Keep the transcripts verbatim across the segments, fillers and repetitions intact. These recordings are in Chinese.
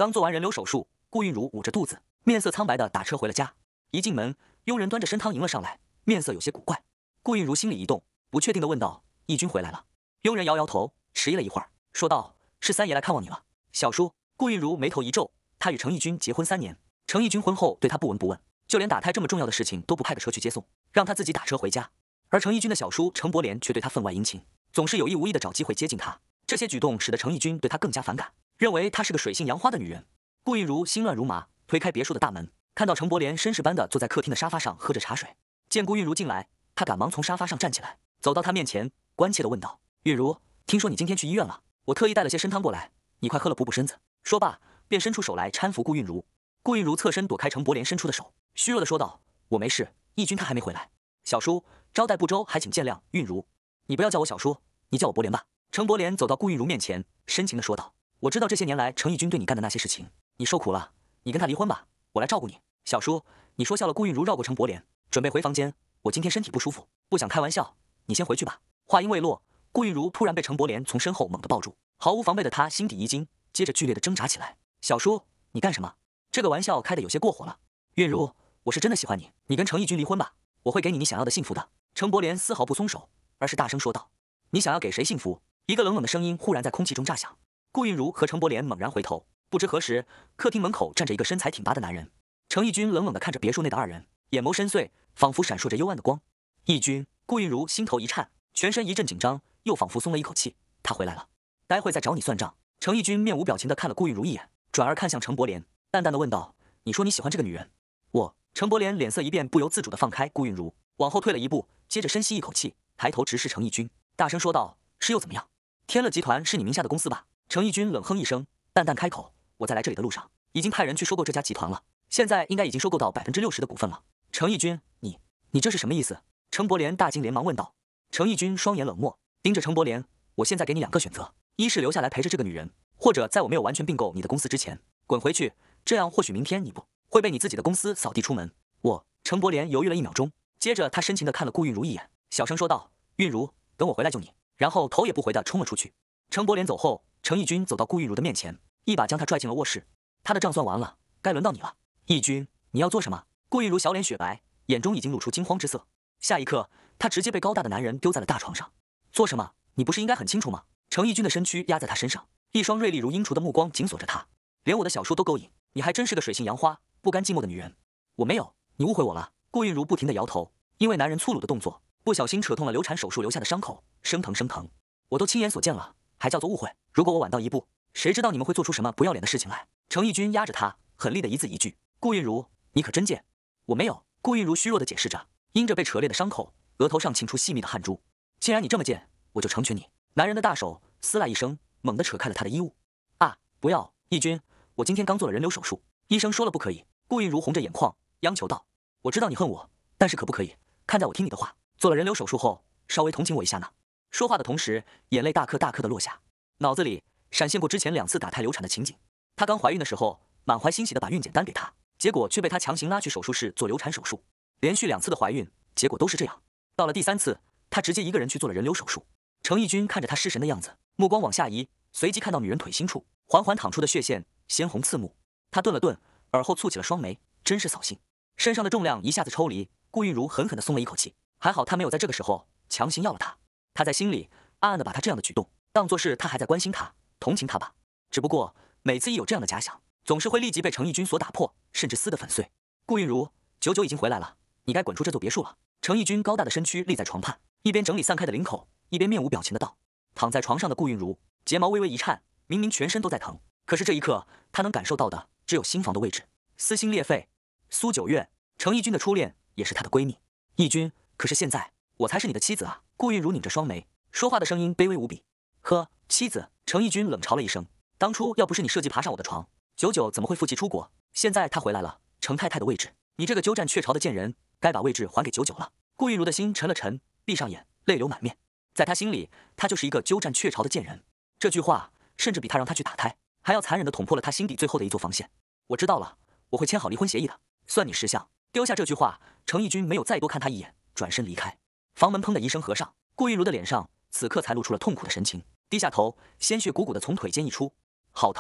刚做完人流手术，顾韵如捂着肚子，面色苍白的打车回了家。一进门，佣人端着参汤迎了上来，面色有些古怪。顾韵如心里一动，不确定的问道：“义军回来了？”佣人摇摇头，迟疑了一会儿，说道：“是三爷来看望你了。”小叔。顾韵如眉头一皱，她与程义军结婚三年，程义军婚后对她不闻不问，就连打胎这么重要的事情都不派个车去接送，让她自己打车回家。而程义军的小叔程伯廉却对她分外殷勤，总是有意无意的找机会接近她。这些举动使得程义军对她更加反感，认为她是个水性杨花的女人。顾韵如心乱如麻，推开别墅的大门，看到程伯廉绅士般的坐在客厅的沙发上喝着茶水。见顾韵如进来，他赶忙从沙发上站起来，走到她面前，关切地问道：“韵如，听说你今天去医院了，我特意带了些参汤过来，你快喝了补补身子。”说罢，便伸出手来搀扶顾韵如。顾韵如侧身躲开程伯廉伸出的手，虚弱地说道：“我没事，义军他还没回来。小叔，招待不周，还请见谅。韵如，你不要叫我小叔，你叫我伯廉吧。”程伯廉走到顾韵如面前，深情地说道：“我知道这些年来程义军对你干的那些事情，你受苦了，你跟他离婚吧，我来照顾你。”小叔，你说笑了。顾韵如绕过程伯廉，准备回房间。我今天身体不舒服，不想开玩笑，你先回去吧。话音未落，顾韵如突然被程伯廉从身后猛地抱住，毫无防备的她心底一惊，接着剧烈的挣扎起来。小叔，你干什么？这个玩笑开得有些过火了。韵如，我是真的喜欢你，你跟程义军离婚吧，我会给你你想要的幸福的。程伯廉丝毫不松手，而是大声说道：“你想要给谁幸福？”一个冷冷的声音忽然在空气中炸响。顾韵如和程伯廉猛然回头，不知何时，客厅门口站着一个身材挺拔的男人。程义军冷冷地看着别墅内的二人，眼眸深邃，仿佛闪烁着幽暗的光。义军，顾韵如心头一颤，全身一阵紧张，又仿佛松了一口气。他回来了，待会再找你算账。程义军面无表情地看了顾韵如一眼，转而看向程伯廉，淡淡地问道：“你说你喜欢这个女人？”我。程伯廉脸色一变，不由自主地放开顾韵如，往后退了一步，接着深吸一口气，抬头直视程义军，大声说道：“是又怎么样？天乐集团是你名下的公司吧？”程义军冷哼一声，淡淡开口：“我在来这里的路上，已经派人去收购这家集团了，现在应该已经收购到百分之六十的股份了。”程义军，你你这是什么意思？程伯廉大惊，连忙问道。程义军双眼冷漠，盯着程伯廉：“我现在给你两个选择，一是留下来陪着这个女人，或者在我没有完全并购你的公司之前滚回去，这样或许明天你不会被你自己的公司扫地出门。”我。程伯廉犹豫了一秒钟，接着他深情地看了顾韵如一眼，小声说道：“韵如，等我回来救你。”然后头也不回地冲了出去。程伯廉走后，程义军走到顾韵如的面前，一把将她拽进了卧室。他的账算完了，该轮到你了。义军，你要做什么？顾韵如小脸雪白，眼中已经露出惊慌之色。下一刻，她直接被高大的男人丢在了大床上。做什么？你不是应该很清楚吗？程义军的身躯压在他身上，一双锐利如鹰雏的目光紧锁着他。连我的小叔都勾引，你还真是个水性杨花、不甘寂寞的女人。我没有，你误会我了。顾韵如不停地摇头，因为男人粗鲁的动作，不小心扯痛了流产手术留下的伤口，生疼生疼。我都亲眼所见了，还叫做误会？如果我晚到一步，谁知道你们会做出什么不要脸的事情来？程义军压着他，狠厉的一字一句：“顾韵如，你可真贱！”我没有。顾韵如虚弱地解释着，因着被扯裂的伤口，额头上沁出细密的汗珠。既然你这么贱，我就成全你。男人的大手撕拉一声，猛地扯开了他的衣物。啊，不要！义军，我今天刚做了人流手术，医生说了不可以。顾韵如红着眼眶央求道：“我知道你恨我，但是可不可以看在我听你的话，做了人流手术后稍微同情我一下呢？”说话的同时，眼泪大颗大颗的落下，脑子里闪现过之前两次打胎流产的情景。她刚怀孕的时候，满怀欣喜的把孕检单给她，结果却被她强行拉去手术室做流产手术。连续两次的怀孕，结果都是这样。到了第三次，她直接一个人去做了人流手术。程义军看着她失神的样子，目光往下移，随即看到女人腿心处缓缓淌出的血线，鲜红刺目。他顿了顿，耳后蹙起了双眉，真是扫兴。身上的重量一下子抽离，顾韵如狠狠地松了一口气。还好他没有在这个时候强行要了她。他在心里暗暗地把他这样的举动当作是他还在关心他、同情他吧。只不过每次一有这样的假想，总是会立即被程义军所打破，甚至撕得粉碎。顾韵如，九九已经回来了，你该滚出这座别墅了。程义军高大的身躯立在床畔，一边整理散开的领口，一边面无表情的道。躺在床上的顾韵如睫毛微微一颤，明明全身都在疼，可是这一刻他能感受到的只有心房的位置，撕心裂肺。苏九月，程义军的初恋，也是他的闺蜜。义军，可是现在我才是你的妻子啊！顾韵如拧着双眉，说话的声音卑微无比。呵，妻子？程义军冷嘲了一声。当初要不是你设计爬上我的床，九九怎么会负气出国？现在他回来了，程太太的位置，你这个鸠占鹊巢的贱人，该把位置还给九九了。顾韵如的心沉了沉，闭上眼，泪流满面。在他心里，他就是一个鸠占鹊巢的贱人。这句话甚至比他让他去打胎还要残忍地捅破了他心底最后的一座防线。我知道了，我会签好离婚协议的，算你识相。丢下这句话，程义军没有再多看他一眼，转身离开。房门砰的一声合上，顾韵如的脸上此刻才露出了痛苦的神情，低下头，鲜血鼓鼓的从腿间溢出，好疼。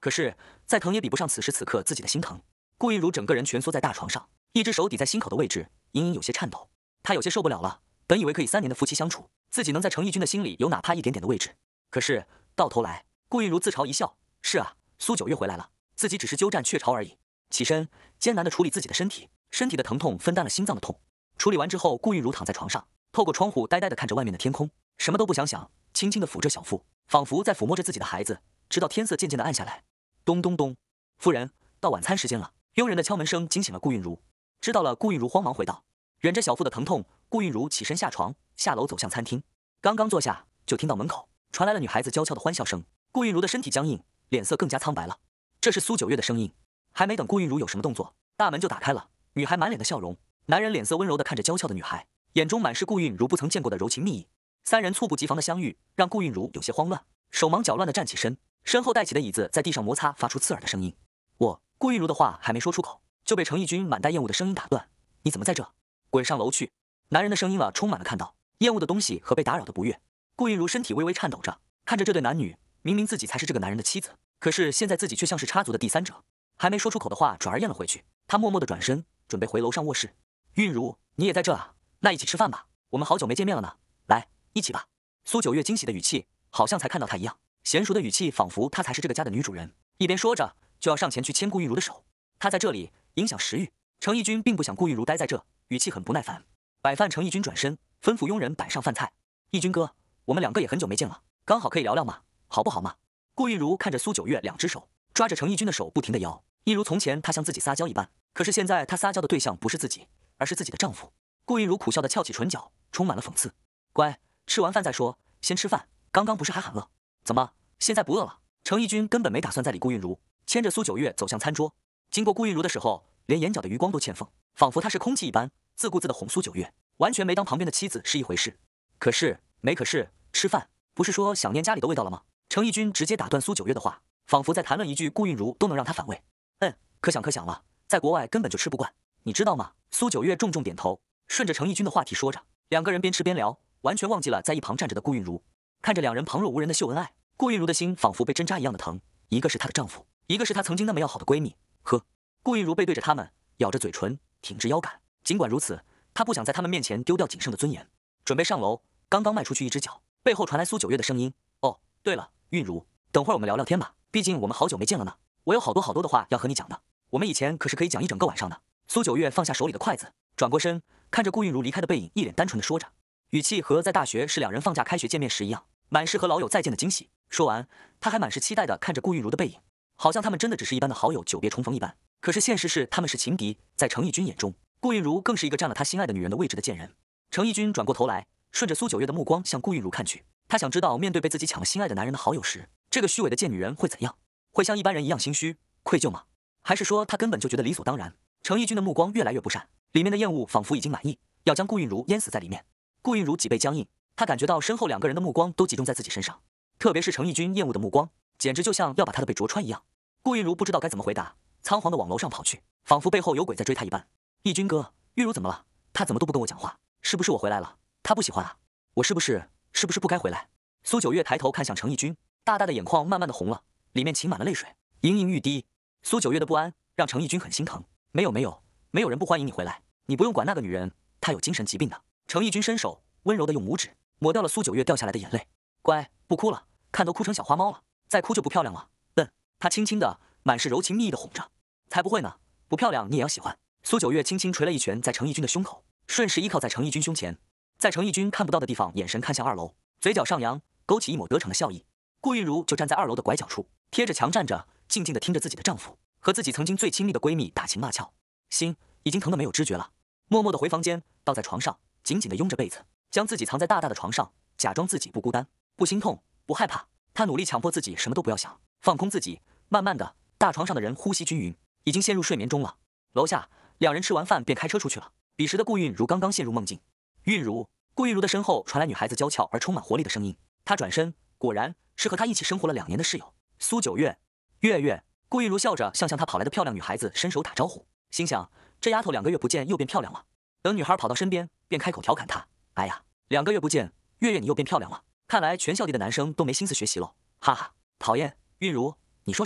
可是再疼也比不上此时此刻自己的心疼。顾韵如整个人蜷缩在大床上，一只手抵在心口的位置，隐隐有些颤抖。她有些受不了了，本以为可以三年的夫妻相处，自己能在程义军的心里有哪怕一点点的位置。可是到头来，顾韵如自嘲一笑：是啊，苏九月回来了，自己只是鸠占鹊巢而已。起身，艰难地处理自己的身体，身体的疼痛分担了心脏的痛。处理完之后，顾韵如躺在床上，透过窗户呆呆地看着外面的天空，什么都不想想，轻轻地抚着小腹，仿佛在抚摸着自己的孩子，直到天色渐渐地暗下来。咚咚咚，夫人，到晚餐时间了。佣人的敲门声惊醒了顾韵如，知道了，顾韵如慌忙回道。忍着小腹的疼痛，顾韵如起身下床，下楼走向餐厅。刚刚坐下，就听到门口传来了女孩子娇俏的欢笑声。顾韵如的身体僵硬，脸色更加苍白了。这是苏九月的声音。还没等顾韵如有什么动作，大门就打开了，女孩满脸的笑容，男人脸色温柔地看着娇俏的女孩，眼中满是顾韵如不曾见过的柔情蜜意。三人猝不及防的相遇，让顾韵如有些慌乱，手忙脚乱地站起身，身后带起的椅子在地上摩擦，发出刺耳的声音。我，顾韵如的话还没说出口，就被程义军满带厌恶的声音打断。你怎么在这？滚上楼去！男人的声音了充满了看到厌恶的东西和被打扰的不悦。顾韵如身体微微颤抖着，看着这对男女，明明自己才是这个男人的妻子，可是现在自己却像是插足的第三者。还没说出口的话转而咽了回去，她默默地转身，准备回楼上卧室。韵如，你也在这啊？那一起吃饭吧，我们好久没见面了呢。来，一起吧。苏九月惊喜的语气，好像才看到她一样，娴熟的语气，仿佛她才是这个家的女主人。一边说着，就要上前去牵顾韵如的手。她在这里影响食欲。程义军并不想顾韵如待在这，语气很不耐烦。摆饭，程义军转身吩咐佣人摆上饭菜。义军哥，我们两个也很久没见了，刚好可以聊聊嘛，好不好嘛？顾韵如看着苏九月，两只手抓着程义军的手不停地摇，一如从前她向自己撒娇一般。可是现在她撒娇的对象不是自己，而是自己的丈夫。顾韵如苦笑地翘起唇角，充满了讽刺。乖，吃完饭再说，先吃饭。刚刚不是还喊饿？怎么现在不饿了？程义军根本没打算再理顾韵如，牵着苏九月走向餐桌。经过顾韵如的时候，连眼角的余光都欠奉，仿佛她是空气一般，自顾自地哄苏九月，完全没当旁边的妻子是一回事。可是没可是，吃饭不是说想念家里的味道了吗？程义军直接打断苏九月的话，仿佛在谈论一句顾韵如都能让她反胃。嗯，可想可想了，在国外根本就吃不惯，你知道吗？苏九月重重点头，顺着程义军的话题说着。两个人边吃边聊，完全忘记了在一旁站着的顾韵如。看着两人旁若无人的秀恩爱，顾韵如的心仿佛被针扎一样的疼。一个是她的丈夫，一个是她曾经那么要好的闺蜜。呵，顾韵如背对着他们，咬着嘴唇，挺直腰杆。尽管如此，她不想在他们面前丢掉仅剩的尊严。准备上楼，刚刚迈出去一只脚，背后传来苏九月的声音：哦，对了，韵如，等会儿我们聊聊天吧，毕竟我们好久没见了呢。我有好多好多的话要和你讲的，我们以前可是可以讲一整个晚上的。苏九月放下手里的筷子，转过身，看着顾韵如离开的背影，一脸单纯的说着，语气和在大学是两人放假开学见面时一样，满是和老友再见的惊喜。说完，他还满是期待的看着顾韵如的背影，好像他们真的只是一般的好友，久别重逢一般。可是现实是，他们是情敌。在程义军眼中，顾韵如更是一个占了他心爱的女人的位置的贱人。程义军转过头来，顺着苏九月的目光向顾韵如看去，他想知道面对被自己抢了心爱的男人的好友时，这个虚伪的贱女人会怎样？会像一般人一样心虚愧疚吗？还是说他根本就觉得理所当然？程义军的目光越来越不善，里面的厌恶仿佛已经满意，要将顾韵如淹死在里面。顾韵如脊背僵硬，她感觉到身后两个人的目光都集中在自己身上，特别是程义军厌恶的目光，简直就像要把她的背啄穿一样。顾韵如不知道该怎么回答，仓皇地往楼上跑去，仿佛背后有鬼在追她一般。义军哥，韵如怎么了？她怎么都不跟我讲话？是不是我回来了，她不喜欢啊？我是不是是不是不该回来？苏九月抬头看向程义军，大大的眼眶慢慢的红了，里面噙满了泪水，盈盈欲滴。苏九月的不安让程义军很心疼。没有没有，没有人不欢迎你回来，你不用管那个女人，她有精神疾病的。程义军伸手温柔的用拇指抹掉了苏九月掉下来的眼泪。乖，不哭了，看都哭成小花猫了，再哭就不漂亮了。嗯，他轻轻的满是柔情蜜意的哄着。才不会呢，不漂亮你也要喜欢。苏九月轻轻捶了一拳在程义军的胸口，顺势依靠在程义军胸前，在程义军看不到的地方眼神看向二楼，嘴角上扬，勾起一抹得逞的笑意。顾韵如就站在二楼的拐角处，贴着墙站着，静静地听着自己的丈夫和自己曾经最亲密的闺蜜打情骂俏，心已经疼得没有知觉了。默默地回房间，倒在床上，紧紧地拥着被子，将自己藏在大大的床上，假装自己不孤单，不心痛，不害怕。她努力强迫自己什么都不要想，放空自己。慢慢的，大床上的人呼吸均匀，已经陷入睡眠中了。楼下，两人吃完饭便开车出去了。彼时的顾韵如刚刚陷入梦境。韵如，顾韵如的身后传来女孩子娇俏而充满活力的声音。她转身，果然是和她一起生活了两年的室友苏九月。月月。顾韵如笑着向向她跑来的漂亮女孩子伸手打招呼，心想这丫头两个月不见又变漂亮了。等女孩跑到身边，便开口调侃她：哎呀，两个月不见，月月你又变漂亮了，看来全校地的男生都没心思学习喽，哈哈。讨厌，韵如，你说什么呢？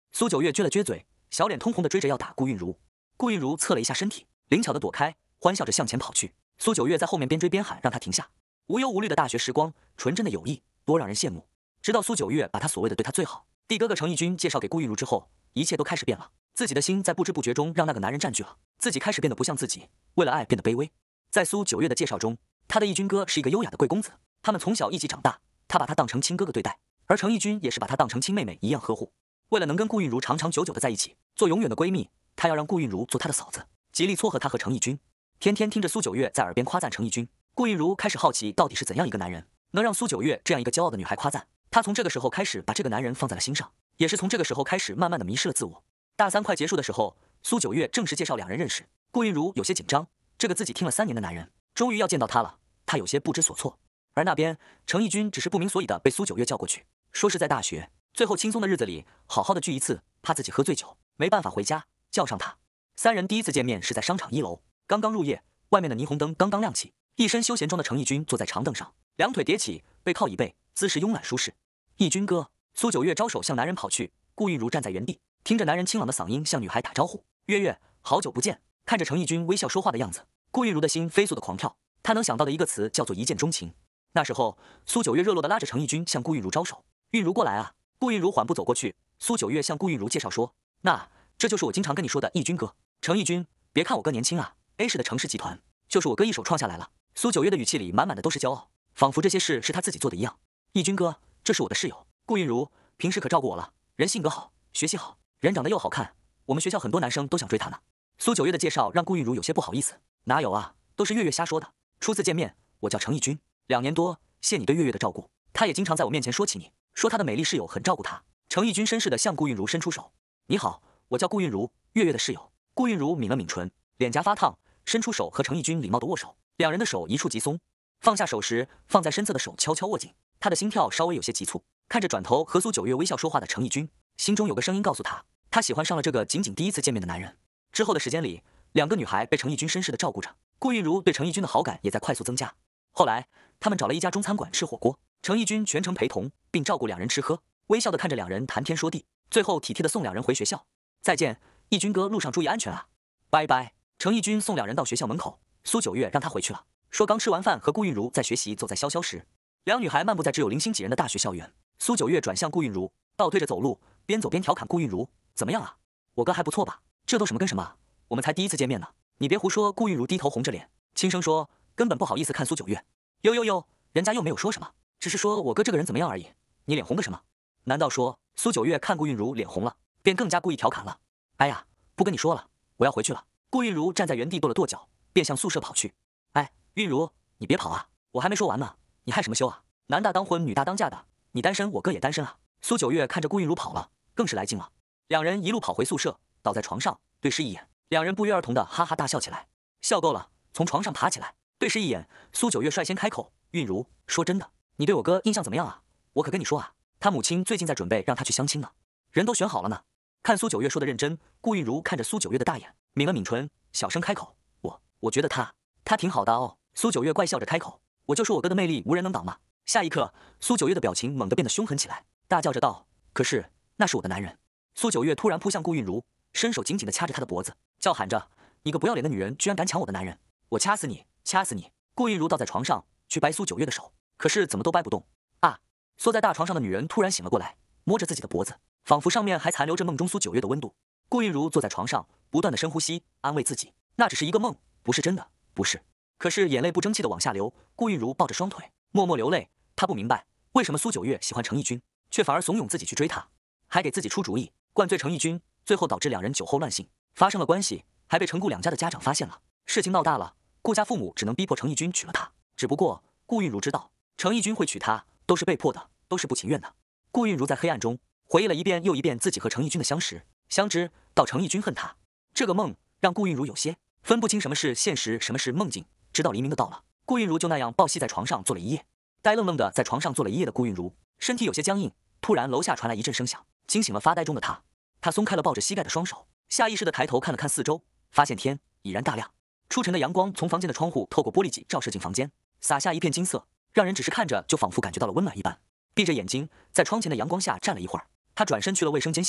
苏九月撅了撅嘴，小脸通红的追着要打顾韵如。顾韵如侧了一下身体，灵巧的躲开，欢笑着向前跑去。苏九月在后面边追边喊让他停下。无忧无虑的大学时光，纯真的友谊，多让人羡慕。直到苏九月把他所谓的对他最好弟哥哥程义军介绍给顾韵如之后，一切都开始变了。自己的心在不知不觉中让那个男人占据了，自己开始变得不像自己，为了爱变得卑微。在苏九月的介绍中，他的义军哥是一个优雅的贵公子，他们从小一起长大，他把他当成亲哥哥对待，而程义军也是把他当成亲妹妹一样呵护。为了能跟顾韵如长长久久的在一起，做永远的闺蜜，他要让顾韵如做他的嫂子，极力撮合他和程义军。天天听着苏九月在耳边夸赞程义军，顾韵如开始好奇到底是怎样一个男人能让苏九月这样一个骄傲的女孩夸赞。她从这个时候开始把这个男人放在了心上，也是从这个时候开始慢慢的迷失了自我。大三快结束的时候，苏九月正式介绍两人认识，顾韵如有些紧张，这个自己听了三年的男人终于要见到他了，她有些不知所措。而那边程义军只是不明所以的被苏九月叫过去，说是在大学最后轻松的日子里好好的聚一次，怕自己喝醉酒没办法回家，叫上他。三人第一次见面是在商场一楼，刚刚入夜，外面的霓虹灯刚刚亮起，一身休闲装的程义军坐在长凳上，两腿叠起，背靠椅背，姿势慵懒舒适。义军哥，苏九月招手向男人跑去，顾韵如站在原地，听着男人清朗的嗓音向女孩打招呼：“月月，好久不见。”看着程义军微笑说话的样子，顾韵如的心飞速的狂跳，她能想到的一个词叫做一见钟情。那时候，苏九月热络的拉着程义军向顾韵如招手：“韵如过来啊。”顾韵如缓步走过去，苏九月向顾韵如介绍说：“那这就是我经常跟你说的义军哥，程义军。别看我哥年轻啊 ，A 市的城市集团就是我哥一手创下来了。”苏九月的语气里满满的都是骄傲，仿佛这些事是他自己做的一样。义军哥，这是我的室友顾韵如，平时可照顾我了，人性格好，学习好，人长得又好看，我们学校很多男生都想追她呢。苏九月的介绍让顾韵如有些不好意思，哪有啊，都是月月瞎说的。初次见面，我叫程义军，两年多，谢你对月月的照顾。他也经常在我面前说起你，说他的美丽室友很照顾他。程义军绅士的向顾韵如伸出手：“你好，我叫顾韵如，月月的室友。”顾韵如抿了抿唇，脸颊发烫，伸出手和程义军礼貌的握手，两人的手一触即松。放下手时，放在身侧的手悄悄握紧，他的心跳稍微有些急促，看着转头和苏九月微笑说话的程义军，心中有个声音告诉他，他喜欢上了这个仅仅第一次见面的男人。之后的时间里，两个女孩被程义军绅士的照顾着，顾韵如对程义军的好感也在快速增加。后来，他们找了一家中餐馆吃火锅，程义军全程陪同，并照顾两人吃喝，微笑的看着两人谈天说地，最后体贴的送两人回学校。再见，义军哥，路上注意安全啊！拜拜。程义军送两人到学校门口，苏九月让他回去了，说刚吃完饭和顾韵如在学习走在萧萧时，两女孩漫步在只有零星几人的大学校园。苏九月转向顾韵如，倒退着走路，边走边调侃顾韵如：“怎么样啊？我哥还不错吧？这都什么跟什么？我们才第一次见面呢！你别胡说。”顾韵如低头红着脸，轻声说，根本不好意思看苏九月。呦呦呦，人家又没有说什么，只是说我哥这个人怎么样而已，你脸红个什么？难道说？苏九月看顾韵如脸红了，便更加故意调侃了。哎呀，不跟你说了，我要回去了。顾韵如站在原地跺了跺脚，便向宿舍跑去。哎，韵如，你别跑啊，我还没说完呢，你害什么羞啊？男大当婚，女大当嫁的，你单身，我哥也单身啊。苏九月看着顾韵如跑了，更是来劲了。两人一路跑回宿舍，倒在床上，对视一眼，两人不约而同的哈哈大笑起来。笑够了，从床上爬起来，对视一眼，苏九月率先开口：“韵如，说真的，你对我哥印象怎么样啊？我可跟你说啊，他母亲最近在准备让他去相亲呢，人都选好了呢。”看苏九月说的认真，顾韵如看着苏九月的大眼，抿了抿唇，小声开口：“我我觉得他他挺好的哦。”苏九月怪笑着开口：“我就说我哥的魅力无人能挡嘛。”下一刻，苏九月的表情猛地变得凶狠起来，大叫着道：“可是那是我的男人！”苏九月突然扑向顾韵如，伸手紧紧地掐着她的脖子，叫喊着：“你个不要脸的女人，居然敢抢我的男人！我掐死你，掐死你！”顾韵如倒在床上，去掰苏九月的手，可是怎么都掰不动。啊！缩在大床上的女人突然醒了过来，摸着自己的脖子，仿佛上面还残留着梦中苏九月的温度。顾韵如坐在床上，不断的深呼吸，安慰自己，那只是一个梦，不是真的，不是。可是眼泪不争气的往下流，顾韵如抱着双腿，默默流泪。她不明白，为什么苏九月喜欢程义军，却反而怂恿自己去追他，还给自己出主意，灌醉程义军，最后导致两人酒后乱性，发生了关系，还被程顾两家的家长发现了。事情闹大了，顾家父母只能逼迫程义军娶了她。只不过顾韵如知道，程义军会娶她，都是被迫的，都是不情愿的。顾韵如在黑暗中回忆了一遍又一遍自己和程义军的相识、相知，到程义军恨她。这个梦让顾韵如有些分不清什么是现实，什么是梦境。直到黎明的到了，顾韵如就那样抱膝在床上坐了一夜，呆愣愣的在床上坐了一夜的顾韵如，身体有些僵硬。突然楼下传来一阵声响，惊醒了发呆中的她。她松开了抱着膝盖的双手，下意识的抬头看了看四周，发现天已然大亮。初晨的阳光从房间的窗户透过玻璃脊照射进房间，洒下一片金色，让人只是看着就仿佛感觉到了温暖一般。闭着眼睛，在窗前的阳光下站了一会儿，她转身去了卫生间洗漱，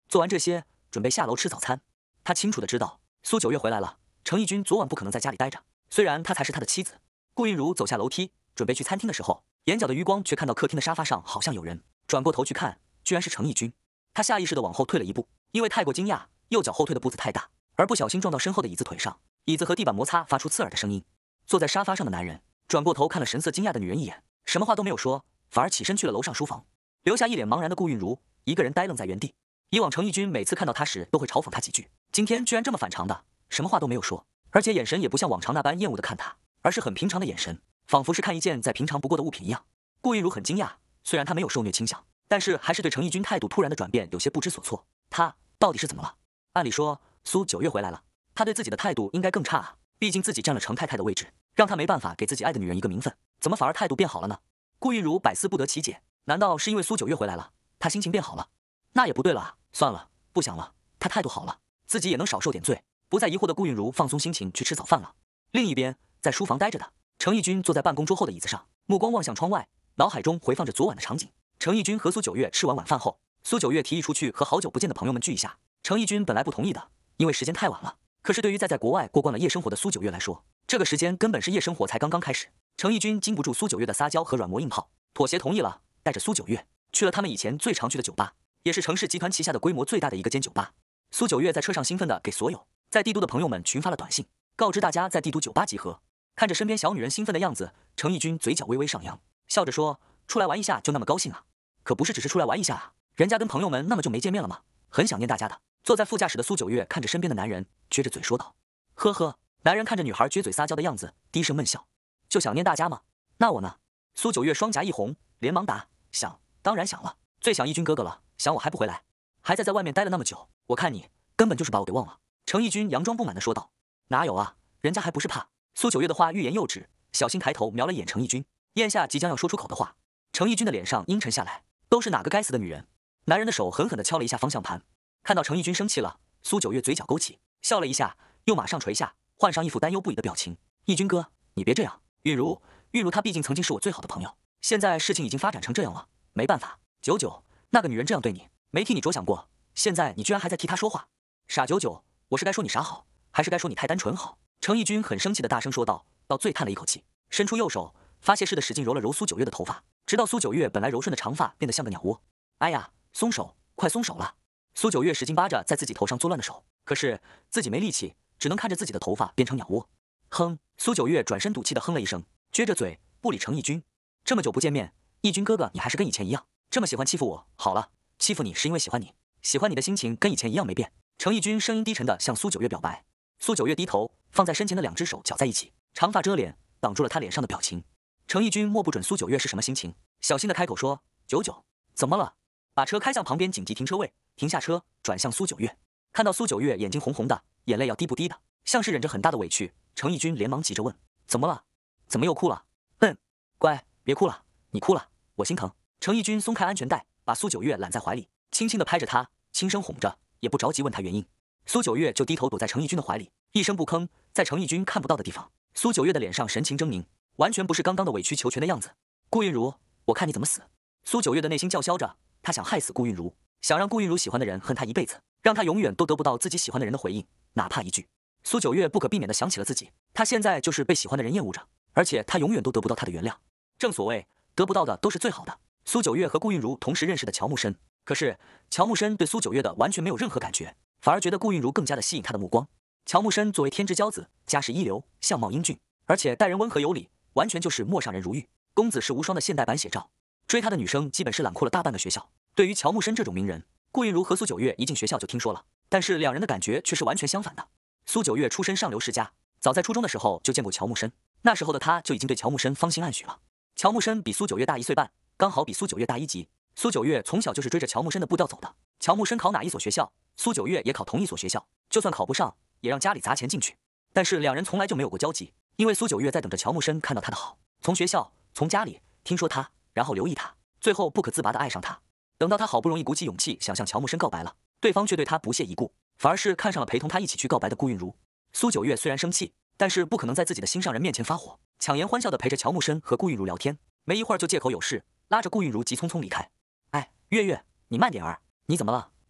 做完这些，准备下楼吃早餐。他清楚的知道苏九月回来了，程义军昨晚不可能在家里待着。虽然她才是他的妻子。顾韵如走下楼梯，准备去餐厅的时候，眼角的余光却看到客厅的沙发上好像有人，转过头去看，居然是程义军。他下意识的往后退了一步，因为太过惊讶，右脚后退的步子太大，而不小心撞到身后的椅子腿上，椅子和地板摩擦发出刺耳的声音。坐在沙发上的男人转过头看了神色惊讶的女人一眼，什么话都没有说，反而起身去了楼上书房，留下一脸茫然的顾韵如一个人呆愣在原地。以往程义军每次看到他时都会嘲讽他几句，今天居然这么反常的，什么话都没有说，而且眼神也不像往常那般厌恶的看他，而是很平常的眼神，仿佛是看一件再平常不过的物品一样。顾韵如很惊讶，虽然他没有受虐倾向，但是还是对程义军态度突然的转变有些不知所措。他到底是怎么了？按理说苏九月回来了，他对自己的态度应该更差啊，毕竟自己占了程太太的位置，让他没办法给自己爱的女人一个名分，怎么反而态度变好了呢？顾韵如百思不得其解，难道是因为苏九月回来了，他心情变好了？那也不对了啊，算了，不想了，他态度好了，自己也能少受点罪。不再疑惑的顾韵如放松心情去吃早饭了。另一边，在书房待着的程义军坐在办公桌后的椅子上，目光望向窗外，脑海中回放着昨晚的场景。程义军和苏九月吃完晚饭后，苏九月提议出去和好久不见的朋友们聚一下。程义军本来不同意的，因为时间太晚了。可是对于在在国外过惯了夜生活的苏九月来说，这个时间根本是夜生活才刚刚开始。程义军经不住苏九月的撒娇和软磨硬泡，妥协同意了，带着苏九月去了他们以前最常去的酒吧，也是程氏集团旗下的规模最大的一个间酒吧。苏九月在车上兴奋地给所有在帝都的朋友们群发了短信，告知大家在帝都酒吧集合。看着身边小女人兴奋的样子，程义军嘴角微微上扬，笑着说：“出来玩一下就那么高兴啊？可不是只是出来玩一下啊，人家跟朋友们那么久没见面了吗？很想念大家的。”坐在副驾驶的苏九月看着身边的男人，撅着嘴说道：“呵呵。”男人看着女孩撅嘴撒娇的样子，低声闷笑：“就想念大家吗？那我呢？”苏九月双颊一红，连忙答：“想，当然想了，最想义军哥哥了。想我还不回来，还在在外面待了那么久，我看你根本就是把我给忘了。”程义军佯装不满地说道：“哪有啊，人家还不是怕。”苏九月的话欲言又止，小心抬头瞄了眼程义军，咽下即将要说出口的话。程义军的脸上阴沉下来，都是哪个该死的女人？男人的手狠狠地敲了一下方向盘。看到程义军生气了，苏九月嘴角勾起，笑了一下，又马上垂下，换上一副担忧不已的表情。义军哥，你别这样。韵如，韵如她毕竟曾经是我最好的朋友，现在事情已经发展成这样了，没办法。九九，那个女人这样对你，没替你着想过，现在你居然还在替她说话，傻九九，我是该说你傻好，还是该说你太单纯好？程义军很生气的大声说道，到最叹了一口气，伸出右手，发泄似的使劲揉了揉苏九月的头发，直到苏九月本来柔顺的长发变得像个鸟窝。哎呀，松手，快松手了！苏九月使劲扒着在自己头上作乱的手，可是自己没力气，只能看着自己的头发变成鸟窝。哼！苏九月转身赌气的哼了一声，撅着嘴不理程义军。这么久不见面，义军哥哥你还是跟以前一样，这么喜欢欺负我。好了，欺负你是因为喜欢你，喜欢你的心情跟以前一样没变。程义军声音低沉的向苏九月表白。苏九月低头，放在身前的两只手搅在一起，长发遮脸，挡住了他脸上的表情。程义军摸不准苏九月是什么心情，小心的开口说：“九九，怎么了？”把车开向旁边紧急停车位，停下车，转向苏九月。看到苏九月眼睛红红的，眼泪要滴不滴的，像是忍着很大的委屈。程义军连忙急着问：“怎么了？怎么又哭了？”“嗯，乖，别哭了，你哭了，我心疼。”程义军松开安全带，把苏九月揽在怀里，轻轻地拍着她，轻声哄着，也不着急问她原因。苏九月就低头躲在程义军的怀里，一声不吭。在程义军看不到的地方，苏九月的脸上神情狰狞，完全不是刚刚的委曲求全的样子。顾韵如，我看你怎么死！苏九月的内心叫嚣着，她想害死顾韵如，想让顾韵如喜欢的人恨她一辈子，让她永远都得不到自己喜欢的人的回应，哪怕一句。苏九月不可避免地想起了自己，她现在就是被喜欢的人厌恶着，而且她永远都得不到他的原谅。正所谓，得不到的都是最好的。苏九月和顾韵如同时认识的乔木申，可是乔木申对苏九月的完全没有任何感觉，反而觉得顾韵如更加的吸引他的目光。乔木申作为天之骄子，家世一流，相貌英俊，而且待人温和有礼，完全就是陌上人如玉，公子是无双的现代版写照。追他的女生基本是揽阔了大半个学校。对于乔木申这种名人，顾韵如和苏九月一进学校就听说了，但是两人的感觉却是完全相反的。苏九月出身上流世家，早在初中的时候就见过乔木申，那时候的他就已经对乔木申芳心暗许了。乔木申比苏九月大一岁半，刚好比苏九月大一级。苏九月从小就是追着乔木申的步调走的。乔木申考哪一所学校，苏九月也考同一所学校，就算考不上，也让家里砸钱进去。但是两人从来就没有过交集，因为苏九月在等着乔木申看到他的好，从学校，从家里听说他，然后留意他，最后不可自拔地爱上他。等到他好不容易鼓起勇气想向乔木申告白了，对方却对他不屑一顾，反而是看上了陪同他一起去告白的顾韵如。苏九月虽然生气，但是不可能在自己的心上人面前发火，强颜欢笑地陪着乔木申和顾韵如聊天。没一会儿就借口有事，拉着顾韵如急匆匆离开。哎，月月，你慢点儿，你怎么了？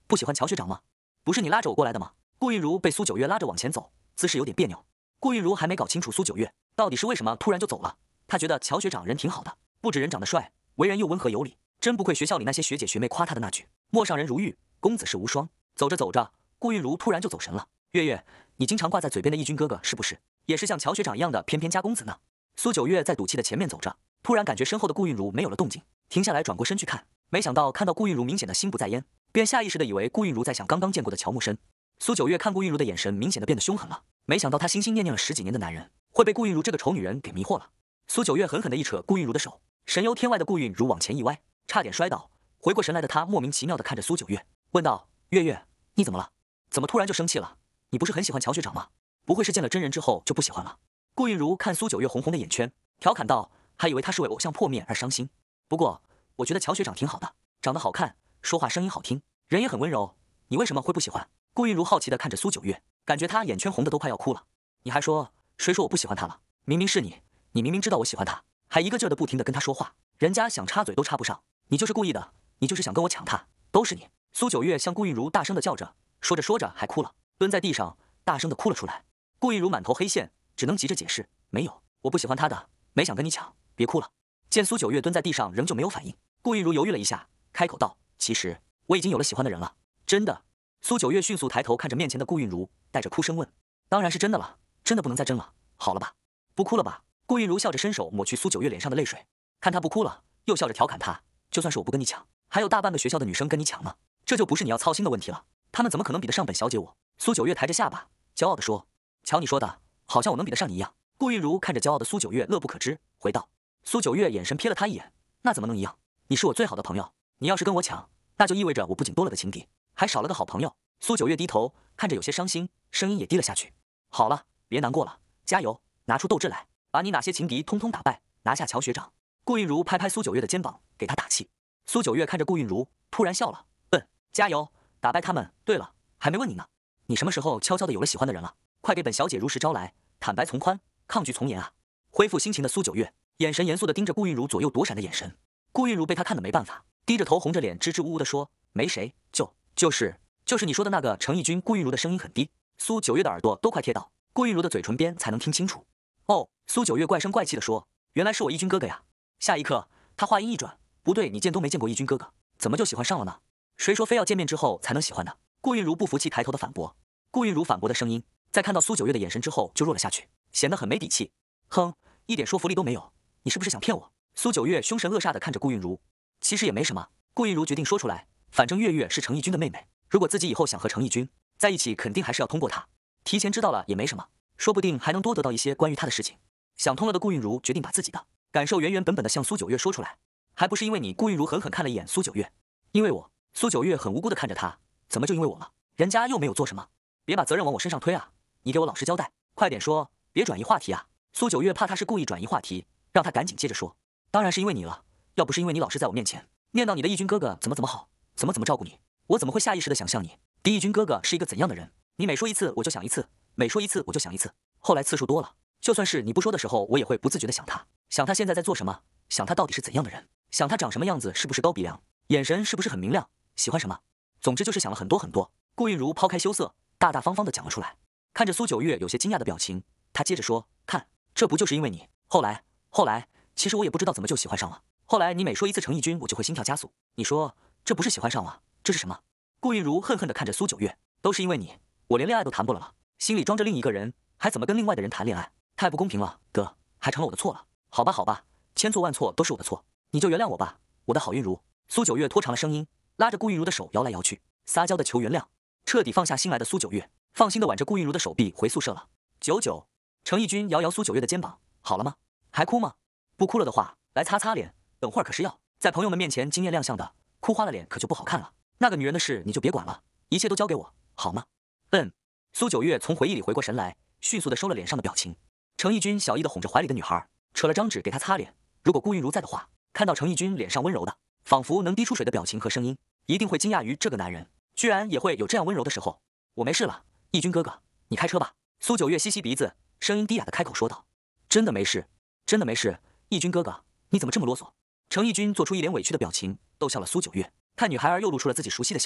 不喜欢乔学长吗？不是你拉着我过来的吗？顾韵如被苏九月拉着往前走，姿势有点别扭。顾韵如还没搞清楚苏九月到底是为什么突然就走了，她觉得乔学长人挺好的，不止人长得帅，为人又温和有礼，真不愧学校里那些学姐学妹夸他的那句“陌上人如玉，公子世无双”。走着走着，顾韵如突然就走神了。月月，你经常挂在嘴边的义军哥哥是不是也是像乔学长一样的翩翩家公子呢？苏九月在赌气的前面走着，突然感觉身后的顾韵如没有了动静，停下来转过身去看，没想到看到顾韵如明显的心不在焉，便下意识的以为顾韵如在想刚刚见过的乔木生。苏九月看顾韵如的眼神明显的变得凶狠了，没想到他心心念念了十几年的男人会被顾韵如这个丑女人给迷惑了。苏九月狠狠的一扯顾韵如的手，神游天外的顾韵如往前一歪，差点摔倒。回过神来的她莫名其妙的看着苏九月，问道：“月月，你怎么了？怎么突然就生气了？你不是很喜欢乔学长吗？不会是见了真人之后就不喜欢了？”顾韵如看苏九月红红的眼圈，调侃道：“还以为他是为偶像破灭而伤心。不过我觉得乔学长挺好的，长得好看，说话声音好听，人也很温柔。你为什么会不喜欢？”顾韵如好奇地看着苏九月，感觉她眼圈红的都快要哭了。你还说谁说我不喜欢他了？明明是你，你明明知道我喜欢他，还一个劲儿的不停地跟他说话，人家想插嘴都插不上，你就是故意的，你就是想跟我抢他，都是你。苏九月向顾韵如大声地叫着，说着说着还哭了，蹲在地上大声地哭了出来。顾韵如满头黑线，只能急着解释：“没有，我不喜欢他的，没想跟你抢，别哭了。”见苏九月蹲在地上仍旧没有反应，顾韵如犹豫了一下，开口道：“其实我已经有了喜欢的人了。”真的？苏九月迅速抬头看着面前的顾韵如，带着哭声问：“当然是真的了，真的不能再争了，好了吧，不哭了吧？”顾韵如笑着伸手抹去苏九月脸上的泪水，看她不哭了，又笑着调侃她：“就算是我不跟你抢，还有大半个学校的女生跟你抢呢，这就不是你要操心的问题了，她们怎么可能比得上本小姐我？”苏九月抬着下巴，骄傲地说：“瞧你说的，好像我能比得上你一样。”顾韵如看着骄傲的苏九月，乐不可支，回道：“苏九月眼神瞥了她一眼，那怎么能一样？你是我最好的朋友，你要是跟我抢，那就意味着我不仅多了个情敌，还少了个好朋友。”苏九月低头看着有些伤心，声音也低了下去：“好了，别难过了，加油，拿出斗志来，把你哪些情敌通通打败，拿下乔学长。”顾韵如拍拍苏九月的肩膀，给她打气。苏九月看着顾韵如，突然笑了：“嗯，加油，打败他们。对了，还没问你呢，你什么时候悄悄的有了喜欢的人了？快给本小姐如实招来，坦白从宽，抗拒从严啊！”恢复心情的苏九月眼神严肃的盯着顾韵如左右躲闪的眼神。顾韵如被他看得没办法，低着头红着脸支支吾吾的说：“没谁，就就是就是你说的那个程义军。”顾韵如的声音很低，苏九月的耳朵都快贴到顾韵如的嘴唇边才能听清楚。哦，苏九月怪声怪气的说：“原来是我义军哥哥呀！”下一刻，他话音一转：“不对，你见都没见过义军哥哥，怎么就喜欢上了呢？谁说非要见面之后才能喜欢的？”顾韵如不服气抬头的反驳。顾韵如反驳的声音在看到苏九月的眼神之后就弱了下去，显得很没底气。哼，一点说服力都没有，你是不是想骗我？苏九月凶神恶煞的看着顾韵如。其实也没什么，顾韵如决定说出来，反正月月是程义军的妹妹，如果自己以后想和程义军在一起，肯定还是要通过他。提前知道了也没什么，说不定还能多得到一些关于他的事情。想通了的顾韵如决定把自己的感受原原本本的向苏九月说出来。还不是因为你？顾韵如狠狠看了一眼苏九月。因为我。苏九月很无辜的看着他，怎么就因为我了？人家又没有做什么，别把责任往我身上推啊！你给我老实交代，快点说，别转移话题啊！苏九月怕他是故意转移话题，让他赶紧接着说。当然是因为你了，要不是因为你老是在我面前念叨你的义军哥哥怎么怎么好，怎么怎么照顾你，我怎么会下意识的想象你的义军哥哥是一个怎样的人？你每说一次我就想一次，每说一次我就想一次，后来次数多了，就算是你不说的时候，我也会不自觉的想他，想他现在在做什么，想他到底是怎样的人，想他长什么样子，是不是高鼻梁，眼神是不是很明亮，喜欢什么，总之就是想了很多很多。顾韵如抛开羞涩，大大方方的讲了出来。看着苏九月有些惊讶的表情，她接着说：“看，这不就是因为你，后来，后来，其实我也不知道怎么就喜欢上了。后来你每说一次程义军，我就会心跳加速。你说这不是喜欢上了，这是什么？”顾韵如恨恨的看着苏九月，都是因为你，我连恋爱都谈不了了，心里装着另一个人，还怎么跟另外的人谈恋爱？太不公平了，哥，还成了我的错了。好吧，好吧，千错万错都是我的错，你就原谅我吧，我的好韵如。苏九月拖长了声音，拉着顾韵如的手摇来摇去，撒娇的求原谅。彻底放下心来的苏九月，放心的挽着顾韵如的手臂回宿舍了。九九，程义军摇摇苏九月的肩膀，好了吗？还哭吗？不哭了的话，来擦擦脸，等会儿可是要在朋友们面前惊艳亮相的，哭花了脸可就不好看了。那个女人的事你就别管了，一切都交给我，好吗？嗯。苏九月从回忆里回过神来，迅速的收了脸上的表情。程义军小意的哄着怀里的女孩，扯了张纸给她擦脸。如果顾韵如在的话，看到程义军脸上温柔的仿佛能滴出水的表情和声音，一定会惊讶于这个男人居然也会有这样温柔的时候。我没事了，义军哥哥，你开车吧。苏九月吸吸鼻子，声音低哑的开口说道。真的没事，真的没事，义军哥哥，你怎么这么啰嗦？程义军做出一脸委屈的表情，逗笑了苏九月。看女孩儿又露出了自己熟悉的笑容，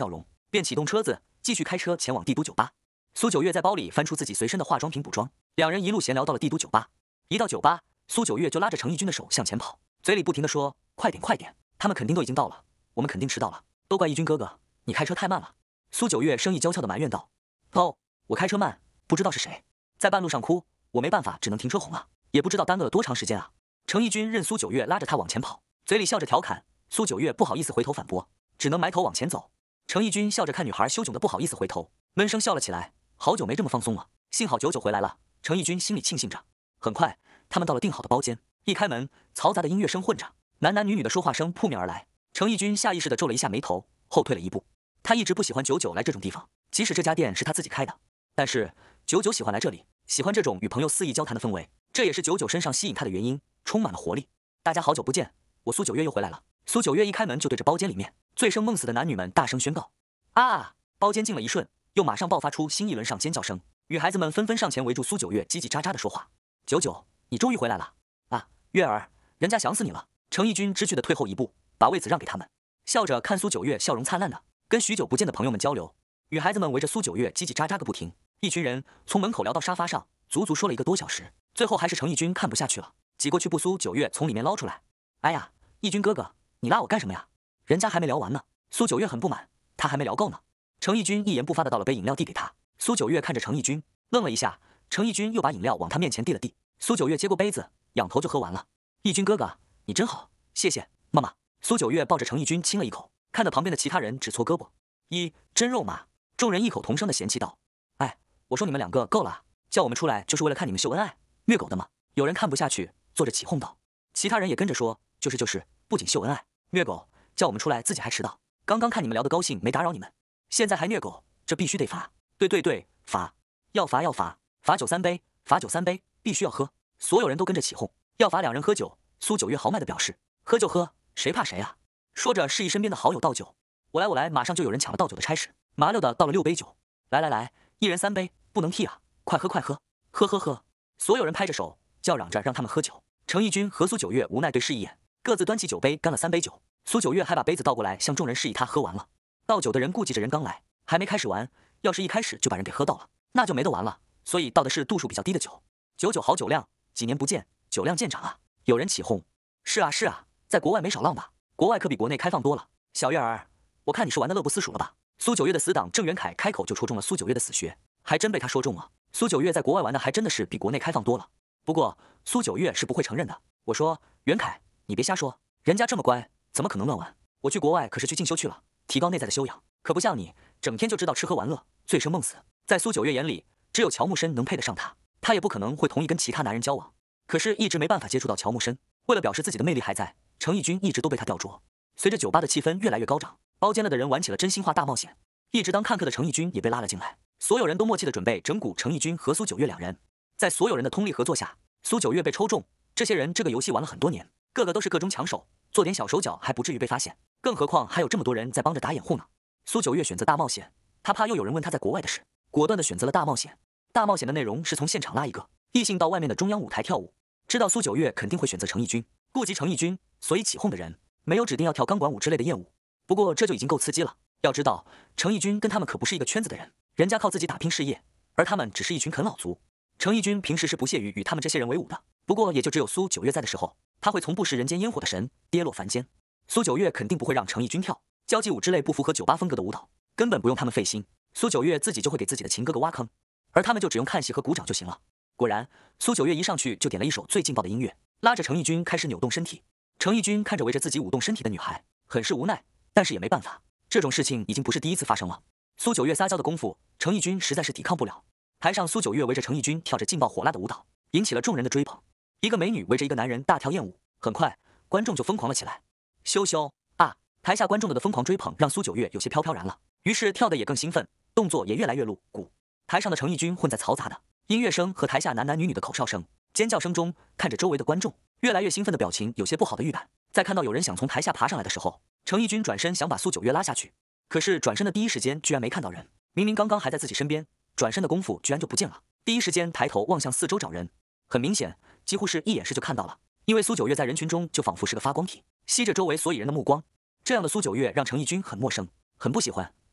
便启动车子，继续开车前往帝都酒吧。苏九月在包里翻出自己随身的化妆品补妆，两人一路闲聊到了帝都酒吧。一到酒吧，苏九月就拉着程义军的手向前跑，嘴里不停地说：“快点，快点，他们肯定都已经到了，我们肯定迟到了，都怪义军哥哥，你开车太慢了。”苏九月声意娇俏地埋怨道：“哦，我开车慢，不知道是谁在半路上哭，我没办法，只能停车哄了，也不知道耽搁了多长时间啊。”程义军任苏九月拉着他往前跑，嘴里笑着调侃。苏九月不好意思回头反驳，只能埋头往前走。程义军笑着看女孩羞窘的不好意思回头，闷声笑了起来。好久没这么放松了，幸好九九回来了。程义军心里庆幸着。很快，他们到了订好的包间，一开门，嘈杂的音乐声混着，男男女女的说话声扑面而来。程义军下意识地皱了一下眉头，后退了一步。他一直不喜欢九九来这种地方，即使这家店是他自己开的，但是九九喜欢来这里，喜欢这种与朋友肆意交谈的氛围，这也是九九身上吸引他的原因，充满了活力。大家好久不见，我苏九月又回来了。苏九月一开门就对着包间里面醉生梦死的男女们大声宣告。啊！包间静了一瞬，又马上爆发出新一轮上尖叫声，女孩子们纷纷上前围住苏九月，叽叽喳喳地说话。九九，你终于回来了啊，月儿，人家想死你了。程义军知趣地退后一步，把位子让给他们，笑着看苏九月笑容灿烂的跟许久不见的朋友们交流。女孩子们围着苏九月叽叽喳喳个不停，一群人从门口聊到沙发上，足足说了一个多小时。最后还是程义军看不下去了，挤过去把苏九月从里面捞出来。哎呀，义军哥哥，你拉我干什么呀？人家还没聊完呢。苏九月很不满，他还没聊够呢。程义军一言不发的倒了杯饮料递给他。苏九月看着程义军，愣了一下，程义军又把饮料往他面前递了递。苏九月接过杯子，仰头就喝完了。义军哥哥，你真好，谢谢，妈妈。苏九月抱着程义军亲了一口，看着旁边的其他人只搓胳膊。一真肉麻。众人异口同声的嫌弃道：“哎，我说你们两个够了，叫我们出来就是为了看你们秀恩爱，虐狗的吗？”有人看不下去，坐着起哄道。其他人也跟着说：“就是就是，不仅秀恩爱，虐狗，叫我们出来自己还迟到。刚刚看你们聊得高兴，没打扰你们，现在还虐狗，这必须得罚。对对对，罚，要罚要罚，罚酒三杯，罚酒三杯，必须要喝。”所有人都跟着起哄，要罚两人喝酒。苏九月豪迈地表示：“喝就喝，谁怕谁啊？”说着示意身边的好友倒酒。我来我来，马上就有人抢了倒酒的差事，麻溜的倒了六杯酒。来来来，一人三杯，不能替啊！快喝快喝，喝喝喝！所有人拍着手叫嚷着让他们喝酒。程义军和苏九月无奈对视一眼，各自端起酒杯干了三杯酒。苏九月还把杯子倒过来向众人示意他喝完了。倒酒的人顾忌着人刚来，还没开始玩，要是一开始就把人给喝倒了，那就没得玩了，所以倒的是度数比较低的酒。九九好酒量，几年不见，酒量见长啊！有人起哄：“是啊是啊，在国外没少浪吧？国外可比国内开放多了。”小月儿，我看你是玩的乐不思蜀了吧？苏九月的死党郑元凯开口就戳中了苏九月的死穴，还真被他说中了。苏九月在国外玩的还真的是比国内开放多了，不过苏九月是不会承认的。我说元凯，你别瞎说，人家这么乖，怎么可能乱玩？我去国外可是去进修去了，提高内在的修养，可不像你，整天就知道吃喝玩乐，醉生梦死。在苏九月眼里，只有乔木申能配得上她，她也不可能会同意跟其他男人交往。可是，一直没办法接触到乔木申，为了表示自己的魅力还在，程义军一直都被他吊着。随着酒吧的气氛越来越高涨，包间了的人玩起了真心话大冒险。一直当看客的程义军也被拉了进来，所有人都默契的准备整蛊程义军和苏九月两人。在所有人的通力合作下，苏九月被抽中。这些人这个游戏玩了很多年，个个都是个中抢手，做点小手脚还不至于被发现，更何况还有这么多人在帮着打掩护呢。苏九月选择大冒险，他怕又有人问他在国外的事，果断的选择了大冒险。大冒险的内容是从现场拉一个异性到外面的中央舞台跳舞。知道苏九月肯定会选择程义军，顾及程义军，所以起哄的人没有指定要跳钢管舞之类的艳舞。不过这就已经够刺激了。要知道，程义军跟他们可不是一个圈子的人，人家靠自己打拼事业，而他们只是一群啃老族。程义军平时是不屑于与他们这些人为伍的，不过也就只有苏九月在的时候，他会从不食人间烟火的神跌落凡间。苏九月肯定不会让程义军跳交际舞之类不符合酒吧风格的舞蹈，根本不用他们费心，苏九月自己就会给自己的情哥哥挖坑，而他们就只用看戏和鼓掌就行了。果然，苏九月一上去就点了一首最劲爆的音乐，拉着程义军开始扭动身体。程义军看着围着自己舞动身体的女孩，很是无奈，但是也没办法，这种事情已经不是第一次发生了。苏九月撒娇的功夫，程义军实在是抵抗不了。台上苏九月围着程义军跳着劲爆火辣的舞蹈，引起了众人的追捧。一个美女围着一个男人大跳艳舞，很快观众就疯狂了起来。羞羞啊！台下观众的疯狂追捧让苏九月有些飘飘然了，于是跳得也更兴奋，动作也越来越露骨。台上的程义军混在嘈杂的音乐声和台下男男女女的口哨声、尖叫声中，看着周围的观众越来越兴奋的表情，有些不好的预感。在看到有人想从台下爬上来的时候，程义军转身想把苏九月拉下去，可是转身的第一时间居然没看到人，明明刚刚还在自己身边，转身的功夫居然就不见了。第一时间抬头望向四周找人，很明显，几乎是一眼视就看到了，因为苏九月在人群中就仿佛是个发光体，吸着周围所有人的目光。这样的苏九月让程义军很陌生，很不喜欢，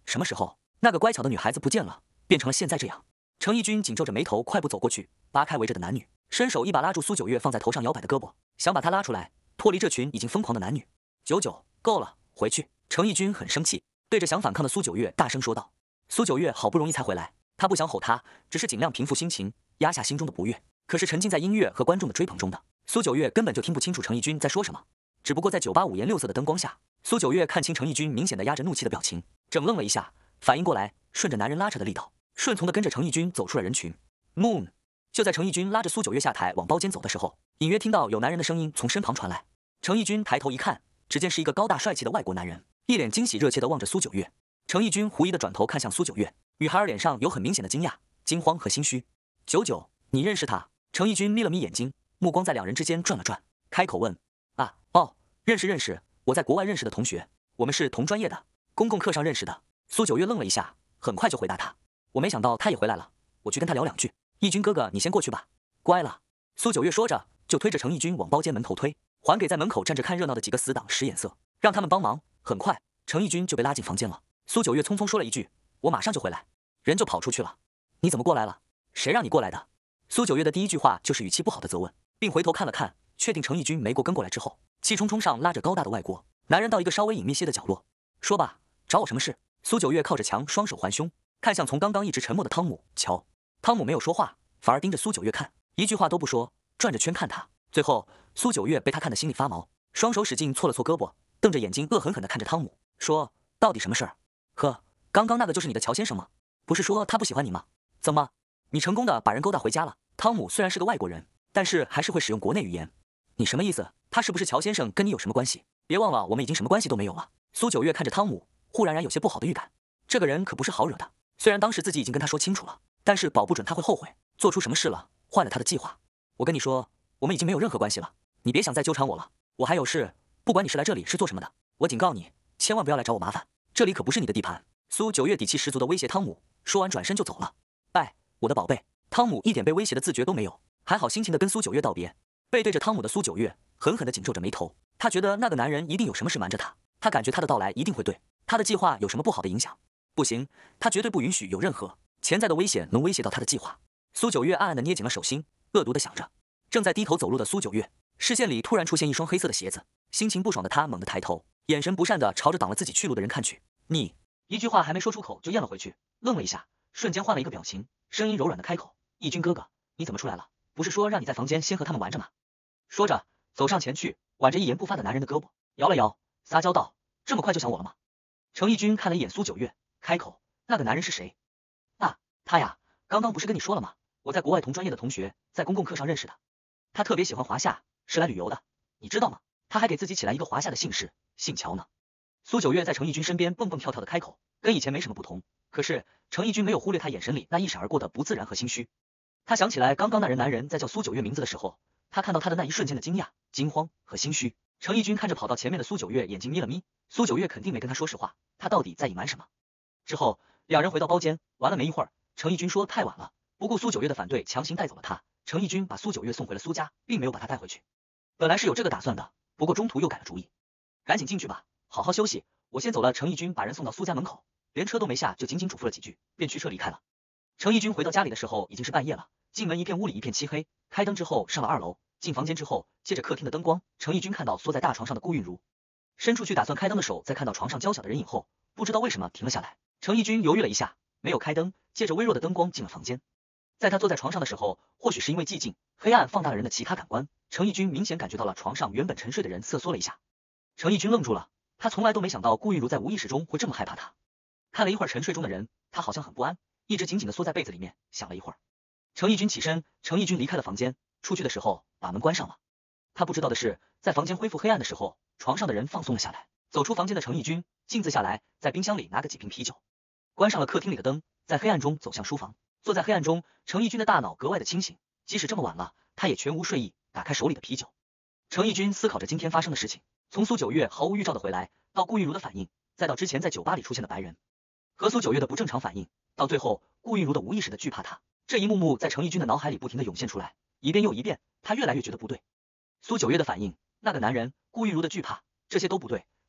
什么时候那个乖巧的女孩子不见了，变成了现在这样？程义军紧皱着眉头，快步走过去，扒开围着的男女，伸手一把拉住苏九月放在头上摇摆的胳膊，想把她拉出来，脱离这群已经疯狂的男女。九九，够了，回去！程义军很生气，对着想反抗的苏九月大声说道。苏九月好不容易才回来，他不想吼他，只是尽量平复心情，压下心中的不悦。可是沉浸在音乐和观众的追捧中的苏九月根本就听不清楚程义军在说什么。只不过在酒吧五颜六色的灯光下，苏九月看清程义军明显的压着怒气的表情，整愣了一下，反应过来，顺着男人拉扯的力道，顺从的跟着程义军走出了人群。Moon， 就在程义军拉着苏九月下台往包间走的时候，隐约听到有男人的声音从身旁传来。程义军抬头一看，只见是一个高大帅气的外国男人，一脸惊喜热切地望着苏九月。程义军狐疑地转头看向苏九月，女孩脸上有很明显的惊讶、惊慌和心虚。九九，你认识他？程义军眯了眯眼睛，目光在两人之间转了转，开口问：啊，哦，认识认识，我在国外认识的同学，我们是同专业的，公共课上认识的。苏九月愣了一下，很快就回答他：我没想到他也回来了，我去跟他聊两句。义军哥哥，你先过去吧。乖了。苏九月说着，就推着程义军往包间门头推，还给在门口站着看热闹的几个死党使眼色，让他们帮忙。很快，程义军就被拉进房间了。苏九月匆匆说了一句：我马上就回来，人就跑出去了。你怎么过来了？谁让你过来的？苏九月的第一句话就是语气不好的责问，并回头看了看，确定程义军没过跟过来之后，气冲冲上拉着高大的外国男人到一个稍微隐秘些的角落，说吧，找我什么事？苏九月靠着墙，双手环胸，看向从刚刚一直沉默的汤姆。瞧，汤姆没有说话，反而盯着苏九月看，一句话都不说，转着圈看他。最后，苏九月被他看得心里发毛，双手使劲搓了搓胳膊，瞪着眼睛恶狠狠地看着汤姆，说：到底什么事儿？呵，刚刚那个就是你的乔先生吗？不是说他不喜欢你吗？怎么，你成功的把人勾搭回家了？汤姆虽然是个外国人，但是还是会使用国内语言。你什么意思？他是不是乔先生跟你有什么关系？别忘了，我们已经什么关系都没有了。苏九月看着汤姆，忽然然有些不好的预感，这个人可不是好惹的。虽然当时自己已经跟他说清楚了，但是保不准他会后悔，做出什么事了，坏了他的计划。我跟你说，我们已经没有任何关系了，你别想再纠缠我了。我还有事，不管你是来这里是做什么的，我警告你，千万不要来找我麻烦，这里可不是你的地盘。苏九月底气十足的威胁汤姆，说完转身就走了。拜，我的宝贝。汤姆一点被威胁的自觉都没有，还好心情的跟苏九月道别。背对着汤姆的苏九月狠狠地紧皱着眉头，他觉得那个男人一定有什么事瞒着他，他感觉他的到来一定会对他的计划有什么不好的影响。不行，他绝对不允许有任何潜在的危险能威胁到他的计划。苏九月暗暗地捏紧了手心，恶毒地想着。正在低头走路的苏九月，视线里突然出现一双黑色的鞋子，心情不爽的他猛地抬头，眼神不善地朝着挡了自己去路的人看去。你一句话还没说出口就咽了回去，愣了一下，瞬间换了一个表情，声音柔软的开口：义军哥哥，你怎么出来了？不是说让你在房间先和他们玩着吗？说着走上前去，挽着一言不发的男人的胳膊，摇了摇，撒娇道：这么快就想我了吗？程义军看了一眼苏九月，开口：那个男人是谁？啊，他呀，刚刚不是跟你说了吗？我在国外同专业的同学，在公共课上认识的。他特别喜欢华夏，是来旅游的，你知道吗？他还给自己起来一个华夏的姓氏，姓乔呢。苏九月在程义军身边蹦蹦跳跳的开口，跟以前没什么不同。可是程义军没有忽略他眼神里那一闪而过的不自然和心虚。他想起来刚刚那人男人在叫苏九月名字的时候，他看到他的那一瞬间的惊讶、惊慌和心虚。程义军看着跑到前面的苏九月，眼睛眯了眯。苏九月肯定没跟他说实话，他到底在隐瞒什么？之后两人回到包间，玩了没一会儿，程义军说太晚了，不顾苏九月的反对，强行带走了他。程义军把苏九月送回了苏家，并没有把他带回去。本来是有这个打算的，不过中途又改了主意。赶紧进去吧，好好休息，我先走了。程义军把人送到苏家门口，连车都没下，就仅仅嘱咐了几句，便驱车离开了。程义军回到家里的时候已经是半夜了，进门一片屋里一片漆黑，开灯之后上了二楼，进房间之后，借着客厅的灯光，程义军看到缩在大床上的顾韵如，伸出去打算开灯的手，在看到床上娇小的人影后，不知道为什么停了下来。程义军犹豫了一下，没有开灯，借着微弱的灯光进了房间。在他坐在床上的时候，或许是因为寂静，黑暗放大了人的其他感官，程义军明显感觉到了床上原本沉睡的人瑟缩了一下。程义军愣住了，他从来都没想到顾韵如在无意识中会这么害怕他。看了一会儿沉睡中的人，他好像很不安，一直紧紧地缩在被子里面，想了一会儿。程义军起身，程义军离开了房间，出去的时候把门关上了。他不知道的是，在房间恢复黑暗的时候，床上的人放松了下来。走出房间的程义军静自下来，在冰箱里拿个几瓶啤酒，关上了客厅里的灯，在黑暗中走向书房。坐在黑暗中，程义军的大脑格外的清醒，即使这么晚了，他也全无睡意，打开手里的啤酒。程义军思考着今天发生的事情，从苏九月毫无预兆的回来，到顾韵如的反应，再到之前在酒吧里出现的白人和苏九月的不正常反应，到最后顾韵如的无意识的惧怕他，这一幕幕在程义军的脑海里不停的涌现出来，一遍又一遍，他越来越觉得不对。苏九月的反应，那个男人，顾韵如的惧怕，这些都不对。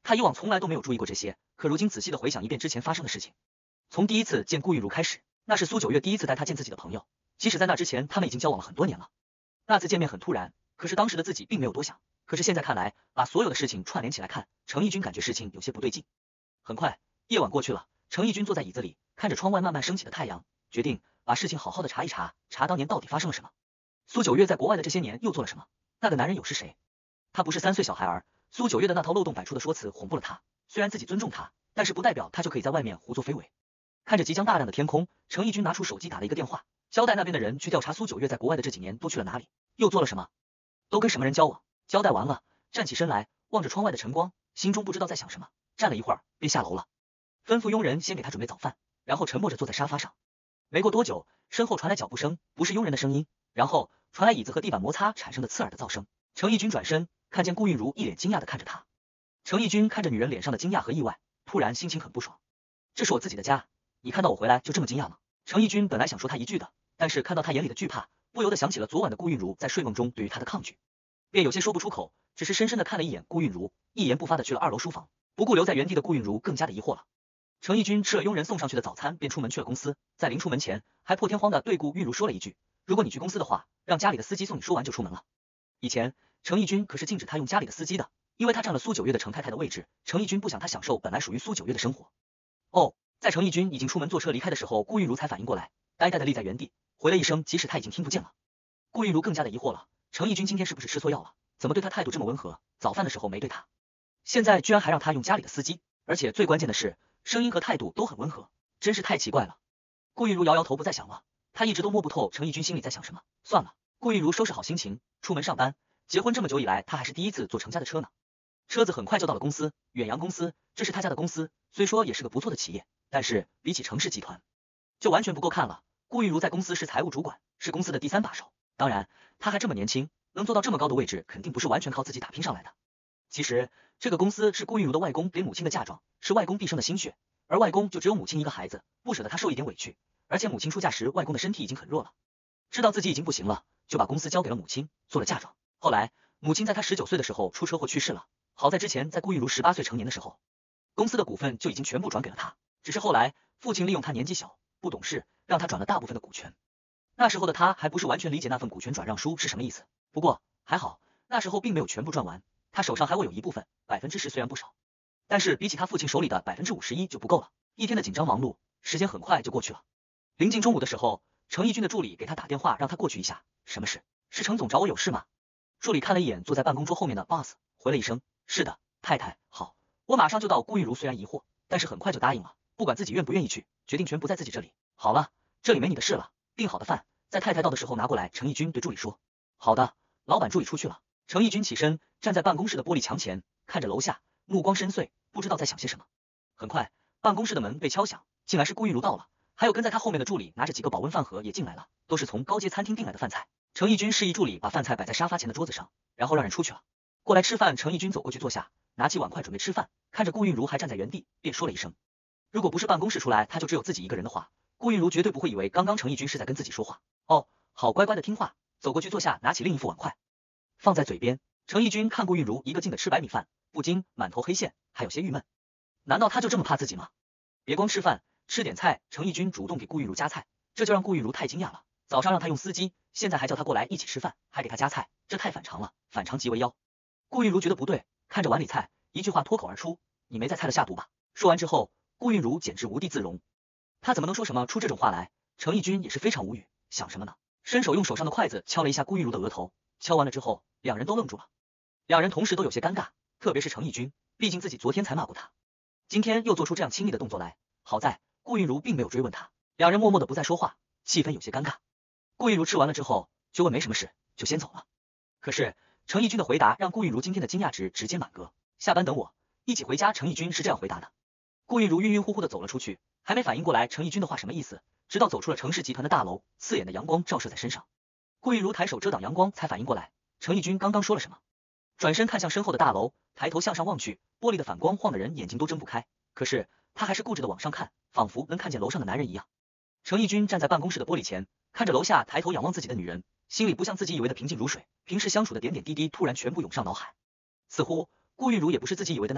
他以往从来都没有注意过这些，可如今仔细的回想一遍之前发生的事情，从第一次见顾韵如开始，那是苏九月第一次带他见自己的朋友，即使在那之前他们已经交往了很多年了。那次见面很突然，可是当时的自己并没有多想，可是现在看来，把所有的事情串联起来看，程义军感觉事情有些不对劲。很快，夜晚过去了，程义军坐在椅子里，看着窗外慢慢升起的太阳，决定把事情好好的查一查，查当年到底发生了什么。苏九月在国外的这些年又做了什么？那个男人又是谁？他不是三岁小孩儿。苏九月的那套漏洞百出的说辞哄不了他，虽然自己尊重他，但是不代表他就可以在外面胡作非为。看着即将大亮的天空，程义军拿出手机打了一个电话，交代那边的人去调查苏九月在国外的这几年都去了哪里，又做了什么，都跟什么人交往。交代完了，站起身来，望着窗外的晨光，心中不知道在想什么。站了一会儿，便下楼了，吩咐佣人先给他准备早饭，然后沉默着坐在沙发上。没过多久，身后传来脚步声，不是佣人的声音，然后传来椅子和地板摩擦产生的刺耳的噪声。程义军转身，看见顾韵如一脸惊讶的看着他。程义军看着女人脸上的惊讶和意外，突然心情很不爽。这是我自己的家，你看到我回来就这么惊讶吗？程义军本来想说他一句的，但是看到他眼里的惧怕，不由得想起了昨晚的顾韵如在睡梦中对于他的抗拒，便有些说不出口，只是深深的看了一眼顾韵如，一言不发的去了二楼书房。不顾留在原地的顾韵如更加的疑惑了。程义军吃了佣人送上去的早餐，便出门去了公司，在临出门前，还破天荒的对顾韵如说了一句，如果你去公司的话，让家里的司机送你，说完就出门了。以前程义军可是禁止他用家里的司机的，因为他占了苏九月的程太太的位置，程义军不想他享受本来属于苏九月的生活。哦，在程义军已经出门坐车离开的时候，顾韵如才反应过来，呆呆的立在原地，回了一声，即使他已经听不见了。顾韵如更加的疑惑了，程义军今天是不是吃错药了？怎么对他态度这么温和？早饭的时候没对他，现在居然还让他用家里的司机，而且最关键的是，声音和态度都很温和，真是太奇怪了。顾韵如摇摇头，不再想了，他一直都摸不透程义军心里在想什么。算了，顾韵如收拾好心情，出门上班。结婚这么久以来，他还是第一次坐程家的车呢。车子很快就到了公司，远洋公司，这是他家的公司，虽说也是个不错的企业，但是比起程氏集团，就完全不够看了。顾韵如在公司是财务主管，是公司的第三把手，当然，他还这么年轻，能做到这么高的位置，肯定不是完全靠自己打拼上来的。其实，这个公司是顾韵如的外公给母亲的嫁妆，是外公毕生的心血，而外公就只有母亲一个孩子，不舍得他受一点委屈，而且母亲出嫁时，外公的身体已经很弱了，知道自己已经不行了，就把公司交给了母亲，做了嫁妆。后来，母亲在他十九岁的时候出车祸去世了，好在之前在顾韵如十八岁成年的时候，公司的股份就已经全部转给了他，只是后来父亲利用他年纪小，不懂事，让他转了大部分的股权。那时候的他还不是完全理解那份股权转让书是什么意思，不过还好，那时候并没有全部赚完，他手上还握有一部分，百分之十虽然不少，但是比起他父亲手里的百分之五十一就不够了。一天的紧张忙碌，时间很快就过去了。临近中午的时候，程义军的助理给他打电话，让他过去一下。什么事？是程总找我有事吗？助理看了一眼坐在办公桌后面的 boss， 回了一声，是的，太太，好，我马上就到。顾韵如虽然疑惑，但是很快就答应了，不管自己愿不愿意去，决定权不在自己这里。好了，这里没你的事了，订好的饭，在太太到的时候拿过来。程义军对助理说。好的，老板。助理出去了。程义军起身，站在办公室的玻璃墙前，看着楼下，目光深邃，不知道在想些什么。很快，办公室的门被敲响，进来是顾韵如到了，还有跟在他后面的助理拿着几个保温饭盒也进来了，都是从高阶餐厅订来的饭菜。程义军示意助理把饭菜摆在沙发前的桌子上，然后让人出去了。过来吃饭。程义军走过去坐下，拿起碗筷准备吃饭，看着顾韵如还站在原地，便说了一声。如果不是办公室出来他就只有自己一个人的话，顾韵如绝对不会以为刚刚程义军是在跟自己说话。哦，好，乖乖的听话，走过去坐下，拿起另一副碗筷放在嘴边。程义军看顾韵如一个劲的吃白米饭，不禁满头黑线，还有些郁闷。难道他就这么怕自己吗？别光吃饭，吃点菜。程义军主动给顾韵如夹菜，这就让顾韵如太惊讶了。早上让他用司机，现在还叫他过来一起吃饭，还给他夹菜，这太反常了，反常即为妖。顾韵如觉得不对，看着碗里菜，一句话脱口而出，你没在菜了下毒吧？说完之后，顾韵如简直无地自容，他怎么能说什么出这种话来？程义军也是非常无语，想什么呢？伸手用手上的筷子敲了一下顾韵如的额头，敲完了之后，两人都愣住了，两人同时都有些尴尬，特别是程义军，毕竟自己昨天才骂过他，今天又做出这样亲密的动作来。好在顾韵如并没有追问他，两人默默的不再说话，气氛有些尴尬。顾韵如吃完了之后就问没什么事，就先走了。可是程义军的回答让顾韵如今天的惊讶值直接满格。下班等我，一起回家。程义军是这样回答的。顾韵如晕晕乎乎的走了出去，还没反应过来程义军的话什么意思，直到走出了程氏集团的大楼，刺眼的阳光照射在身上，顾韵如抬手遮挡阳光，才反应过来程义军刚刚说了什么，转身看向身后的大楼，抬头向上望去，玻璃的反光晃得人眼睛都睁不开，可是他还是固执的往上看，仿佛能看见楼上的男人一样。程义军站在办公室的玻璃前，看着楼下抬头仰望自己的女人，心里不像自己以为的平静如水，平时相处的点点滴滴突然全部涌上脑海。似乎顾韵如也不是自己以为的那样，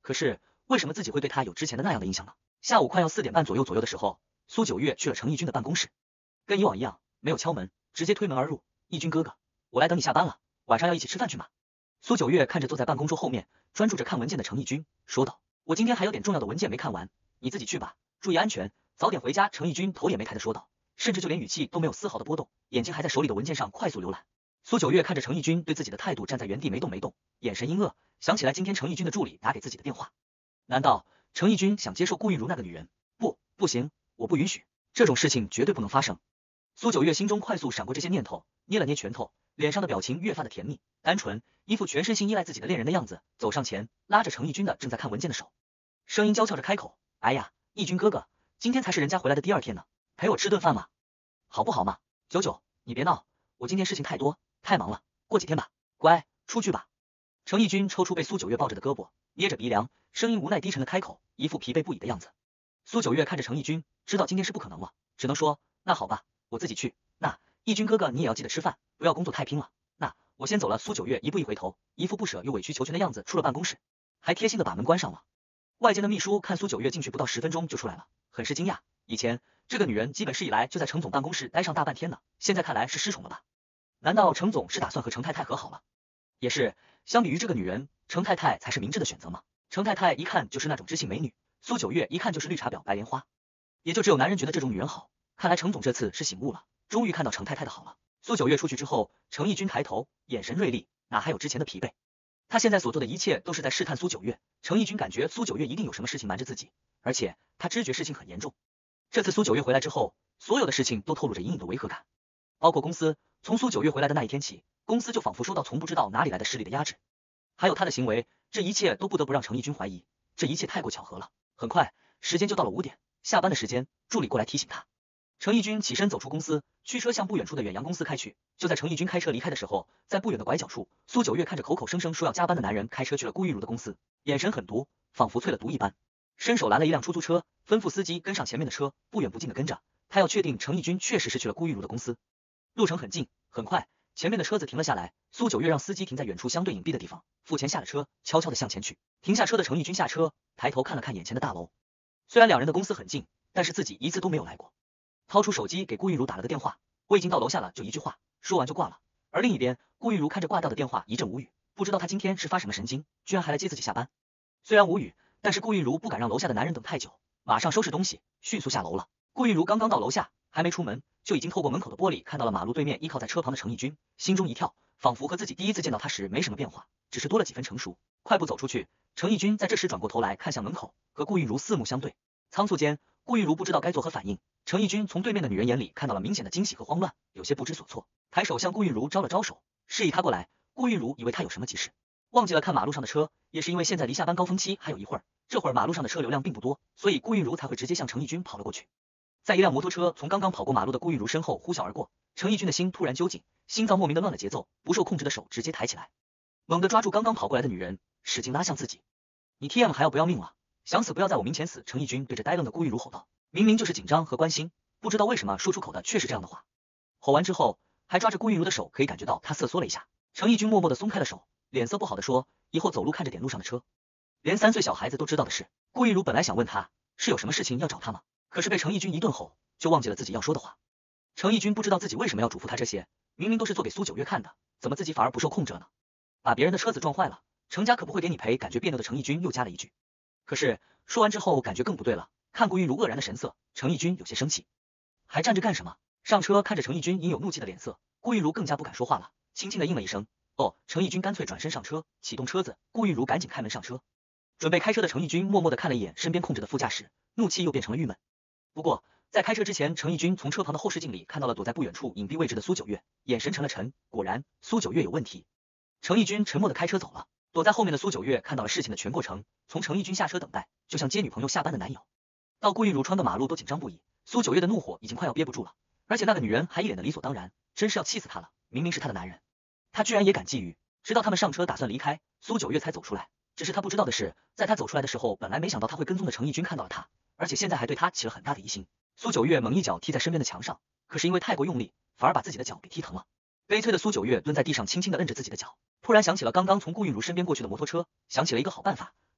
可是为什么自己会对他有之前的那样的印象呢？下午快要四点半左右左右的时候，苏九月去了程义军的办公室，跟以往一样，没有敲门，直接推门而入。义军哥哥，我来等你下班了，晚上要一起吃饭去吗？苏九月看着坐在办公桌后面专注着看文件的程义军，说道。我今天还有点重要的文件没看完，你自己去吧，注意安全，早点回家。程义军头也没抬的说道，甚至就连语气都没有丝毫的波动，眼睛还在手里的文件上快速浏览。苏九月看着程义军对自己的态度站在原地没动没动，眼神阴恶，想起来今天程义军的助理打给自己的电话，难道程义军想接受顾玉如那个女人？不，不行，我不允许，这种事情绝对不能发生。苏九月心中快速闪过这些念头，捏了捏拳头，脸上的表情越发的甜蜜单纯，一副全身心依赖自己的恋人的样子，走上前拉着程义军的正在看文件的手，声音娇俏着开口，哎呀，义军哥哥，今天才是人家回来的第二天呢，陪我吃顿饭嘛，好不好嘛？九九，你别闹，我今天事情太多太忙了，过几天吧，乖，出去吧。程义军抽出被苏九月抱着的胳膊，捏着鼻梁，声音无奈低沉的开口，一副疲惫不已的样子。苏九月看着程义军，知道今天是不可能了，只能说，那好吧，我自己去。那义军哥哥你也要记得吃饭，不要工作太拼了。那我先走了。苏九月一步一回头，一副不舍又委曲求全的样子出了办公室，还贴心的把门关上了。外间的秘书看苏九月进去不到十分钟就出来了，很是惊讶。以前这个女人基本是以来就在程总办公室待上大半天呢，现在看来是失宠了吧？难道程总是打算和程太太和好了？也是，相比于这个女人，程太太才是明智的选择嘛。程太太一看就是那种知性美女，苏九月一看就是绿茶婊白莲花，也就只有男人觉得这种女人好。看来程总这次是醒悟了，终于看到程太太的好了。苏九月出去之后，程义军抬头，眼神锐利，哪还有之前的疲惫？他现在所做的一切都是在试探苏九月。程义军感觉苏九月一定有什么事情瞒着自己，而且他知觉事情很严重。这次苏九月回来之后，所有的事情都透露着隐隐的违和感，包括公司，从苏九月回来的那一天起，公司就仿佛受到从不知道哪里来的势力的压制，还有他的行为，这一切都不得不让程义军怀疑，这一切太过巧合了。很快，时间就到了五点，下班的时间，助理过来提醒他。程义军起身走出公司，驱车向不远处的远洋公司开去。就在程义军开车离开的时候，在不远的拐角处，苏九月看着口口声声说要加班的男人开车去了顾玉如的公司，眼神狠毒，仿佛淬了毒一般，伸手拦了一辆出租车，吩咐司机跟上前面的车，不远不近的跟着，他要确定程义军确实是去了顾玉如的公司。路程很近，很快，前面的车子停了下来，苏九月让司机停在远处相对隐蔽的地方，付钱下了车，悄悄的向前去。停下车的程义军下车，抬头看了看眼前的大楼，虽然两人的公司很近，但是自己一次都没有来过。掏出手机给顾玉如打了个电话，我已经到楼下了，就一句话，说完就挂了。而另一边，顾玉如看着挂掉的电话一阵无语，不知道他今天是发什么神经，居然还来接自己下班。虽然无语，但是顾玉如不敢让楼下的男人等太久，马上收拾东西，迅速下楼了。顾玉如刚刚到楼下，还没出门，就已经透过门口的玻璃看到了马路对面依靠在车旁的程义军，心中一跳，仿佛和自己第一次见到他时没什么变化，只是多了几分成熟。快步走出去，程义军在这时转过头来看向门口，和顾玉如四目相对。仓促间，顾玉如不知道该作何反应。程义军从对面的女人眼里看到了明显的惊喜和慌乱，有些不知所措，抬手向顾玉如招了招手，示意他过来。顾玉如以为他有什么急事，忘记了看马路上的车，也是因为现在离下班高峰期还有一会儿，这会儿马路上的车流量并不多，所以顾玉如才会直接向程义军跑了过去。在一辆摩托车从刚刚跑过马路的顾玉如身后呼啸而过，程义军的心突然揪紧，心脏莫名的乱了节奏，不受控制的手直接抬起来，猛地抓住刚刚跑过来的女人，使劲拉向自己。你 T M 还要不要命了？想死不要在我面前死！程义军对着呆愣的顾玉如吼道，明明就是紧张和关心，不知道为什么说出口的却是这样的话。吼完之后，还抓着顾玉如的手，可以感觉到她瑟缩了一下。程义军默默的松开了手，脸色不好的说，以后走路看着点路上的车。连三岁小孩子都知道的事，顾玉如本来想问他是有什么事情要找他吗？可是被程义军一顿吼，就忘记了自己要说的话。程义军不知道自己为什么要嘱咐他这些，明明都是做给苏九月看的，怎么自己反而不受控制了呢？把别人的车子撞坏了，程家可不会给你赔。感觉别扭的程义军又加了一句。可是说完之后感觉更不对了，看顾玉如愕然的神色，程义军有些生气。还站着干什么？上车！看着程义军隐有怒气的脸色，顾玉如更加不敢说话了，轻轻的应了一声。哦，程义军干脆转身上车，启动车子。顾玉如赶紧开门上车。准备开车的程义军默默的看了一眼身边空着的副驾驶，怒气又变成了郁闷。不过在开车之前，程义军从车旁的后视镜里看到了躲在不远处隐蔽位置的苏九月，眼神沉了沉，果然苏九月有问题。程义军沉默的开车走了。躲在后面的苏九月看到了事情的全过程，从程义军下车等待，就像接女朋友下班的男友。到顾玉如穿个马路都紧张不已，苏九月的怒火已经快要憋不住了，而且那个女人还一脸的理所当然，真是要气死他了，明明是他的男人，他居然也敢觊觎。直到他们上车打算离开，苏九月才走出来。只是他不知道的是，在他走出来的时候，本来没想到他会跟踪的程义军看到了他，而且现在还对他起了很大的疑心。苏九月猛一脚踢在身边的墙上，可是因为太过用力，反而把自己的脚给踢疼了。悲催的苏九月蹲在地上轻轻的摁着自己的脚，突然想起了刚刚从顾玉如身边过去的摩托车，想起了一个好办法，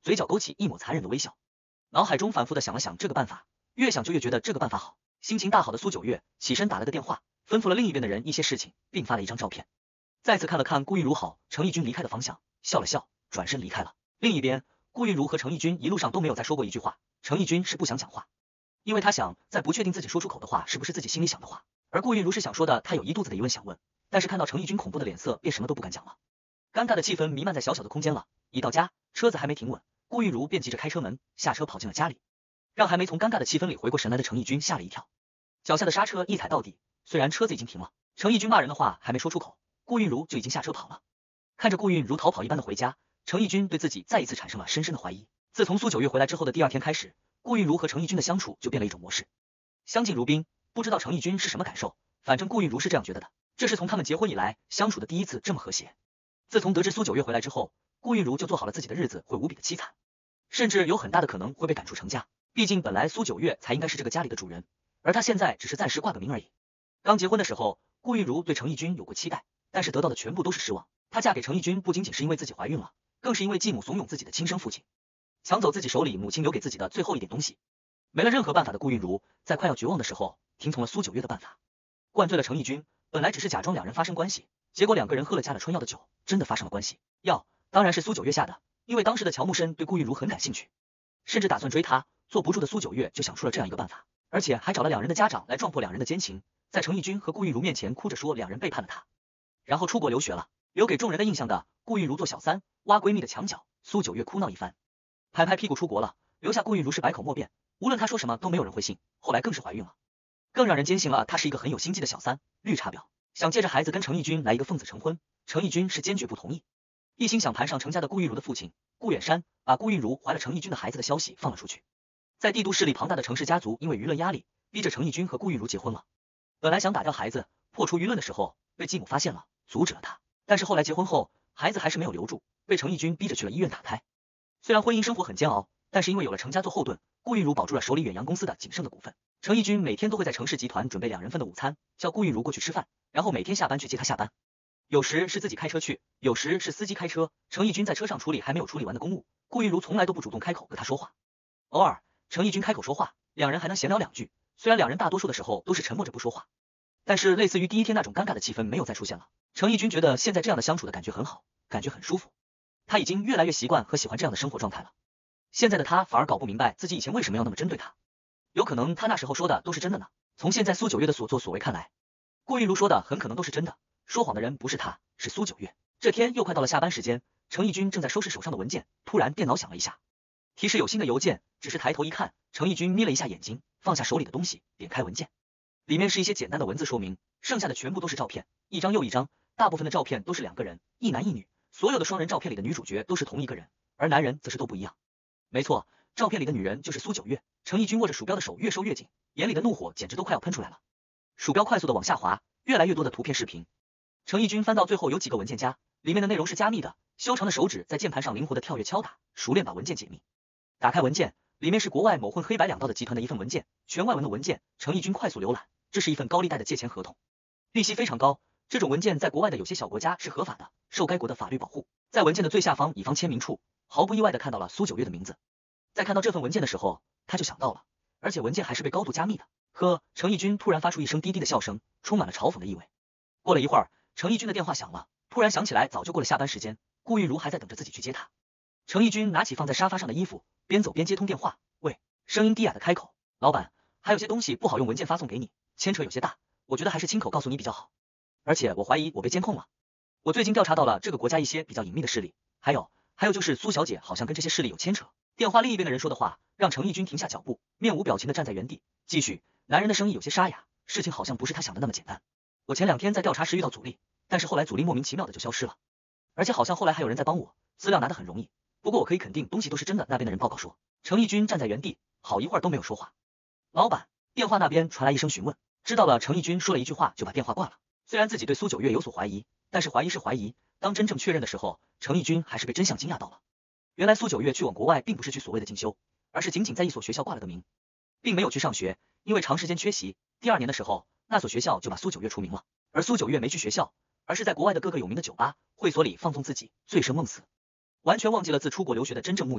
嘴角勾起一抹残忍的微笑，脑海中反复的想了想这个办法，越想就越觉得这个办法好。心情大好的苏九月起身打了个电话，吩咐了另一边的人一些事情，并发了一张照片。再次看了看顾韵如好程义军离开的方向，笑了笑，转身离开了。另一边，顾韵如和程义军一路上都没有再说过一句话。程义军是不想讲话，因为他想在不确定自己说出口的话是不是自己心里想的话，而顾韵如是想说的，他有一肚子的疑问想问，但是看到程义军恐怖的脸色，便什么都不敢讲了。尴尬的气氛弥漫在小小的空间了。一到家，车子还没停稳，顾韵如便急着开车门，下车跑进了家里，让还没从尴尬的气氛里回过神来的程义军吓了一跳，脚下的刹车一踩到底，虽然车子已经停了，程义军骂人的话还没说出口，顾韵如就已经下车跑了。看着顾韵如逃跑一般的回家，程义军对自己再一次产生了深深的怀疑。自从苏九月回来之后的第二天开始，顾韵如和程义军的相处就变了一种模式，相敬如宾。不知道程义军是什么感受，反正顾韵如是这样觉得的。这是从他们结婚以来相处的第一次这么和谐。自从得知苏九月回来之后，顾韵如就做好了自己的日子会无比的凄惨，甚至有很大的可能会被赶出程家。毕竟本来苏九月才应该是这个家里的主人，而她现在只是暂时挂个名而已。刚结婚的时候，顾韵如对程义军有过期待，但是得到的全部都是失望。她嫁给程义军不仅仅是因为自己怀孕了，更是因为继母怂恿自己的亲生父亲抢走自己手里母亲留给自己的最后一点东西。没了任何办法的顾韵如，在快要绝望的时候，听从了苏九月的办法，灌醉了程义军。本来只是假装两人发生关系，结果两个人喝了加了春药的酒，真的发生了关系。药当然是苏九月下的，因为当时的乔木申对顾韵如很感兴趣，甚至打算追她。坐不住的苏九月就想出了这样一个办法，而且还找了两人的家长来撞破两人的奸情，在程义军和顾韵如面前哭着说两人背叛了他，然后出国留学了。留给众人的印象的顾韵如做小三，挖闺蜜的墙角，苏九月哭闹一番，拍拍屁股出国了，留下顾韵如是百口莫辩，无论她说什么都没有人会信。后来更是怀孕了，更让人坚信了她是一个很有心机的小三，绿茶婊，想借着孩子跟程义军来一个奉子成婚。程义军是坚决不同意，一心想盘上程家的顾韵如的父亲顾远山，把顾韵如怀了程义军的孩子的消息放了出去。在帝都势力庞大的程氏家族因为舆论压力，逼着程义军和顾韵如结婚了。本来想打掉孩子破除舆论的时候，被继母发现了，阻止了他。但是后来结婚后，孩子还是没有留住，被程义军逼着去了医院打胎。虽然婚姻生活很煎熬，但是因为有了程家做后盾，顾韵如保住了手里远洋公司的仅剩的股份。程义军每天都会在程氏集团准备两人份的午餐，叫顾韵如过去吃饭，然后每天下班去接她下班。有时是自己开车去，有时是司机开车。程义军在车上处理还没有处理完的公务，顾韵如从来都不主动开口跟他说话。偶尔程义军开口说话，两人还能闲聊两句。虽然两人大多数的时候都是沉默着不说话，但是类似于第一天那种尴尬的气氛没有再出现了。程义军觉得现在这样的相处的感觉很好，感觉很舒服。他已经越来越习惯和喜欢这样的生活状态了。现在的他反而搞不明白自己以前为什么要那么针对他，有可能他那时候说的都是真的呢。从现在苏九月的所作所为看来，顾韵如说的很可能都是真的，说谎的人不是他，是苏九月。这天又快到了下班时间，程义军正在收拾手上的文件，突然电脑响了一下，提示有新的邮件。只是抬头一看，程义军眯了一下眼睛，放下手里的东西，点开文件，里面是一些简单的文字说明，剩下的全部都是照片，一张又一张，大部分的照片都是两个人，一男一女，所有的双人照片里的女主角都是同一个人，而男人则是都不一样。没错，照片里的女人就是苏九月。程义军握着鼠标的手越收越紧，眼里的怒火简直都快要喷出来了。鼠标快速的往下滑，越来越多的图片视频。程义军翻到最后有几个文件夹，里面的内容是加密的，修长的手指在键盘上灵活的跳跃敲打，熟练把文件解密。打开文件，里面是国外某混黑白两道的集团的一份文件，全外文的文件。程义军快速浏览，这是一份高利贷的借钱合同，利息非常高。这种文件在国外的有些小国家是合法的，受该国的法律保护。在文件的最下方乙方签名处，毫不意外的看到了苏九月的名字。在看到这份文件的时候，他就想到了，而且文件还是被高度加密的。呵，程义军突然发出一声低低的笑声，充满了嘲讽的意味。过了一会儿，程义军的电话响了，突然想起来早就过了下班时间，顾韵如还在等着自己去接他。程义军拿起放在沙发上的衣服，边走边接通电话。喂，声音低哑的开口，老板，还有些东西不好用文件发送给你，牵扯有些大，我觉得还是亲口告诉你比较好。而且我怀疑我被监控了，我最近调查到了这个国家一些比较隐秘的势力，还有还有就是苏小姐好像跟这些势力有牵扯。电话另一边的人说的话让程义军停下脚步，面无表情的站在原地。继续，男人的声音有些沙哑，事情好像不是他想的那么简单。我前两天在调查时遇到阻力，但是后来阻力莫名其妙的就消失了，而且好像后来还有人在帮我，资料拿得很容易。不过我可以肯定东西都是真的。那边的人报告说。程义军站在原地好一会儿都没有说话。老板，电话那边传来一声询问。知道了程义军说了一句话就把电话挂了。虽然自己对苏九月有所怀疑，但是怀疑是怀疑，当真正确认的时候，程义军还是被真相惊讶到了。原来苏九月去往国外并不是去所谓的进修，而是仅仅在一所学校挂了个名，并没有去上学。因为长时间缺席，第二年的时候那所学校就把苏九月除名了。而苏九月没去学校，而是在国外的各个有名的酒吧会所里放纵自己，醉生梦死，完全忘记了自出国留学的真正目的，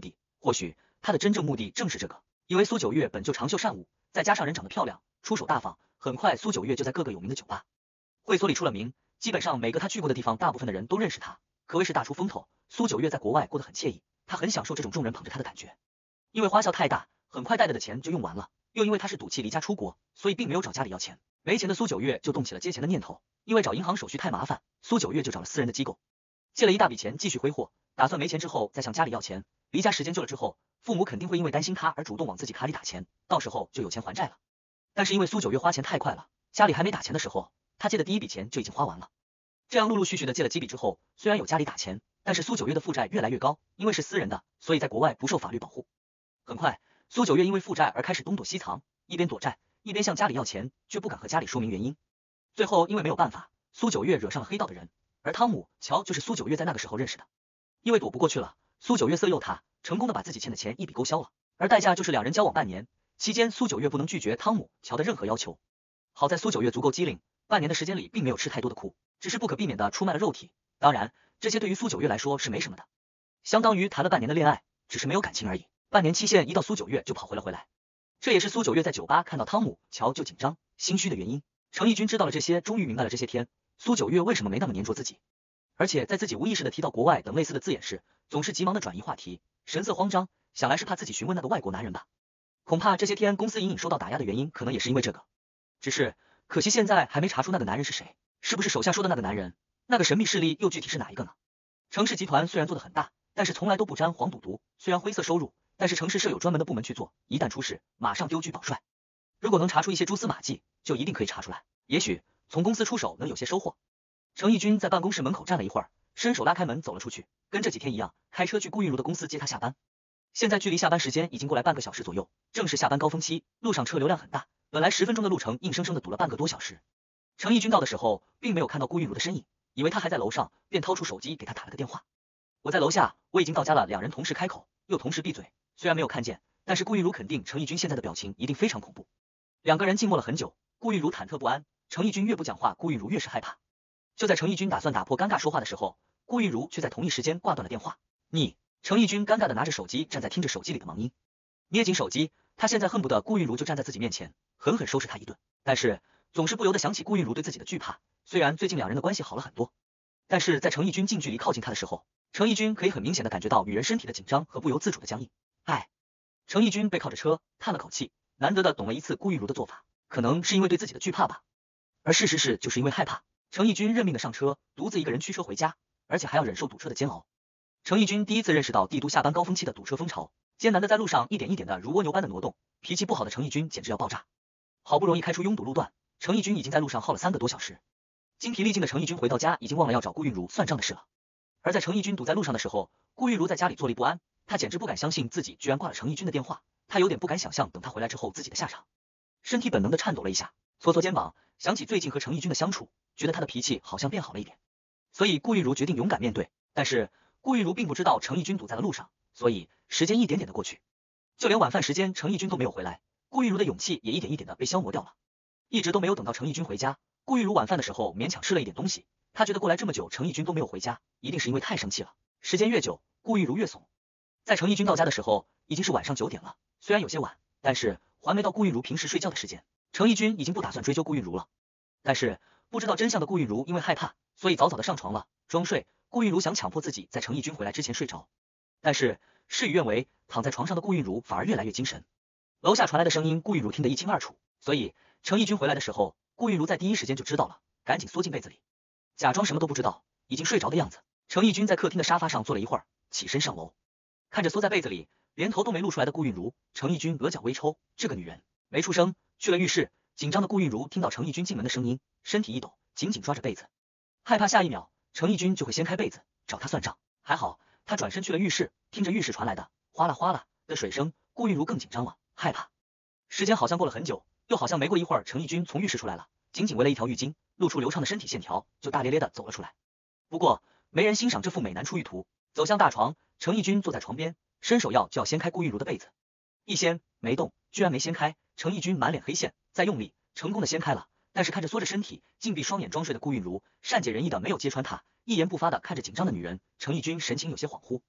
或许他的真正目的正是这个，因为苏九月本就长袖善舞，再加上人长得漂亮，出手大方，很快苏九月就在各个有名的酒吧、会所里出了名，基本上每个他去过的地方，大部分的人都认识他，可谓是大出风头。苏九月在国外过得很惬意，他很享受这种众人捧着他的感觉。因为花销太大，很快带着的钱就用完了，又因为他是赌气离家出国，所以并没有找家里要钱。没钱的苏九月就动起了借钱的念头，因为找银行手续太麻烦，苏九月就找了私人的机构，借了一大笔钱继续挥霍，打算没钱之后再向家里要钱。离家时间久了之后，父母肯定会因为担心他而主动往自己卡里打钱，到时候就有钱还债了。但是因为苏九月花钱太快了，家里还没打钱的时候，他借的第一笔钱就已经花完了。这样陆陆续续的借了几笔之后，虽然有家里打钱，但是苏九月的负债越来越高，因为是私人的，所以在国外不受法律保护。很快，苏九月因为负债而开始东躲西藏，一边躲债，一边向家里要钱，却不敢和家里说明原因。最后因为没有办法，苏九月惹上了黑道的人，而汤姆、乔就是苏九月在那个时候认识的。因为躲不过去了，苏九月色诱他，成功的把自己欠的钱一笔勾销了，而代价就是两人交往半年，期间苏九月不能拒绝汤姆、乔的任何要求。好在苏九月足够机灵，半年的时间里并没有吃太多的苦，只是不可避免的出卖了肉体。当然，这些对于苏九月来说是没什么的，相当于谈了半年的恋爱，只是没有感情而已。半年期限一到，苏九月就跑回了回来。这也是苏九月在酒吧看到汤姆、乔就紧张、心虚的原因。程义军知道了这些，终于明白了这些天苏九月为什么没那么黏着自己，而且在自己无意识的提到国外等类似的字眼时，总是急忙的转移话题，神色慌张，想来是怕自己询问那个外国男人吧。恐怕这些天公司隐隐受到打压的原因，可能也是因为这个。只是可惜现在还没查出那个男人是谁，是不是手下说的那个男人？那个神秘势力又具体是哪一个呢？程氏集团虽然做得很大，但是从来都不沾黄赌毒，虽然灰色收入，但是程氏设有专门的部门去做，一旦出事，马上丢车保帅。如果能查出一些蛛丝马迹，就一定可以查出来，也许从公司出手能有些收获。程义军在办公室门口站了一会儿，伸手拉开门走了出去，跟这几天一样，开车去顾玉茹的公司接她下班。现在距离下班时间已经过来半个小时左右，正是下班高峰期，路上车流量很大，本来十分钟的路程硬生生的堵了半个多小时。程义军到的时候并没有看到顾玉茹的身影，以为她还在楼上，便掏出手机给她打了个电话。我在楼下，我已经到家了。两人同时开口，又同时闭嘴，虽然没有看见，但是顾玉茹肯定程义军现在的表情一定非常恐怖。两个人静默了很久，顾玉茹忐忑不安，程义军越不讲话，顾玉茹越是害怕。就在程义军打算打破尴尬说话的时候，顾玉茹却在同一时间挂断了电话。你，程义军尴尬的拿着手机站在听着手机里的忙音，捏紧手机，他现在恨不得顾玉茹就站在自己面前，狠狠收拾他一顿。但是总是不由得想起顾玉茹对自己的惧怕，虽然最近两人的关系好了很多，但是在程义军近距离靠近他的时候，程义军可以很明显的感觉到女人身体的紧张和不由自主的僵硬。哎，程义军背靠着车，叹了口气，难得的懂了一次顾玉茹的做法，可能是因为对自己的惧怕吧。而事实是，就是因为害怕，程义军认命的上车，独自一个人驱车回家，而且还要忍受堵车的煎熬。程义军第一次认识到帝都下班高峰期的堵车风潮，艰难的在路上一点一点的如蜗牛般的挪动，脾气不好的程义军简直要爆炸。好不容易开出拥堵路段，程义军已经在路上耗了三个多小时。精疲力尽的程义军回到家，已经忘了要找顾玉茹算账的事了。而在程义军堵在路上的时候，顾玉茹在家里坐立不安，她简直不敢相信自己居然挂了程义军的电话，她有点不敢想象等她回来之后自己的下场，身体本能的颤抖了一下，搓搓肩膀，想起最近和程义军的相处，觉得他的脾气好像变好了一点，所以顾玉茹决定勇敢面对。但是顾玉茹并不知道程义军堵在了路上，所以时间一点点的过去，就连晚饭时间程义军都没有回来，顾玉茹的勇气也一点一点的被消磨掉了。一直都没有等到程义军回家，顾玉茹晚饭的时候勉强吃了一点东西，她觉得过来这么久程义军都没有回家，一定是因为太生气了。时间越久，顾玉茹越怂。在程义军到家的时候，已经是晚上九点了，虽然有些晚，但是还没到顾玉茹平时睡觉的时间。程义军已经不打算追究顾玉茹了，但是不知道真相的顾玉茹因为害怕，所以早早的上床了，装睡。顾玉茹想强迫自己在程义军回来之前睡着，但是事与愿违，躺在床上的顾玉茹反而越来越精神。楼下传来的声音，顾玉茹听得一清二楚，所以程义军回来的时候，顾玉茹在第一时间就知道了，赶紧缩进被子里，假装什么都不知道，已经睡着的样子。程义军在客厅的沙发上坐了一会儿，起身上楼，看着缩在被子里，连头都没露出来的顾玉茹，程义军额角微抽，这个女人没出声，去了浴室。紧张的顾玉茹听到程义军进门的声音，身体一抖，紧紧抓着被子，害怕下一秒程义军就会掀开被子找他算账。还好他转身去了浴室，听着浴室传来的哗啦哗啦的水声，顾玉茹更紧张了，害怕。时间好像过了很久，又好像没过一会儿，程义军从浴室出来了，紧紧围了一条浴巾，露出流畅的身体线条，就大咧咧的走了出来。不过没人欣赏这幅美男出浴图，走向大床，程义军坐在床边，伸手要就要掀开顾玉茹的被子，一掀没动，居然没掀开。程义军满脸黑线，再用力成功的掀开了，但是看着缩着身体紧闭双眼装睡的顾玉茹，善解人意的没有揭穿他，一言不发的看着紧张的女人，程义军神情有些恍惚。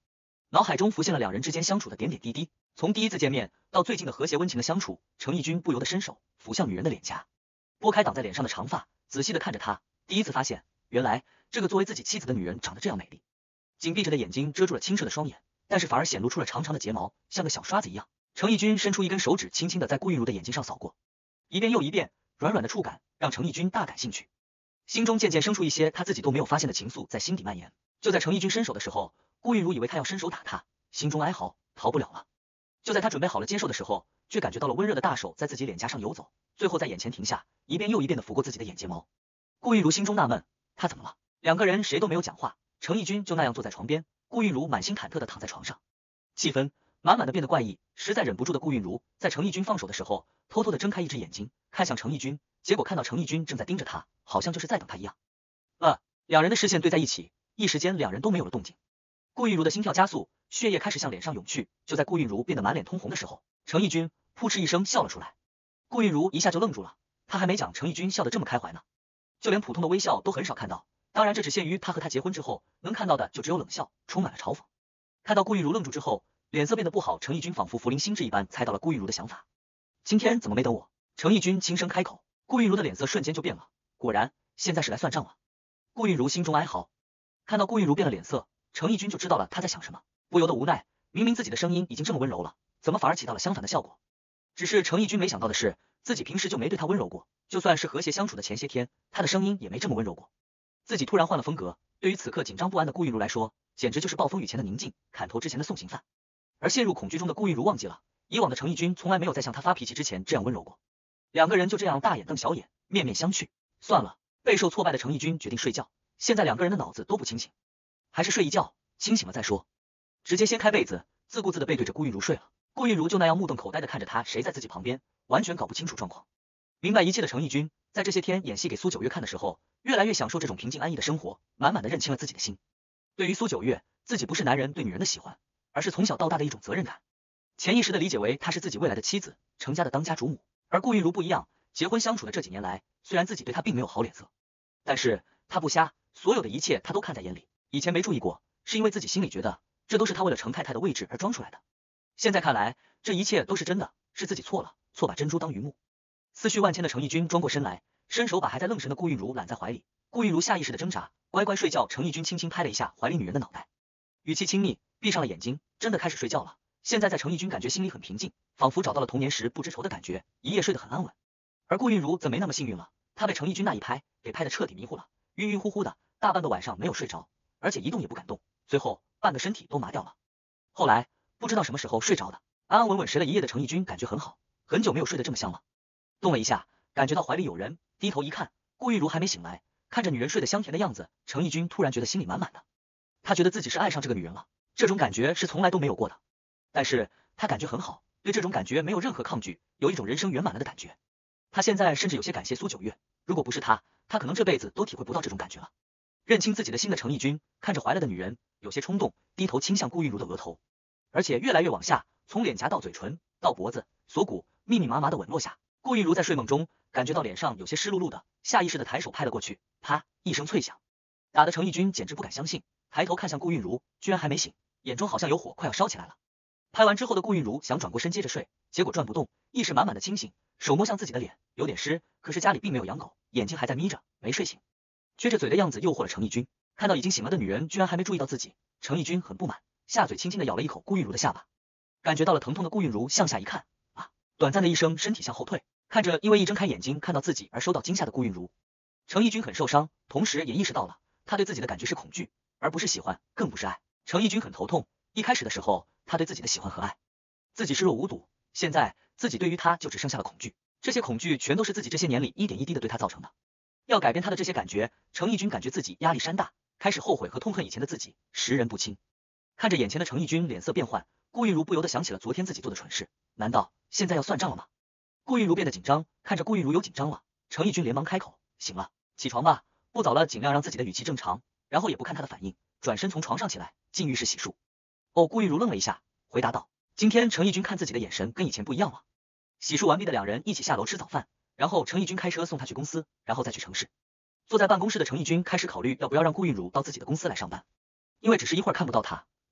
脑海中浮现了两人之间相处的点点滴滴，从第一次见面到最近的和谐温情的相处，程义军不由得伸手抚向女人的脸颊，拨开挡在脸上的长发，仔细的看着她，第一次发现，原来这个作为自己妻子的女人长得这样美丽。紧闭着的眼睛遮住了清澈的双眼，但是反而显露出了长长的睫毛，像个小刷子一样。程义军伸出一根手指，轻轻的在顾韵如的眼睛上扫过，一遍又一遍，软软的触感让程义军大感兴趣，心中渐渐生出一些他自己都没有发现的情愫在心底蔓延。就在程义军伸手的时候，顾韵如以为他要伸手打他，心中哀嚎，逃不了了。就在他准备好了接受的时候，却感觉到了温热的大手在自己脸颊上游走，最后在眼前停下，一遍又一遍的拂过自己的眼睫毛。顾韵如心中纳闷，他怎么了？两个人谁都没有讲话，程义军就那样坐在床边，顾韵如满心忐忑的躺在床上，气氛满满的变得怪异，实在忍不住的顾韵如在程义军放手的时候，偷偷的睁开一只眼睛，看向程义军，结果看到程义军正在盯着他，好像就是在等他一样。呃，两人的视线对在一起，一时间两人都没有了动静。顾韵如的心跳加速，血液开始向脸上涌去，就在顾韵如变得满脸通红的时候，程义军扑哧一声笑了出来。顾韵如一下就愣住了，他还没讲程义军笑得这么开怀呢，就连普通的微笑都很少看到，当然这只限于他和他结婚之后能看到的，就只有冷笑，充满了嘲讽。看到顾韵如愣住之后，脸色变得不好，程义军仿佛茯苓心智一般猜到了顾韵如的想法。今天怎么没等我？程义军轻声开口。顾韵如的脸色瞬间就变了，果然现在是来算账了。顾韵如心中哀嚎，看到顾韵如变了脸色，程义军就知道了他在想什么，不由得无奈，明明自己的声音已经这么温柔了，怎么反而起到了相反的效果？只是程义军没想到的是，自己平时就没对他温柔过，就算是和谐相处的前些天，他的声音也没这么温柔过。自己突然换了风格，对于此刻紧张不安的顾韵如来说，简直就是暴风雨前的宁静，砍头之前的送行犯。而陷入恐惧中的顾韵如忘记了，以往的程义军从来没有在向他发脾气之前这样温柔过。两个人就这样大眼瞪小眼，面面相觑。算了，备受挫败的程义军决定睡觉，现在两个人的脑子都不清醒，还是睡一觉，清醒了再说。直接掀开被子，自顾自的背对着顾韵如睡了。顾韵如就那样目瞪口呆的看着他，谁在自己旁边，完全搞不清楚状况。明白一切的程义军，在这些天演戏给苏九月看的时候，越来越享受这种平静安逸的生活，满满的认清了自己的心。对于苏九月，自己不是男人对女人的喜欢，而是从小到大的一种责任感，潜意识的理解为她是自己未来的妻子，程家的当家主母。而顾韵如不一样，结婚相处的这几年来，虽然自己对她并没有好脸色，但是她不瞎，所有的一切她都看在眼里。以前没注意过，是因为自己心里觉得这都是她为了程太太的位置而装出来的，现在看来这一切都是真的，是自己错了，错把珍珠当榆木。思绪万千的程义军转过身来，伸手把还在愣神的顾韵如揽在怀里。顾韵如下意识的挣扎，乖乖睡觉。程义军轻轻拍了一下怀里女人的脑袋，语气亲密，闭上了眼睛，真的开始睡觉了。现在在程义军感觉心里很平静，仿佛找到了童年时不知愁的感觉，一夜睡得很安稳。而顾韵如则没那么幸运了，她被程义军那一拍给拍得彻底迷糊了，晕晕乎乎的，大半个晚上没有睡着，而且一动也不敢动，最后半个身体都麻掉了。后来不知道什么时候睡着的，安安稳稳睡了一夜的程义军感觉很好，很久没有睡得这么香了。动了一下，感觉到怀里有人，低头一看，顾韵如还没醒来，看着女人睡得香甜的样子，程义军突然觉得心里满满的。他觉得自己是爱上这个女人了，这种感觉是从来都没有过的。但是他感觉很好，对这种感觉没有任何抗拒，有一种人生圆满了的感觉。他现在甚至有些感谢苏九月，如果不是他，他可能这辈子都体会不到这种感觉了。认清自己的心的程义军看着怀了的女人，有些冲动，低头倾向顾韵如的额头，而且越来越往下，从脸颊到嘴唇到脖子锁骨，密密麻麻的吻落下。顾韵如在睡梦中感觉到脸上有些湿漉漉的，下意识的抬手拍了过去，啪一声脆响，打得程义军简直不敢相信，抬头看向顾韵如，居然还没醒，眼中好像有火快要烧起来了。拍完之后的顾韵如想转过身接着睡，结果转不动，意识满满的清醒，手摸向自己的脸，有点湿，可是家里并没有养狗，眼睛还在眯着，没睡醒，撅着嘴的样子诱惑了程义军。看到已经醒了的女人居然还没注意到自己，程义军很不满，下嘴轻轻的咬了一口顾韵如的下巴，感觉到了疼痛的顾韵如向下一看，啊，短暂的一声身体向后退，看着因为一睁开眼睛看到自己而受到惊吓的顾韵如，程义军很受伤，同时也意识到了他对自己的感觉是恐惧，而不是喜欢，更不是爱。程义军很头痛，一开始的时候他对自己的喜欢和爱，自己视若无睹，现在自己对于他就只剩下了恐惧，这些恐惧全都是自己这些年里一点一滴的对他造成的。要改变他的这些感觉，程义军感觉自己压力山大，开始后悔和痛恨以前的自己，识人不清。看着眼前的程义军脸色变幻，顾韵如不由得想起了昨天自己做的蠢事，难道现在要算账了吗？顾韵如变得紧张，看着顾韵如有紧张了，程义军连忙开口，醒了，起床吧，不早了，尽量让自己的语气正常，然后也不看他的反应，转身从床上起来，进浴室洗漱。哦，顾韵如愣了一下，回答道，今天程义军看自己的眼神跟以前不一样了。洗漱完毕的两人一起下楼吃早饭，然后程义军开车送他去公司，然后再去城市。坐在办公室的程义军开始考虑要不要让顾韵如到自己的公司来上班，因为只是一会儿看不到他，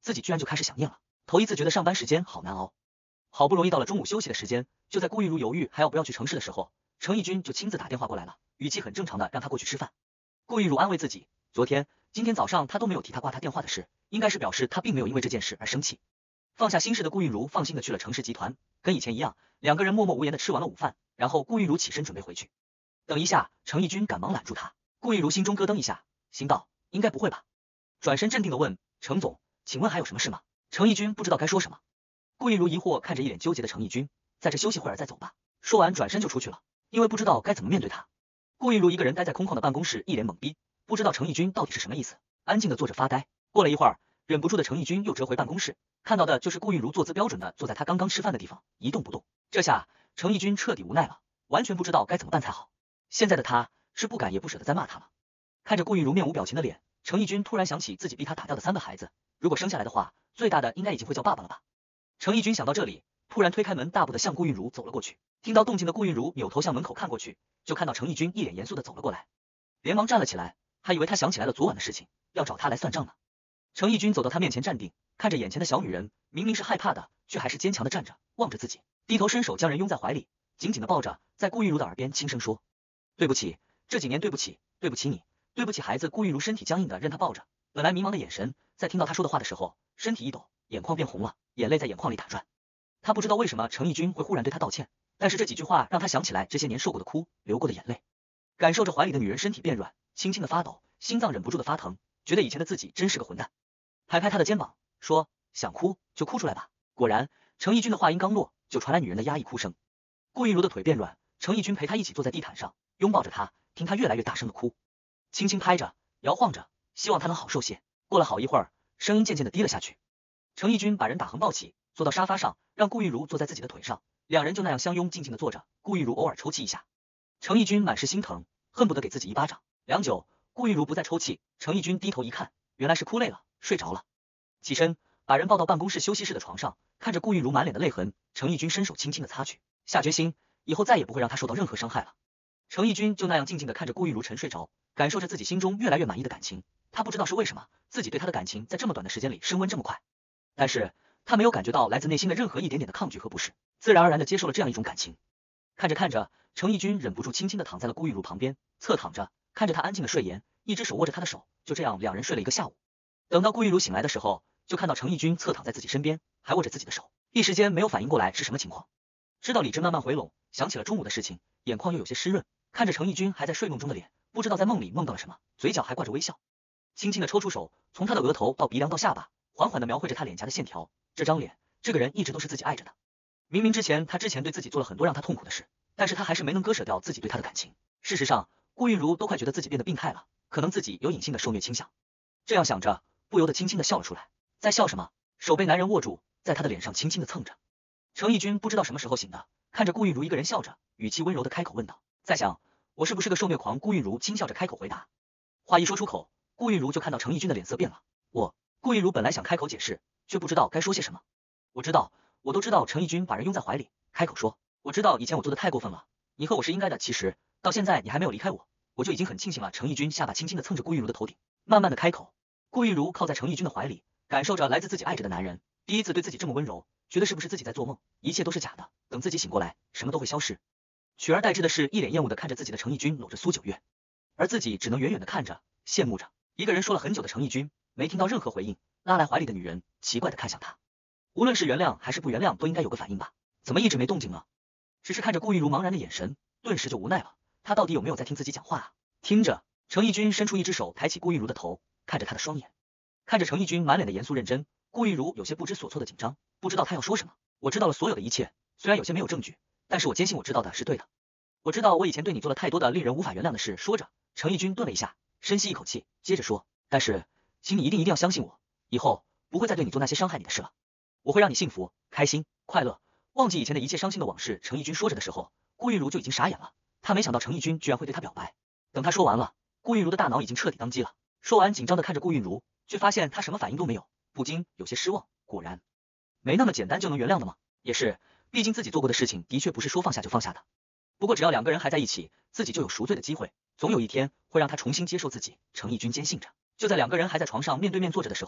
自己居然就开始想念了。头一次觉得上班时间好难熬，好不容易到了中午休息的时间，就在顾玉如犹豫还要不要去城市的时候，程义军就亲自打电话过来了，语气很正常的让他过去吃饭。顾玉如安慰自己，昨天、今天早上他都没有提他挂他电话的事，应该是表示他并没有因为这件事而生气。放下心事的顾玉如放心的去了程氏集团，跟以前一样，两个人默默无言的吃完了午饭，然后顾玉如起身准备回去。等一下，程义军赶忙拦住他，顾玉如心中咯噔一下，心道应该不会吧。转身镇定的问程总，请问还有什么事吗？程义军不知道该说什么。顾玉如疑惑看着一脸纠结的程义军，在这休息会儿再走吧。说完转身就出去了，因为不知道该怎么面对他。顾玉如一个人待在空旷的办公室，一脸懵逼，不知道程义军到底是什么意思，安静的坐着发呆。过了一会儿，忍不住的程义军又折回办公室，看到的就是顾玉如坐姿标准的坐在他刚刚吃饭的地方，一动不动。这下程义军彻底无奈了，完全不知道该怎么办才好。现在的他是不敢也不舍得再骂他了。看着顾玉如面无表情的脸，程义军突然想起自己逼他打掉的三个孩子，如果生下来的话，最大的应该已经会叫爸爸了吧。程义军想到这里，突然推开门，大步的向顾玉如走了过去。听到动静的顾玉如扭头向门口看过去，就看到程义军一脸严肃的走了过来，连忙站了起来，还以为他想起来了昨晚的事情，要找他来算账呢。程义军走到他面前站定，看着眼前的小女人，明明是害怕的，却还是坚强的站着，望着自己，低头伸手将人拥在怀里，紧紧的抱着，在顾玉如的耳边轻声说：对不起，这几年对不起，对不起你，对不起孩子。顾玉如身体僵硬的任他抱着，本来迷茫的眼神，在听到他说的话的时候，身体一抖，眼眶变红了，眼泪在眼眶里打转。他不知道为什么程义军会忽然对他道歉，但是这几句话让他想起来这些年受过的哭，流过的眼泪，感受着怀里的女人身体变软，轻轻的发抖，心脏忍不住的发疼，觉得以前的自己真是个混蛋。拍拍他的肩膀，说想哭就哭出来吧。果然，程义军的话音刚落，就传来女人的压抑哭声。顾玉如的腿变软，程义军陪她一起坐在地毯上，拥抱着她，听她越来越大声的哭，轻轻拍着，摇晃着，希望她能好受些。过了好一会儿，声音渐渐的低了下去。程义军把人打横抱起，坐到沙发上，让顾玉如坐在自己的腿上，两人就那样相拥，静静的坐着。顾玉如偶尔抽泣一下，程义军满是心疼，恨不得给自己一巴掌。良久，顾玉如不再抽泣，程义军低头一看，原来是哭累了，睡着了。起身，把人抱到办公室休息室的床上，看着顾玉如满脸的泪痕，程义军伸手轻轻的擦去，下决心以后再也不会让她受到任何伤害了。程义军就那样静静的看着顾玉如沉睡着，感受着自己心中越来越满意的感情。他不知道是为什么，自己对他的感情在这么短的时间里升温这么快，但是他没有感觉到来自内心的任何一点点的抗拒和不适，自然而然的接受了这样一种感情。看着看着，程义军忍不住轻轻的躺在了顾玉如旁边，侧躺着，看着她安静的睡颜，一只手握着她的手，就这样两人睡了一个下午。等到顾玉如醒来的时候，就看到程义军侧躺在自己身边，还握着自己的手，一时间没有反应过来是什么情况。知道理智慢慢回笼，想起了中午的事情，眼眶又有些湿润，看着程义军还在睡梦中的脸，不知道在梦里梦到了什么，嘴角还挂着微笑，轻轻的抽出手，从他的额头到鼻梁到下巴，缓缓的描绘着他脸颊的线条。这张脸，这个人一直都是自己爱着的。明明之前他之前对自己做了很多让他痛苦的事，但是他还是没能割舍掉自己对他的感情。事实上，顾玉如都快觉得自己变得病态了，可能自己有隐性的受虐倾向。这样想着，不由得轻轻的笑了出来。在笑什么？手被男人握住，在他的脸上轻轻的蹭着。程义军不知道什么时候醒的，看着顾玉如一个人笑着，语气温柔的开口问道：在想我是不是个受虐狂？顾玉如轻笑着开口回答。话一说出口，顾玉如就看到程义军的脸色变了。我，顾玉如本来想开口解释，却不知道该说些什么。我知道，我都知道。程义军把人拥在怀里，开口说，我知道以前我做的太过分了，你和我是应该的，其实到现在你还没有离开我，我就已经很庆幸了。程义军下巴轻轻的蹭着顾玉如的头顶，慢慢的开口。顾玉如靠在程义军的怀里，感受着来自自己爱着的男人，第一次对自己这么温柔，觉得是不是自己在做梦，一切都是假的，等自己醒过来，什么都会消失。取而代之的是一脸厌恶的看着自己的程义军搂着苏九月，而自己只能远远的看着，羡慕着。一个人说了很久的程义军没听到任何回应，拉来怀里的女人奇怪的看向他，无论是原谅还是不原谅，都应该有个反应吧，怎么一直没动静呢？只是看着顾玉如茫然的眼神，顿时就无奈了，他到底有没有在听自己讲话啊？听着，程义军伸出一只手抬起顾玉如的头，看着他的双眼，看着程义军满脸的严肃认真，顾玉如有些不知所措的紧张，不知道他要说什么。我知道了所有的一切，虽然有些没有证据，但是我坚信我知道的是对的。我知道我以前对你做了太多的令人无法原谅的事。说着，程义军顿了一下，深吸一口气，接着说，但是请你一定一定要相信我，以后不会再对你做那些伤害你的事了，我会让你幸福、开心、快乐，忘记以前的一切伤心的往事。程义军说着的时候，顾玉如就已经傻眼了，他没想到程义军居然会对他表白。等他说完了，顾玉如的大脑已经彻底当机了，说完紧张的看着顾玉如，却发现他什么反应都没有，不禁有些失望。果然没那么简单就能原谅的吗？也是，毕竟自己做过的事情的确不是说放下就放下的。不过只要两个人还在一起，自己就有赎罪的机会，总有一天会让他重新接受自己。程义军坚信着。就在两个人还在床上面对面坐着的时候，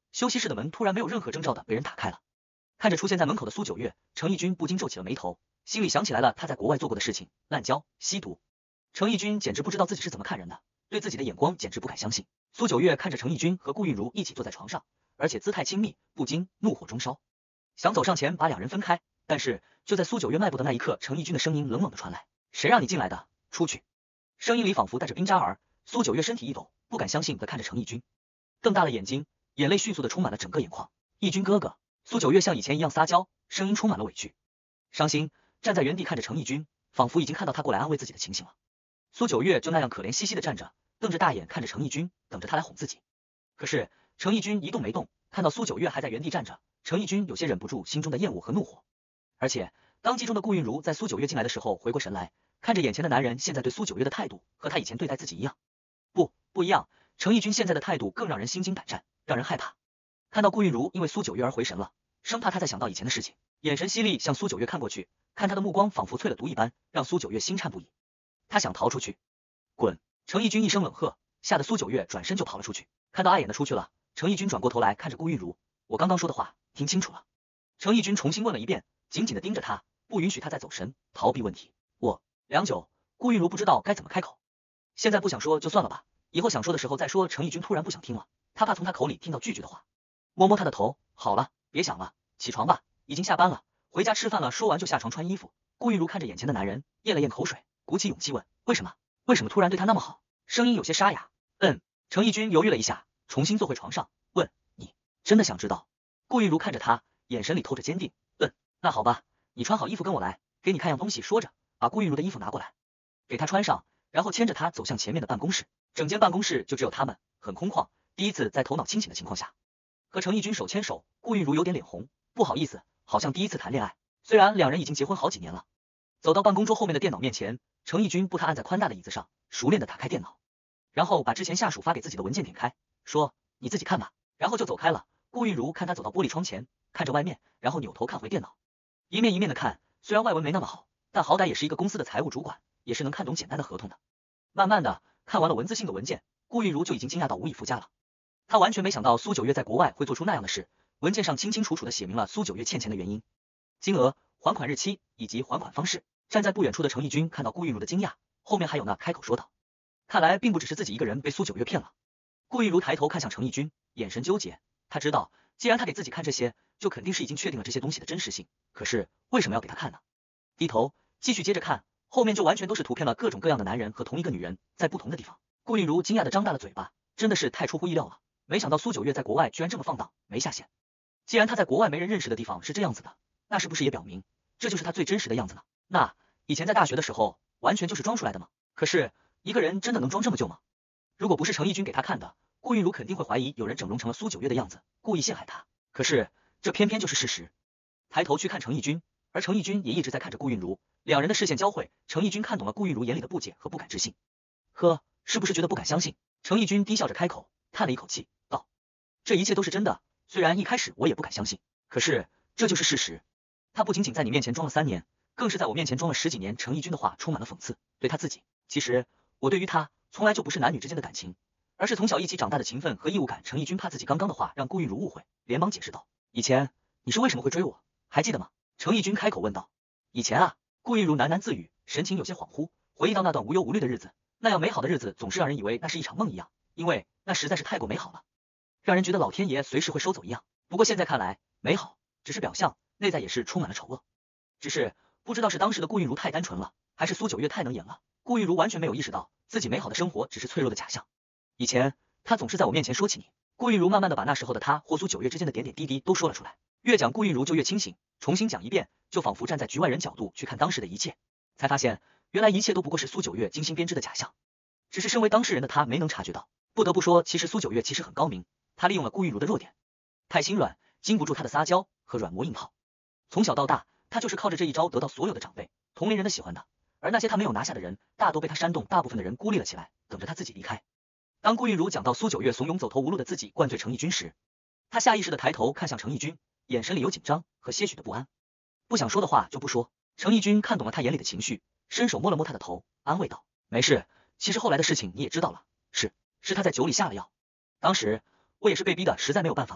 休息室的门突然没有任何征兆的被人打开了。看着出现在门口的苏九月，程义军不禁皱起了眉头，心里想起来了他在国外做过的事情，滥交、吸毒。程义军简直不知道自己是怎么看人的，对自己的眼光简直不敢相信。苏九月看着程义军和顾韵如一起坐在床上，而且姿态亲密，不禁怒火中烧，想走上前把两人分开，但是就在苏九月迈步的那一刻，程义军的声音冷冷的传来：“谁让你进来的？出去！”声音里仿佛带着冰渣儿。苏九月身体一抖，不敢相信的看着程义军，瞪大了眼睛，眼泪迅速的充满了整个眼眶。义军哥哥！苏九月像以前一样撒娇，声音充满了委屈、伤心，站在原地看着程义军，仿佛已经看到他过来安慰自己的情形了。苏九月就那样可怜兮兮的站着，瞪着大眼看着程义军，等着他来哄自己。可是程义军一动没动，看到苏九月还在原地站着，程义军有些忍不住心中的厌恶和怒火。而且当机中的顾韵如在苏九月进来的时候回过神来，看着眼前的男人，现在对苏九月的态度和他以前对待自己一样。不，不一样，程义军现在的态度更让人心惊胆战，让人害怕。看到顾韵如因为苏九月而回神了，生怕他再想到以前的事情，眼神犀利向苏九月看过去，看他的目光仿佛淬了毒一般，让苏九月心颤不已。他想逃出去。滚！程义军一声冷喝，吓得苏九月转身就跑了出去。看到碍眼的出去了，程义军转过头来看着顾韵如，我刚刚说的话听清楚了。程义军重新问了一遍，紧紧的盯着他，不允许他再走神逃避问题。我良久，顾韵如不知道该怎么开口。现在不想说就算了吧，以后想说的时候再说。程义军突然不想听了，他怕从他口里听到拒绝的话，摸摸他的头，好了，别想了，起床吧，已经下班了，回家吃饭了。说完就下床穿衣服。顾韵如看着眼前的男人，咽了咽口水，鼓起勇气问：为什么？为什么突然对他那么好？声音有些沙哑。嗯。程义军犹豫了一下，重新坐回床上，问：你真的想知道？顾韵如看着他，眼神里透着坚定。嗯，那好吧，你穿好衣服跟我来，给你看样东西。说着，把顾韵如的衣服拿过来，给他穿上，然后牵着他走向前面的办公室。整间办公室就只有他们，很空旷。第一次在头脑清醒的情况下和程义军手牵手，顾韵如有点脸红，不好意思，好像第一次谈恋爱。虽然两人已经结婚好几年了。走到办公桌后面的电脑面前，程义军步他按在宽大的椅子上，熟练的打开电脑，然后把之前下属发给自己的文件点开，说：你自己看吧，然后就走开了。顾韵如看他走到玻璃窗前，看着外面，然后扭头看回电脑，一面一面的看，虽然外文没那么好，但好歹也是一个公司的财务主管，也是能看懂简单的合同的。慢慢的看完了文字性的文件，顾韵如就已经惊讶到无以复加了。他完全没想到苏九月在国外会做出那样的事，文件上清清楚楚的写明了苏九月欠钱的原因、金额、还款日期以及还款方式。站在不远处的程义军看到顾韵如的惊讶，后面还有那开口说道：看来并不只是自己一个人被苏九月骗了。顾韵如抬头看向程义军，眼神纠结，他知道既然他给自己看这些，就肯定是已经确定了这些东西的真实性，可是为什么要给他看呢？低头继续接着看，后面就完全都是图片了各种各样的男人和同一个女人在不同的地方。顾韵如惊讶的张大了嘴巴，真的是太出乎意料了，没想到苏九月在国外居然这么放荡，没下限。既然他在国外没人认识的地方是这样子的，那是不是也表明这就是他最真实的样子呢？那以前在大学的时候完全就是装出来的吗？可是一个人真的能装这么久吗？如果不是程义军给他看的，顾韵如肯定会怀疑有人整容成了苏九月的样子，故意陷害他。可是这偏偏就是事实。抬头去看程义军，而程义军也一直在看着顾韵如，两人的视线交汇，程义军看懂了顾韵如眼里的不解和不敢置信。呵，是不是觉得不敢相信？程义军低笑着开口，叹了一口气，道：这一切都是真的，虽然一开始我也不敢相信，可是这就是事实。他不仅仅在你面前装了三年，更是在我面前装了十几年。程义军的话充满了讽刺，对他自己，其实我对于他从来就不是男女之间的感情，而是从小一起长大的情分和义务感。程义军怕自己刚刚的话让顾韵如误会，连忙解释道：以前你是为什么会追我，还记得吗？程义军开口问道。以前啊，顾韵如喃喃自语，神情有些恍惚，回忆到那段无忧无虑的日子，那样美好的日子总是让人以为那是一场梦一样，因为那实在是太过美好了，让人觉得老天爷随时会收走一样。不过现在看来，美好只是表象，内在也是充满了丑恶。只是不知道是当时的顾韵如太单纯了，还是苏九月太能演了，顾韵如完全没有意识到自己美好的生活只是脆弱的假象。以前他总是在我面前说起你。顾韵如慢慢的把那时候的他或苏九月之间的点点滴滴都说了出来，越讲顾韵如就越清醒，重新讲一遍，就仿佛站在局外人角度去看当时的一切，才发现原来一切都不过是苏九月精心编织的假象，只是身为当事人的他没能察觉到。不得不说，其实苏九月其实很高明，他利用了顾韵如的弱点，太心软，经不住他的撒娇和软磨硬泡。从小到大，他就是靠着这一招得到所有的长辈、同龄人的喜欢的，而那些他没有拿下的人，大都被他煽动，大部分的人孤立了起来，等着他自己离开。当顾韵如讲到苏九月怂恿走投无路的自己灌醉程义军时，他下意识的抬头看向程义军，眼神里有紧张和些许的不安。不想说的话就不说。程义军看懂了他眼里的情绪，伸手摸了摸他的头，安慰道：没事，其实后来的事情你也知道了，是是他在酒里下了药，当时我也是被逼的，实在没有办法了，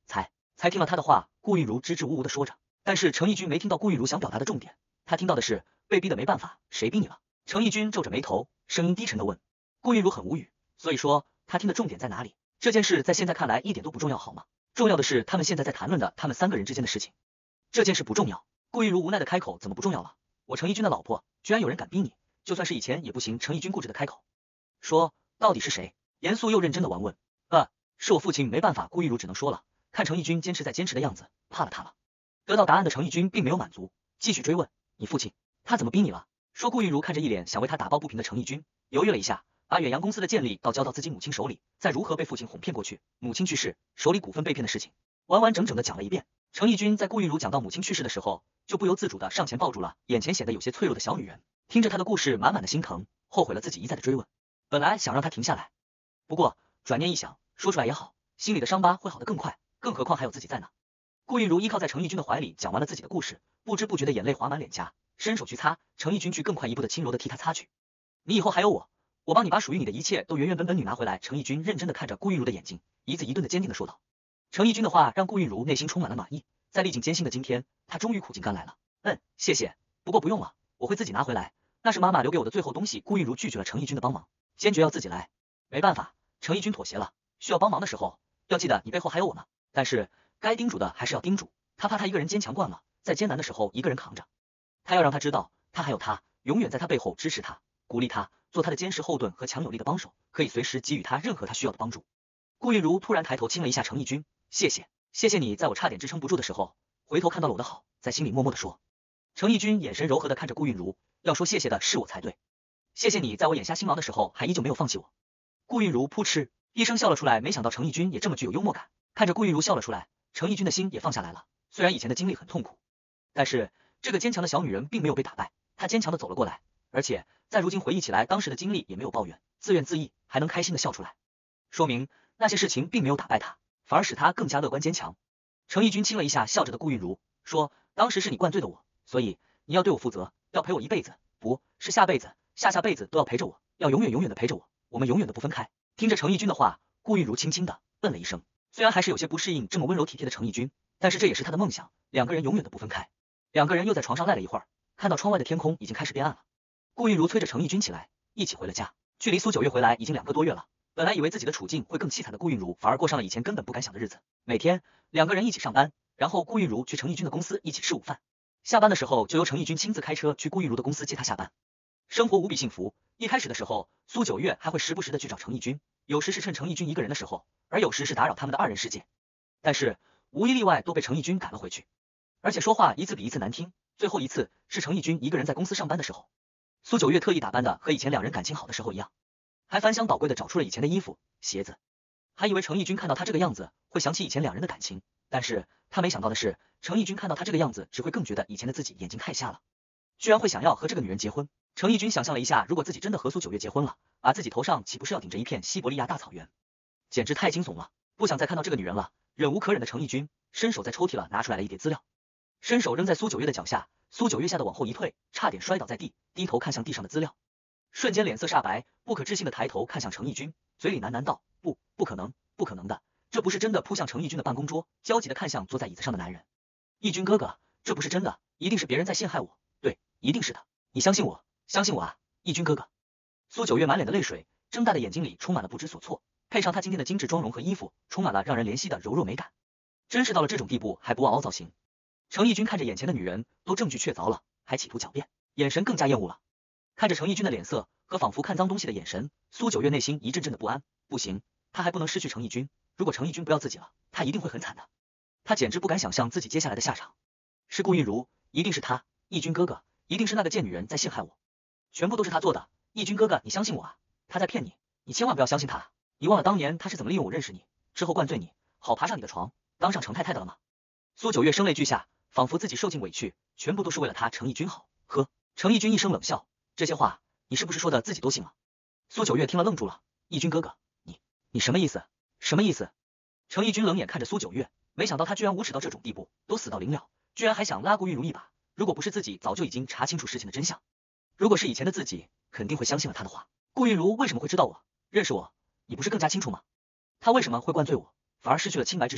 才才听了他的话，顾韵如支支吾吾的说着，但是程义军没听到顾韵如想表达的重点，他听到的是被逼的没办法，谁逼你了？程义军皱着眉头，声音低沉的问。顾韵如很无语，所以说他听的重点在哪里？这件事在现在看来一点都不重要，好吗？重要的是他们现在在谈论的他们三个人之间的事情。这件事不重要。顾韵如无奈的开口，怎么不重要了？我程义军的老婆，居然有人敢逼你，就算是以前也不行。程义军固执的开口，说到底是谁？严肃又认真的王问。呃，是我父亲，没办法。顾韵如只能说了，看程义军坚持在坚持的样子，怕了他了。得到答案的程义军并没有满足，继续追问，你父亲他怎么逼你了？说。顾韵如看着一脸想为他打抱不平的程义军，犹豫了一下，把远洋公司的建立到交到自己母亲手里，再如何被父亲哄骗过去，母亲去世，手里股份被骗的事情，完完整整的讲了一遍。程义军在顾韵如讲到母亲去世的时候，就不由自主的上前抱住了眼前显得有些脆弱的小女人，听着她的故事，满满的心疼，后悔了自己一再的追问。本来想让她停下来，不过转念一想，说出来也好，心里的伤疤会好得更快，更何况还有自己在呢。顾韵如依靠在程义军的怀里，讲完了自己的故事，不知不觉的眼泪滑满脸颊，伸手去擦，程义军去更快一步的轻柔的替她擦去。你以后还有我，我帮你把属于你的一切都原原本本女拿回来。程义军认真的看着顾韵如的眼睛，一字一顿的坚定的说道。程义军的话让顾韵如内心充满了暖意，在历尽艰辛的今天，她终于苦尽甘来了。嗯，谢谢，不过不用了，我会自己拿回来，那是妈妈留给我的最后东西。顾韵如拒绝了程义军的帮忙，坚决要自己来。没办法，程义军妥协了，需要帮忙的时候，要记得你背后还有我呢。但是该叮嘱的还是要叮嘱，他怕他一个人坚强惯了，在艰难的时候一个人扛着，他要让他知道，他还有他，永远在他背后支持他，鼓励他，做他的坚实后盾和强有力的帮手，可以随时给予他任何他需要的帮助。顾韵如突然抬头亲了一下程义军，谢谢，谢谢你在我差点支撑不住的时候，回头看到了我的好，在心里默默的说。程义军眼神柔和的看着顾韵如，要说谢谢的是我才对，谢谢你在我眼下辛劳的时候还依旧没有放弃我。顾韵如噗嗤一声笑了出来，没想到程义军也这么具有幽默感。看着顾韵如笑了出来，程义军的心也放下来了。虽然以前的经历很痛苦，但是这个坚强的小女人并没有被打败，她坚强的走了过来，而且在如今回忆起来当时的经历也没有抱怨，自怨自艾，还能开心的笑出来，说明那些事情并没有打败她，反而使她更加乐观坚强。程义军亲了一下笑着的顾韵如，说当时是你灌醉的我，所以你要对我负责，要陪我一辈子，不是下辈子，下下辈子都要陪着我，要永远永远的陪着我，我们永远的不分开。听着程义军的话，顾韵如轻轻的嗯了一声，虽然还是有些不适应这么温柔体贴的程义军，但是这也是他的梦想，两个人永远的不分开。两个人又在床上赖了一会儿，看到窗外的天空已经开始变暗了，顾韵如催着程义军起来，一起回了家。距离苏九月回来已经两个多月了，本来以为自己的处境会更凄惨的顾韵如，反而过上了以前根本不敢想的日子。每天两个人一起上班，然后顾韵如去程义军的公司一起吃午饭，下班的时候就由程义军亲自开车去顾韵如的公司接她下班，生活无比幸福。一开始的时候，苏九月还会时不时的去找程义军，有时是趁程义军一个人的时候，而有时是打扰他们的二人世界，但是无一例外都被程义军赶了回去，而且说话一次比一次难听。最后一次是程义军一个人在公司上班的时候，苏九月特意打扮的和以前两人感情好的时候一样，还翻箱倒柜的找出了以前的衣服鞋子，还以为程义军看到他这个样子会想起以前两人的感情，但是他没想到的是，程义军看到他这个样子只会更觉得以前的自己眼睛太瞎了，居然会想要和这个女人结婚。程义军想象了一下，如果自己真的和苏九月结婚了，而自己头上岂不是要顶着一片西伯利亚大草原，简直太惊悚了，不想再看到这个女人了。忍无可忍的程义军伸手在抽屉了拿出来了一叠资料，伸手扔在苏九月的脚下，苏九月吓得往后一退，差点摔倒在地，低头看向地上的资料，瞬间脸色煞白，不可置信的抬头看向程义军，嘴里喃喃道，不，不可能，不可能的，这不是真的。扑向程义军的办公桌，焦急的看向坐在椅子上的男人，义军哥哥，这不是真的，一定是别人在陷害我，对，一定是的，你相信我，相信我啊，义军哥哥。苏九月满脸的泪水，睁大的眼睛里充满了不知所措，配上她今天的精致妆容和衣服，充满了让人怜惜的柔弱美感，真是到了这种地步还不忘凹造型。程义军看着眼前的女人，都证据确凿了，还企图狡辩，眼神更加厌恶了。看着程义军的脸色和仿佛看脏东西的眼神，苏九月内心一阵阵的不安，不行，她还不能失去程义军，如果程义军不要自己了，她一定会很惨的。她简直不敢想象自己接下来的下场。是顾韵如，一定是她，义军哥哥，一定是那个贱女人在陷害我，全部都是她做的，义军哥哥，你相信我啊，她在骗你，你千万不要相信她，你忘了当年她是怎么利用我认识你，之后灌醉你，好爬上你的床，当上程太太的了吗？苏九月声泪俱下，仿佛自己受尽委屈，全部都是为了他程义军好。呵，程义军一声冷笑，这些话你是不是说的自己都信了？苏九月听了愣住了，义军哥哥，你你什么意思？什么意思？程义军冷眼看着苏九月，没想到他居然无耻到这种地步，都死到临了，居然还想拉顾韵如一把。如果不是自己早就已经查清楚事情的真相，如果是以前的自己，肯定会相信了他的话。顾韵如为什么会知道我，认识我？你不是更加清楚吗？他为什么会灌醉我，反而失去了清白之身？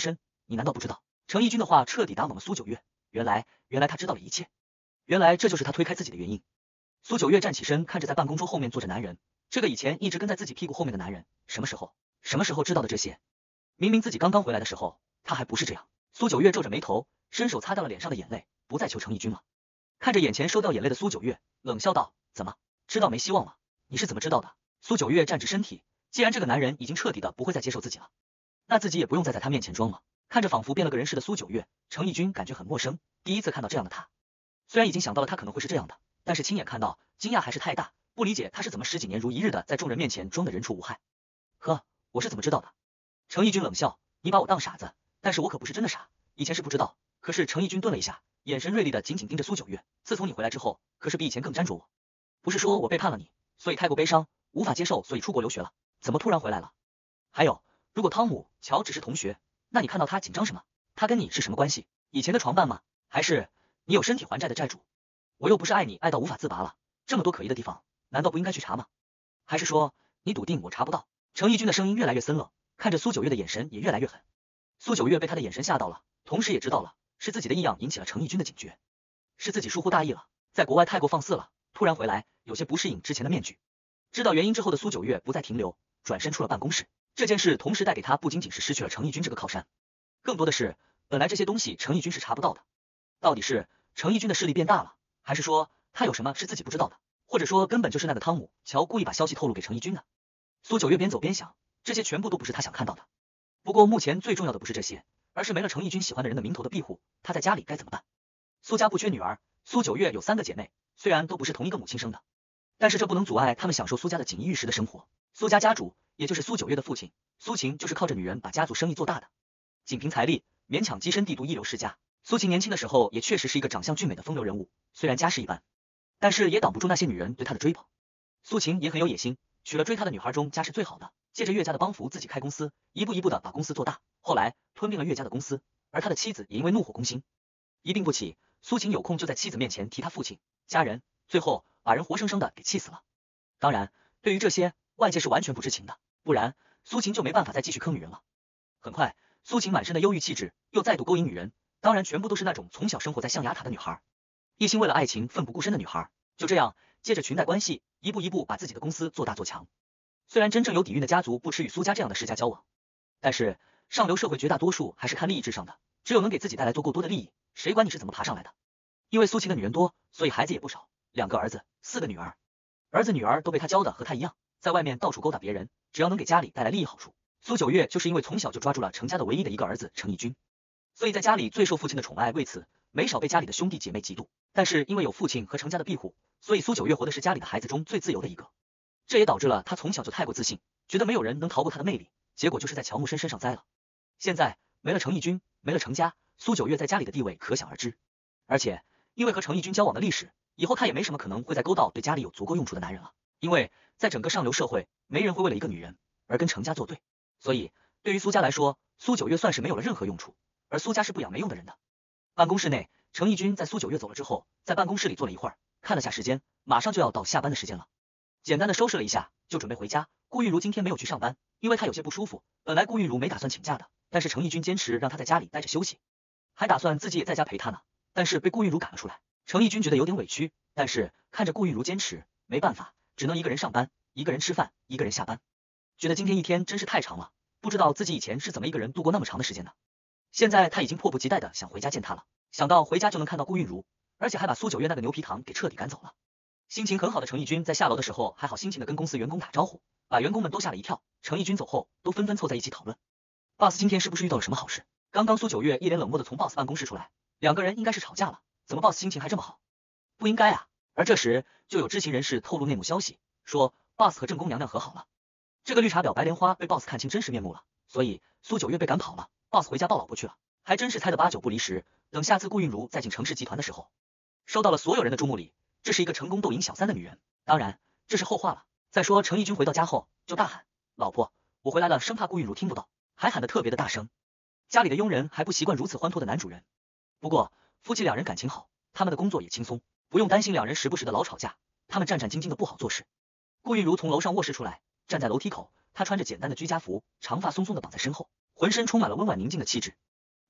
你难道不知道？程义军的话彻底打懵了苏九月，原来，原来他知道了一切，原来这就是他推开自己的原因。苏九月站起身，看着在办公桌后面坐着男人，这个以前一直跟在自己屁股后面的男人，什么时候，什么时候知道的这些？明明自己刚刚回来的时候，他还不是这样。苏九月皱着眉头，伸手擦掉了脸上的眼泪，不再求程义军了。看着眼前收掉眼泪的苏九月，冷笑道：怎么，知道没希望了？你是怎么知道的？苏九月站直身体，既然这个男人已经彻底的不会再接受自己了，那自己也不用再在他面前装了。看着仿佛变了个人似的苏九月，程义军感觉很陌生，第一次看到这样的他。虽然已经想到了他可能会是这样的，但是亲眼看到，惊讶还是太大，不理解他是怎么十几年如一日的在众人面前装的人畜无害。呵，我是怎么知道的？程义军冷笑，你把我当傻子，但是我可不是真的傻，以前是不知道。可是程义军顿了一下，眼神锐利的紧紧盯着苏九月，自从你回来之后，可是比以前更粘着我。不是说我背叛了你，所以太过悲伤，无法接受，所以出国留学了，怎么突然回来了？还有，如果汤姆、乔只是同学，那你看到他紧张什么？他跟你是什么关系？以前的床伴吗？还是你有身体还债的债主？我又不是爱你爱到无法自拔了，这么多可疑的地方，难道不应该去查吗？还是说你笃定我查不到？程义军的声音越来越森冷，看着苏九月的眼神也越来越狠。苏九月被他的眼神吓到了，同时也知道了是自己的异样引起了程义军的警觉，是自己疏忽大意了，在国外太过放肆了，突然回来有些不适应之前的面具。知道原因之后的苏九月不再停留，转身出了办公室。这件事同时带给他不仅仅是失去了程义军这个靠山，更多的是本来这些东西程义军是查不到的。到底是程义军的势力变大了，还是说他有什么是自己不知道的，或者说根本就是那个汤姆乔故意把消息透露给程义军的？苏九月边走边想，这些全部都不是他想看到的。不过目前最重要的不是这些，而是没了程义军喜欢的人的名头的庇护，他在家里该怎么办？苏家不缺女儿，苏九月有三个姐妹，虽然都不是同一个母亲生的，但是这不能阻碍他们享受苏家的锦衣玉食的生活。苏家家主也就是苏九月的父亲苏秦，就是靠着女人把家族生意做大的，仅凭财力勉强跻身帝都一流世家。苏秦年轻的时候也确实是一个长相俊美的风流人物，虽然家世一般，但是也挡不住那些女人对他的追捧。苏秦也很有野心，娶了追他的女孩中家世最好的，借着岳家的帮扶自己开公司，一步一步的把公司做大，后来吞并了岳家的公司，而他的妻子也因为怒火攻心，一病不起。苏秦有空就在妻子面前提他父亲家人，最后把人活生生的给气死了。当然对于这些外界是完全不知情的，不然苏秦就没办法再继续坑女人了。很快苏秦满身的忧郁气质又再度勾引女人，当然全部都是那种从小生活在象牙塔的女孩，一心为了爱情奋不顾身的女孩。就这样借着裙带关系一步一步把自己的公司做大做强。虽然真正有底蕴的家族不耻与苏家这样的世家交往，但是上流社会绝大多数还是看利益至上的，只有能给自己带来足够多的利益，谁管你是怎么爬上来的。因为苏秦的女人多，所以孩子也不少，两个儿子四个女儿，儿子女儿都被他教的和他一样，在外面到处勾搭别人，只要能给家里带来利益好处。苏九月就是因为从小就抓住了程家的唯一的一个儿子程义军，所以在家里最受父亲的宠爱，为此没少被家里的兄弟姐妹嫉妒。但是因为有父亲和程家的庇护，所以苏九月活的是家里的孩子中最自由的一个，这也导致了他从小就太过自信，觉得没有人能逃过他的魅力，结果就是在乔木生身上栽了。现在没了程义军，没了程家，苏九月在家里的地位可想而知。而且因为和程义军交往的历史，以后他也没什么可能会再勾到对家里有足够用处的男人了，因为在整个上流社会，没人会为了一个女人而跟程家作对，所以对于苏家来说，苏九月算是没有了任何用处，而苏家是不养没用的人的。办公室内，程义军在苏九月走了之后，在办公室里坐了一会儿，看了下时间，马上就要到下班的时间了，简单的收拾了一下，就准备回家。顾玉茹今天没有去上班，因为她有些不舒服，本来顾玉茹没打算请假的，但是程义军坚持让她在家里待着休息，还打算自己也在家陪她呢，但是被顾玉茹赶了出来。程义军觉得有点委屈，但是看着顾玉茹坚持，没办法，只能一个人上班，一个人吃饭，一个人下班，觉得今天一天真是太长了，不知道自己以前是怎么一个人度过那么长的时间的。现在他已经迫不及待的想回家见她了，想到回家就能看到顾玉茹，而且还把苏九月那个牛皮糖给彻底赶走了。心情很好的程义军在下楼的时候还好心情的跟公司员工打招呼，把员工们都吓了一跳。程义军走后，都纷纷凑在一起讨论 boss 今天是不是遇到了什么好事。刚刚苏九月一脸冷漠的从 boss 办公室出来，两个人应该是吵架了，怎么 boss 心情还这么好？不应该啊。而这时就有知情人士透露内幕消息，说 boss 和正宫娘娘和好了。这个绿茶婊白莲花被 boss 看清真实面目了，所以苏九月被赶跑了， boss 回家抱老婆去了，还真是猜得八九不离十。等下次顾韵如再进程氏集团的时候，收到了所有人的注目礼，这是一个成功斗赢小三的女人。当然这是后话了。再说程义军回到家后就大喊，老婆我回来了，生怕顾韵如听不到，还喊得特别的大声。家里的佣人还不习惯如此欢脱的男主人，不过夫妻两人感情好，他们的工作也轻松，不用担心两人时不时的老吵架，他们战战兢兢的不好做事。顾韵如从楼上卧室出来，站在楼梯口，她穿着简单的居家服，长发松松的绑在身后，浑身充满了温婉宁静的气质。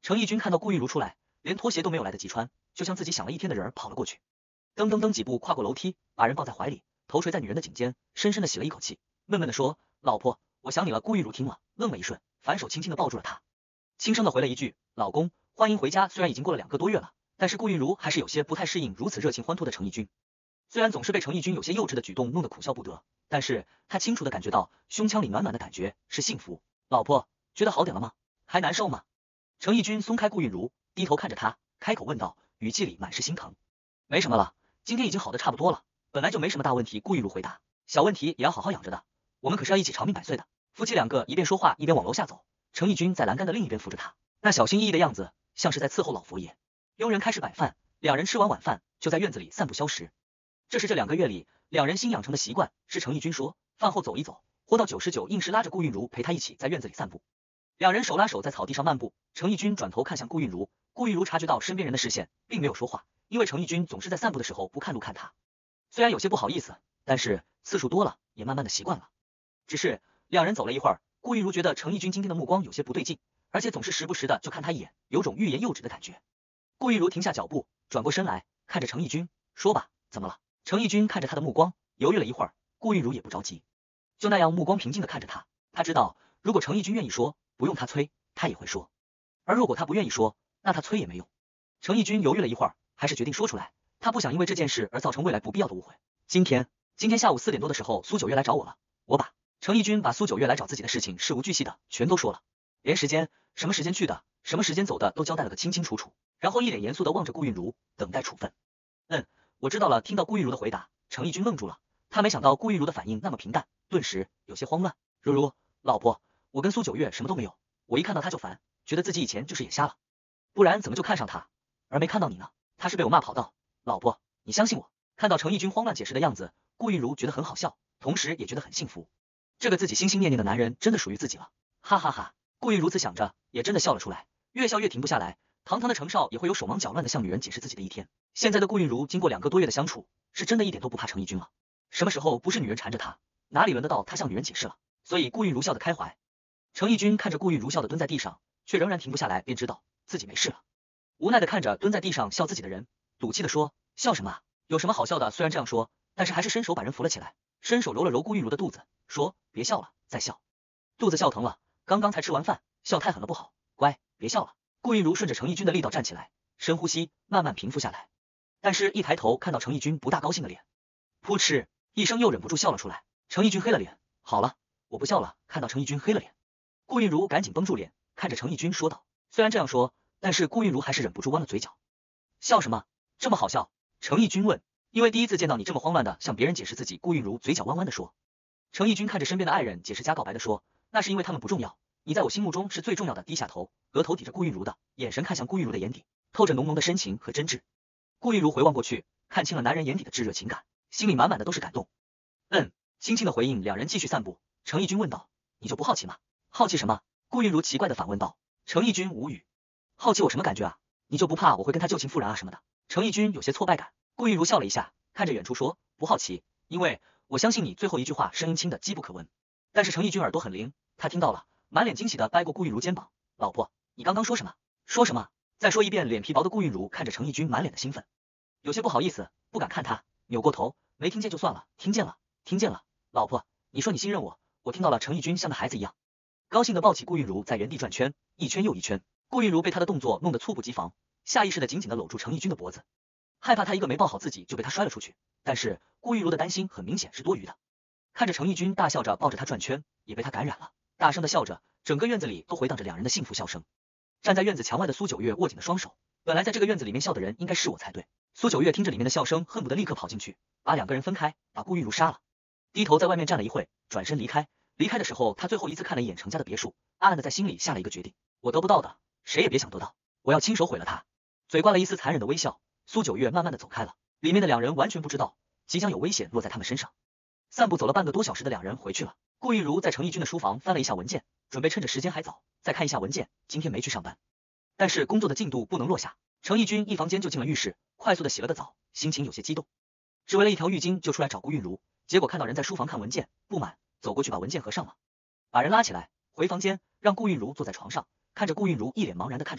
程义军看到顾韵如出来，连拖鞋都没有来得及穿，就像自己想了一天的人儿跑了过去，噔噔噔几步跨过楼梯，把人抱在怀里，头垂在女人的颈间，深深的吸了一口气，闷闷的说：“老婆，我想你了。”顾韵如听了，愣了一瞬，反手轻轻的抱住了他，轻声的回了一句：“老公，欢迎回家。”虽然已经过了两个多月了，但是顾韵如还是有些不太适应如此热情欢脱的程义军。虽然总是被程义军有些幼稚的举动弄得苦笑不得，但是他清楚的感觉到胸腔里暖暖的感觉是幸福。老婆，觉得好点了吗？还难受吗？程义军松开顾韵如，低头看着他，开口问道，语气里满是心疼。没什么了，今天已经好的差不多了，本来就没什么大问题。顾韵如回答，小问题也要好好养着的，我们可是要一起长命百岁的。夫妻两个一边说话一边往楼下走，程义军在栏杆的另一边扶着他，那小心翼翼的样子像是在伺候老佛爷。佣人开始摆饭，两人吃完晚饭就在院子里散步消食。这是这两个月里两人新养成的习惯，是程义军说饭后走一走，活到九十九硬是拉着顾韵如陪他一起在院子里散步。两人手拉手在草地上漫步，程义军转头看向顾韵如，顾韵如察觉到身边人的视线，并没有说话，因为程义军总是在散步的时候不看路看他。虽然有些不好意思，但是次数多了也慢慢的习惯了。只是两人走了一会儿，顾韵如觉得程义军今天的目光有些不对劲，而且总是时不时的就看他一眼，有种欲言又止的感觉。顾韵如停下脚步，转过身来，看着程义军，说吧，怎么了？程义军看着他的目光，犹豫了一会儿，顾韵如也不着急，就那样目光平静的看着他。他知道，如果程义军愿意说，不用他催，他也会说；而如果他不愿意说，那他催也没用。程义军犹豫了一会儿，还是决定说出来，他不想因为这件事而造成未来不必要的误会。今天，今天下午四点多的时候，苏九月来找我了，我把程义军把苏九月来找自己的事情事无巨细的全都说了，连时间，什么时间去的，什么时间走的都交代了个清清楚楚，然后一脸严肃的望着顾韵如，等待处分。嗯，我知道了。听到顾韵如的回答，程义军愣住了，他没想到顾韵如的反应那么平淡，顿时有些慌乱。如如，老婆，我跟苏九月什么都没有，我一看到他就烦，觉得自己以前就是眼瞎了，不然怎么就看上他，而没看到你呢？他是被我骂跑到。老婆，你相信我。看到程义军慌乱解释的样子，顾韵如觉得很好笑，同时也觉得很幸福。这个自己心心念念的男人真的属于自己了，哈哈哈！顾韵如此想着，也真的笑了出来，越笑越停不下来。堂堂的程少也会有手忙脚乱的向女人解释自己的一天。现在的顾韵如经过两个多月的相处，是真的一点都不怕程义军了。什么时候不是女人缠着他，哪里轮得到他向女人解释了？所以顾韵如笑得开怀。程义军看着顾韵如笑得蹲在地上，却仍然停不下来，便知道自己没事了。无奈的看着蹲在地上笑自己的人，赌气的说：笑什么啊？有什么好笑的？虽然这样说，但是还是伸手把人扶了起来，伸手揉了揉顾韵如的肚子，说：别笑了，再笑。肚子笑疼了，刚刚才吃完饭，笑太狠了不好，乖，别笑了。顾韵如顺着程义军的力道站起来，深呼吸，慢慢平复下来。但是，一抬头看到程义军不大高兴的脸，噗嗤一声又忍不住笑了出来。程义军黑了脸，好了，我不笑了。看到程义军黑了脸，顾韵如赶紧绷住脸，看着程义军说道。虽然这样说，但是顾韵如还是忍不住弯了嘴角。笑什么？这么好笑？程义军问。因为第一次见到你这么慌乱的向别人解释自己，顾韵如嘴角弯弯的说。程义军看着身边的爱人，解释加告白的说，那是因为他们不重要，你在我心目中是最重要的。低下头，额头抵着顾韵如的眼神看向顾韵如的眼底，透着浓浓的深情和真挚。顾韵如回望过去，看清了男人眼底的炙热情感，心里满满的都是感动。嗯，轻轻的回应。两人继续散步。程义军问道，你就不好奇吗？好奇什么？顾韵如奇怪的反问道。程义军无语，好奇我什么感觉啊？你就不怕我会跟他旧情复燃啊什么的？程义军有些挫败感。顾韵如笑了一下，看着远处说，不好奇，因为我相信你。最后一句话声音轻的机不可闻，但是程义军耳朵很灵，他听到了，满脸惊喜的掰过顾韵如肩膀，老婆，你刚刚说什么？说什么？再说一遍。脸皮薄的顾韵如看着程义军满脸的兴奋，有些不好意思，不敢看他，扭过头，没听见就算了，听见了，听见了。老婆，你说你信任我，我听到了。程义军像个孩子一样，高兴的抱起顾韵如，在原地转圈，一圈又一圈。顾韵如被他的动作弄得猝不及防，下意识的紧紧的搂住程义军的脖子，害怕他一个没抱好自己就被他摔了出去。但是顾韵如的担心很明显是多余的，看着程义军大笑着抱着他转圈，也被他感染了，大声的笑着，整个院子里都回荡着两人的幸福笑声。站在院子墙外的苏九月握紧了双手，本来在这个院子里面笑的人应该是我才对。苏九月听着里面的笑声，恨不得立刻跑进去，把两个人分开，把顾韵如杀了。低头在外面站了一会，转身离开。离开的时候，他最后一次看了一眼程家的别墅，暗暗的在心里下了一个决定，我得不到的，谁也别想得到，我要亲手毁了他。嘴挂了一丝残忍的微笑，苏九月慢慢的走开了。里面的两人完全不知道即将有危险落在他们身上。散步走了半个多小时的两人回去了。顾韵如在程义军的书房翻了一下文件，准备趁着时间还早再看一下文件。今天没去上班，但是工作的进度不能落下。程义军一房间就进了浴室，快速的洗了个澡，心情有些激动，只为了一条浴巾就出来找顾韵如，结果看到人在书房看文件，不满，走过去把文件合上了，把人拉起来回房间，让顾韵如坐在床上，看着顾韵如一脸茫然的看着他，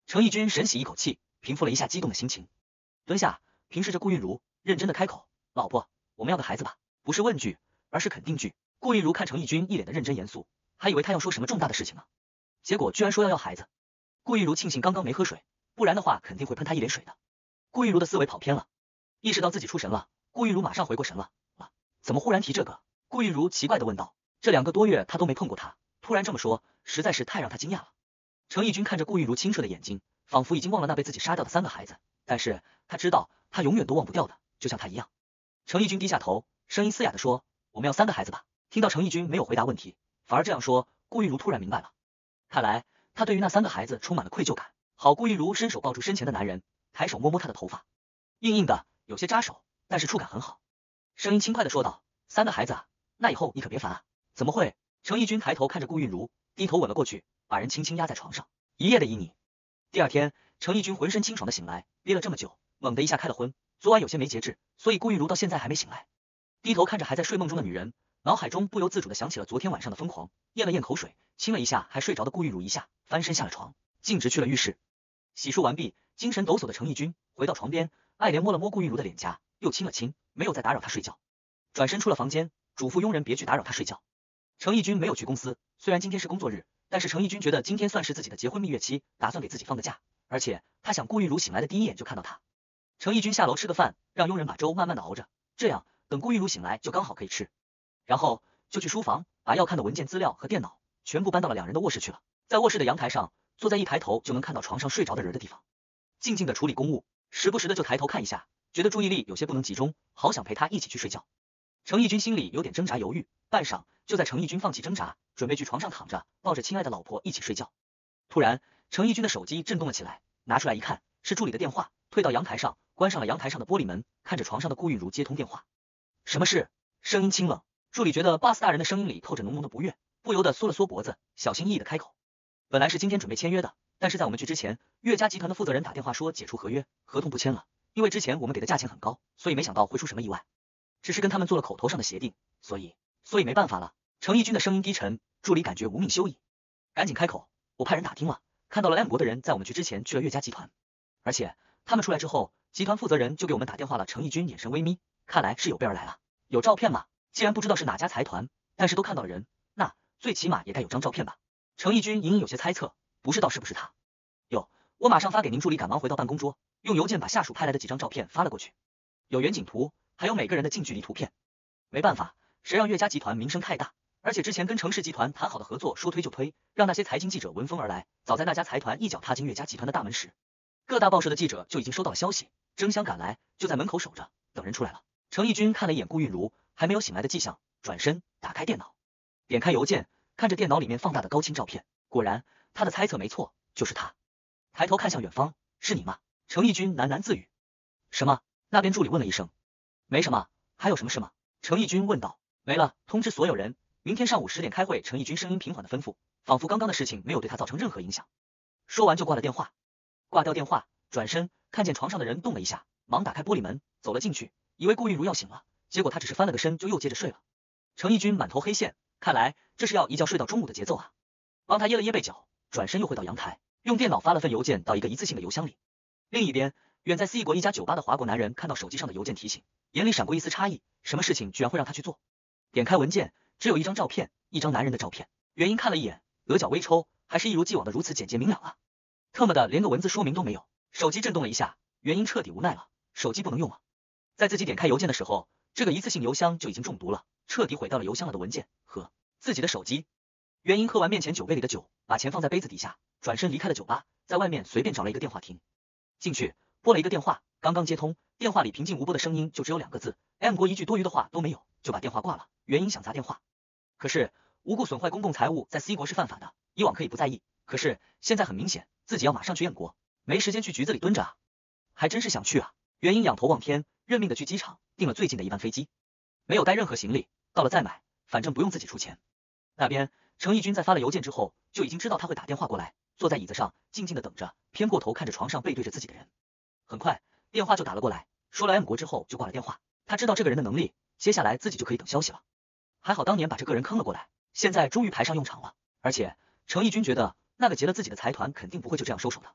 程义军深吸一口气，平复了一下激动的心情，蹲下，平视着顾韵如，认真的开口：“老婆，我们要个孩子吧？”不是问句，而是肯定句。顾韵如看程义军一脸的认真严肃，还以为他要说什么重大的事情呢，结果居然说要要孩子。顾韵如庆幸刚刚没喝水，不然的话肯定会喷他一脸水的。顾韵如的思维跑偏了，意识到自己出神了，顾韵如马上回过神了。啊，怎么忽然提这个？顾韵如奇怪的问道。这两个多月他都没碰过他，突然这么说，实在是太让他惊讶了。程义军看着顾韵如清澈的眼睛，仿佛已经忘了那被自己杀掉的三个孩子，但是他知道他永远都忘不掉的，就像他一样。程义军低下头，声音嘶哑的说：“我们要三个孩子吧？”听到程义军没有回答问题，反而这样说，顾韵如突然明白了，看来他对于那三个孩子充满了愧疚感。好，顾韵如伸手抱住身前的男人，抬手摸摸他的头发，硬硬的，有些扎手，但是触感很好。声音轻快的说道：“三个孩子啊，那以后你可别烦啊。”怎么会？程义军抬头看着顾韵如，低头吻了过去，把人轻轻压在床上，一夜的旖旎。第二天，程义军浑身清爽的醒来，憋了这么久，猛地一下开了荤，昨晚有些没节制，所以顾韵如到现在还没醒来。低头看着还在睡梦中的女人，脑海中不由自主的想起了昨天晚上的疯狂，咽了咽口水，亲了一下还睡着的顾韵如一下，翻身下了床，径直去了浴室。洗漱完毕，精神抖擞的程义军回到床边，爱怜摸了摸顾韵如的脸颊，又亲了亲，没有再打扰她睡觉，转身出了房间，嘱咐佣人别去打扰她睡觉。程义军没有去公司，虽然今天是工作日，但是程义军觉得今天算是自己的结婚蜜月期，打算给自己放个假，而且他想顾韵如醒来的第一眼就看到他。程义军下楼吃个饭，让佣人把粥慢慢的熬着，这样等顾韵如醒来就刚好可以吃，然后就去书房把要看的文件资料和电脑全部搬到了两人的卧室去了。在卧室的阳台上，坐在一抬头就能看到床上睡着的人的地方，静静的处理公务，时不时的就抬头看一下，觉得注意力有些不能集中，好想陪他一起去睡觉。程义军心里有点挣扎犹豫，半晌就在程义军放弃挣扎，准备去床上躺着，抱着亲爱的老婆一起睡觉。突然，程义军的手机震动了起来，拿出来一看，是助理的电话，退到阳台上，关上了阳台上的玻璃门，看着床上的顾韵如接通电话。什么事？声音清冷，助理觉得 boss 大人的声音里透着浓浓的不悦，不由得缩了缩脖子，小心翼翼的开口。本来是今天准备签约的，但是在我们去之前，岳家集团的负责人打电话说解除合约，合同不签了，因为之前我们给的价钱很高，所以没想到会出什么意外，只是跟他们做了口头上的协定，所以所以没办法了。程义军的声音低沉，助理感觉无命休矣，赶紧开口，我派人打听了，看到了 M 国的人在我们去之前去了岳家集团，而且他们出来之后，集团负责人就给我们打电话了。程义军眼神微眯，看来是有备而来了。有照片吗？既然不知道是哪家财团，但是都看到了人，那最起码也该有张照片吧。程义军隐隐有些猜测，不知道是不是他。有，我马上发给您。助理赶忙回到办公桌，用邮件把下属派来的几张照片发了过去，有远景图，还有每个人的近距离图片。没办法，谁让岳家集团名声太大，而且之前跟程氏集团谈好的合作说推就推，让那些财经记者闻风而来。早在那家财团一脚踏进岳家集团的大门时，各大报社的记者就已经收到了消息，争相赶来，就在门口守着，等人出来了。程义军看了一眼顾韵如，还没有醒来的迹象，转身打开电脑，点开邮件，看着电脑里面放大的高清照片，果然他的猜测没错，就是他。抬头看向远方，是你吗？程义军喃喃自语。什么？那边助理问了一声。没什么，还有什么事吗？程义军问道。没了，通知所有人，明天上午十点开会。程义军声音平缓的吩咐，仿佛刚刚的事情没有对他造成任何影响。说完就挂了电话。挂掉电话，转身看见床上的人动了一下，忙打开玻璃门走了进去，以为顾韵如要醒了，结果他只是翻了个身就又接着睡了。程义军满头黑线，看来这是要一觉睡到中午的节奏啊。帮他掖了掖被角，转身又回到阳台，用电脑发了份邮件到一个一次性的邮箱里。另一边，远在 C 国一家酒吧的华国男人看到手机上的邮件提醒，眼里闪过一丝诧异，什么事情居然会让他去做？点开文件，只有一张照片，一张男人的照片。原因看了一眼，额角微抽，还是一如既往的如此简洁明了啊！特么的，连个文字说明都没有。手机震动了一下，原因彻底无奈了，手机不能用啊！在自己点开邮件的时候，这个一次性邮箱就已经中毒了，彻底毁掉了邮箱了的文件和自己的手机。原因喝完面前酒杯里的酒，把钱放在杯子底下，转身离开了酒吧，在外面随便找了一个电话亭，进去拨了一个电话，刚刚接通，电话里平静无波的声音就只有两个字 M 国，一句多余的话都没有，就把电话挂了。原因想砸电话，可是无故损坏公共财物在 C 国是犯法的，以往可以不在意，可是现在很明显自己要马上去燕国，没时间去局子里蹲着啊。还真是想去啊。原因仰头望天，认命的去机场订了最近的一班飞机，没有带任何行李，到了再买，反正不用自己出钱。那边程义军在发了邮件之后就已经知道他会打电话过来，坐在椅子上静静的等着，偏过头看着床上背对着自己的人。很快电话就打了过来，说了 M 国之后就挂了电话。他知道这个人的能力，接下来自己就可以等消息了。还好当年把这个人坑了过来，现在终于派上用场了。而且程义军觉得那个劫了自己的财团肯定不会就这样收手的。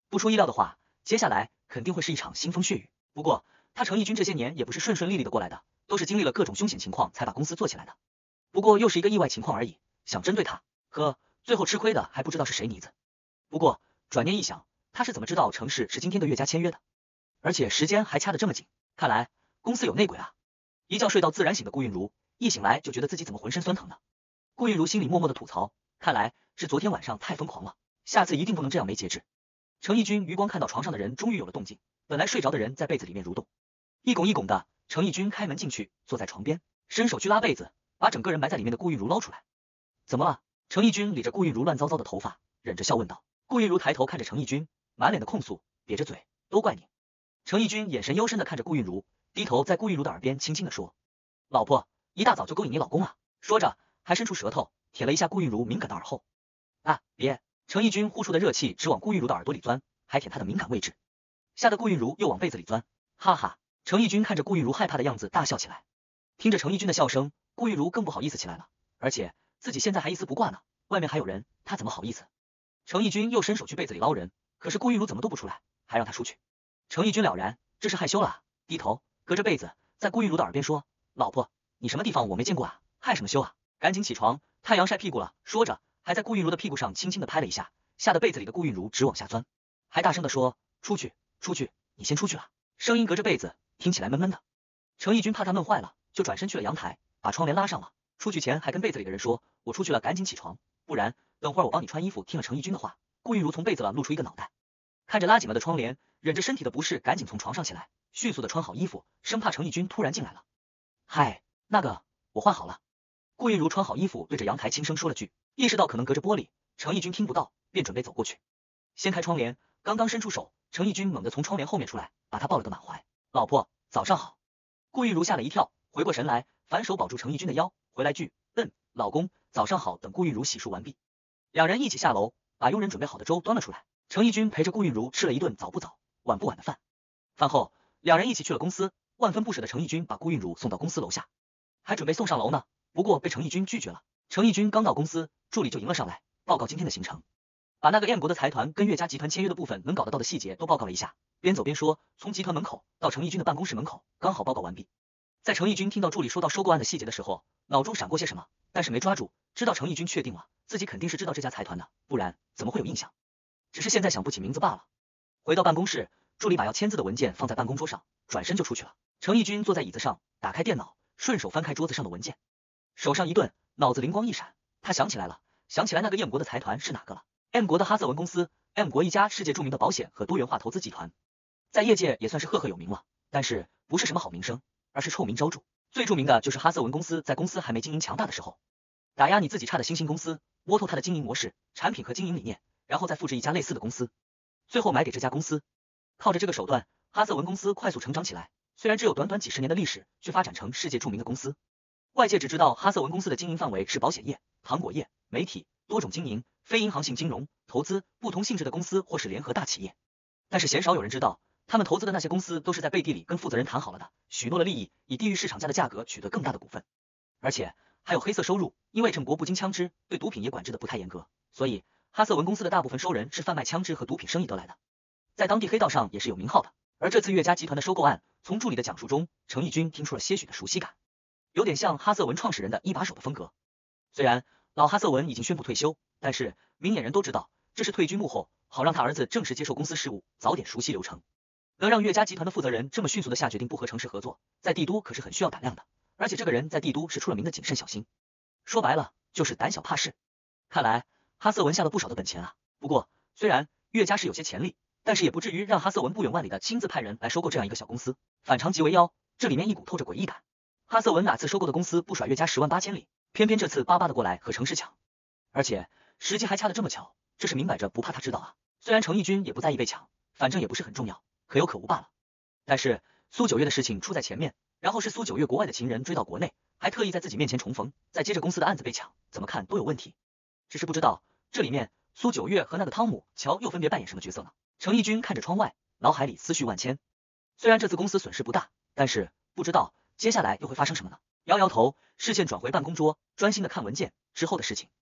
不出意料的话，接下来肯定会是一场腥风血雨。不过他程义军这些年也不是顺顺利利的过来的，都是经历了各种凶险情况才把公司做起来的。不过又是一个意外情况而已，想针对他，可最后吃亏的还不知道是谁妮子。不过转念一想，他是怎么知道程氏是今天跟岳家签约的？而且时间还掐得这么紧，看来公司有内鬼啊！一觉睡到自然醒的顾韵如，一醒来就觉得自己怎么浑身酸疼呢？顾韵如心里默默的吐槽，看来是昨天晚上太疯狂了，下次一定不能这样没节制。程义军余光看到床上的人终于有了动静，本来睡着的人在被子里面蠕动，一拱一拱的。程义军开门进去，坐在床边，伸手去拉被子，把整个人埋在里面的顾韵如捞出来。怎么了？程义军理着顾韵如乱糟糟的头发，忍着笑问道。顾韵如抬头看着程义军，满脸的控诉，瘪着嘴，都怪你。程义军眼神幽深的看着顾韵如，低头在顾韵如的耳边轻轻的说，老婆，一大早就勾引你老公啊！说着还伸出舌头舔了一下顾韵如敏感的耳后。啊，别！程义军呼出的热气直往顾韵如的耳朵里钻，还舔她的敏感位置，吓得顾韵如又往被子里钻。哈哈！程义军看着顾韵如害怕的样子大笑起来，听着程义军的笑声，顾韵如更不好意思起来了，而且自己现在还一丝不挂呢，外面还有人，他怎么好意思？程义军又伸手去被子里捞人，可是顾韵如怎么都不出来，还让他出去。程义军了然，这是害羞了啊，低头隔着被子在顾韵如的耳边说，老婆，你什么地方我没见过啊，害什么羞啊，赶紧起床，太阳晒屁股了。说着还在顾韵如的屁股上轻轻的拍了一下，吓得被子里的顾韵如直往下钻，还大声的说，出去出去，你先出去了。声音隔着被子听起来闷闷的。程义军怕他闷坏了，就转身去了阳台，把窗帘拉上了。出去前还跟被子里的人说，我出去了，赶紧起床，不然等会儿我帮你穿衣服。听了程义军的话，顾韵如从被子了露出一个脑袋，看着拉紧了的窗帘，忍着身体的不适，赶紧从床上起来，迅速的穿好衣服，生怕程义军突然进来了。嗨，那个，我换好了。顾韵如穿好衣服，对着阳台轻声说了句，意识到可能隔着玻璃，程义军听不到，便准备走过去，掀开窗帘，刚刚伸出手，程义军猛地从窗帘后面出来，把他抱了个满怀。老婆，早上好。顾韵如吓了一跳，回过神来，反手保住程义军的腰，回来句，嗯，老公，早上好。等顾韵如洗漱完毕，两人一起下楼，把佣人准备好的粥端了出来。程义军陪着顾韵如吃了一顿早不早晚不晚的饭。饭后，两人一起去了公司，万分不舍的程义军把顾韵如送到公司楼下，还准备送上楼呢，不过被程义军拒绝了。程义军刚到公司，助理就迎了上来，报告今天的行程，把那个燕国的财团跟岳家集团签约的部分能搞得到的细节都报告了一下，边走边说，从集团门口到程义军的办公室门口，刚好报告完毕。在程义军听到助理说到收购案的细节的时候，脑中闪过些什么，但是没抓住，知道程义军确定了，自己肯定是知道这家财团的，不然怎么会有印象？只是现在想不起名字罢了。回到办公室，助理把要签字的文件放在办公桌上，转身就出去了。程义军坐在椅子上，打开电脑，顺手翻开桌子上的文件，手上一顿，脑子灵光一闪，他想起来了，想起来那个燕国的财团是哪个了。M 国的哈瑟文公司 ，M 国一家世界著名的保险和多元化投资集团，在业界也算是赫赫有名了，但是不是什么好名声，而是臭名昭著。最著名的就是哈瑟文公司在公司还没经营强大的时候，打压你自己差的新兴公司，摸透它的经营模式、产品和经营理念，然后再复制一家类似的公司，最后买给这家公司。靠着这个手段，哈瑟文公司快速成长起来，虽然只有短短几十年的历史，却发展成世界著名的公司。外界只知道哈瑟文公司的经营范围是保险业、糖果业、媒体、多种经营、非银行性金融、投资、不同性质的公司或是联合大企业，但是鲜少有人知道，他们投资的那些公司都是在背地里跟负责人谈好了的，许诺了利益，以低于市场价的价格取得更大的股份，而且还有黑色收入。因为郑国不经枪支，对毒品也管制的不太严格，所以哈瑟文公司的大部分收人是贩卖枪支和毒品生意得来的，在当地黑道上也是有名号的。而这次岳家集团的收购案，从助理的讲述中，程义军听出了些许的熟悉感，有点像哈瑟文创始人的一把手的风格。虽然老哈瑟文已经宣布退休，但是明眼人都知道这是退居幕后，好让他儿子正式接受公司事务，早点熟悉流程。能让岳家集团的负责人这么迅速的下决定不和程氏合作，在帝都可是很需要胆量的，而且这个人在帝都是出了名的谨慎小心，说白了就是胆小怕事。看来哈瑟文下了不少的本钱啊。不过虽然岳家是有些潜力，但是也不至于让哈瑟文不远万里的亲自派人来收购这样一个小公司，反常即为妖，这里面一股透着诡异感。哈瑟文哪次收购的公司不甩岳家十万八千里，偏偏这次巴巴的过来和程氏抢，而且时机还掐得这么巧，这是明摆着不怕他知道啊。虽然程义军也不在意被抢，反正也不是很重要，可有可无罢了。但是苏九月的事情出在前面，然后是苏九月国外的情人追到国内，还特意在自己面前重逢，再接着公司的案子被抢，怎么看都有问题。只是不知道这里面苏九月和那个汤姆乔又分别扮演什么角色呢？程义军看着窗外，脑海里思绪万千。虽然这次公司损失不大，但是不知道接下来又会发生什么呢？摇摇头，视线转回办公桌，专心的看文件。之后的事情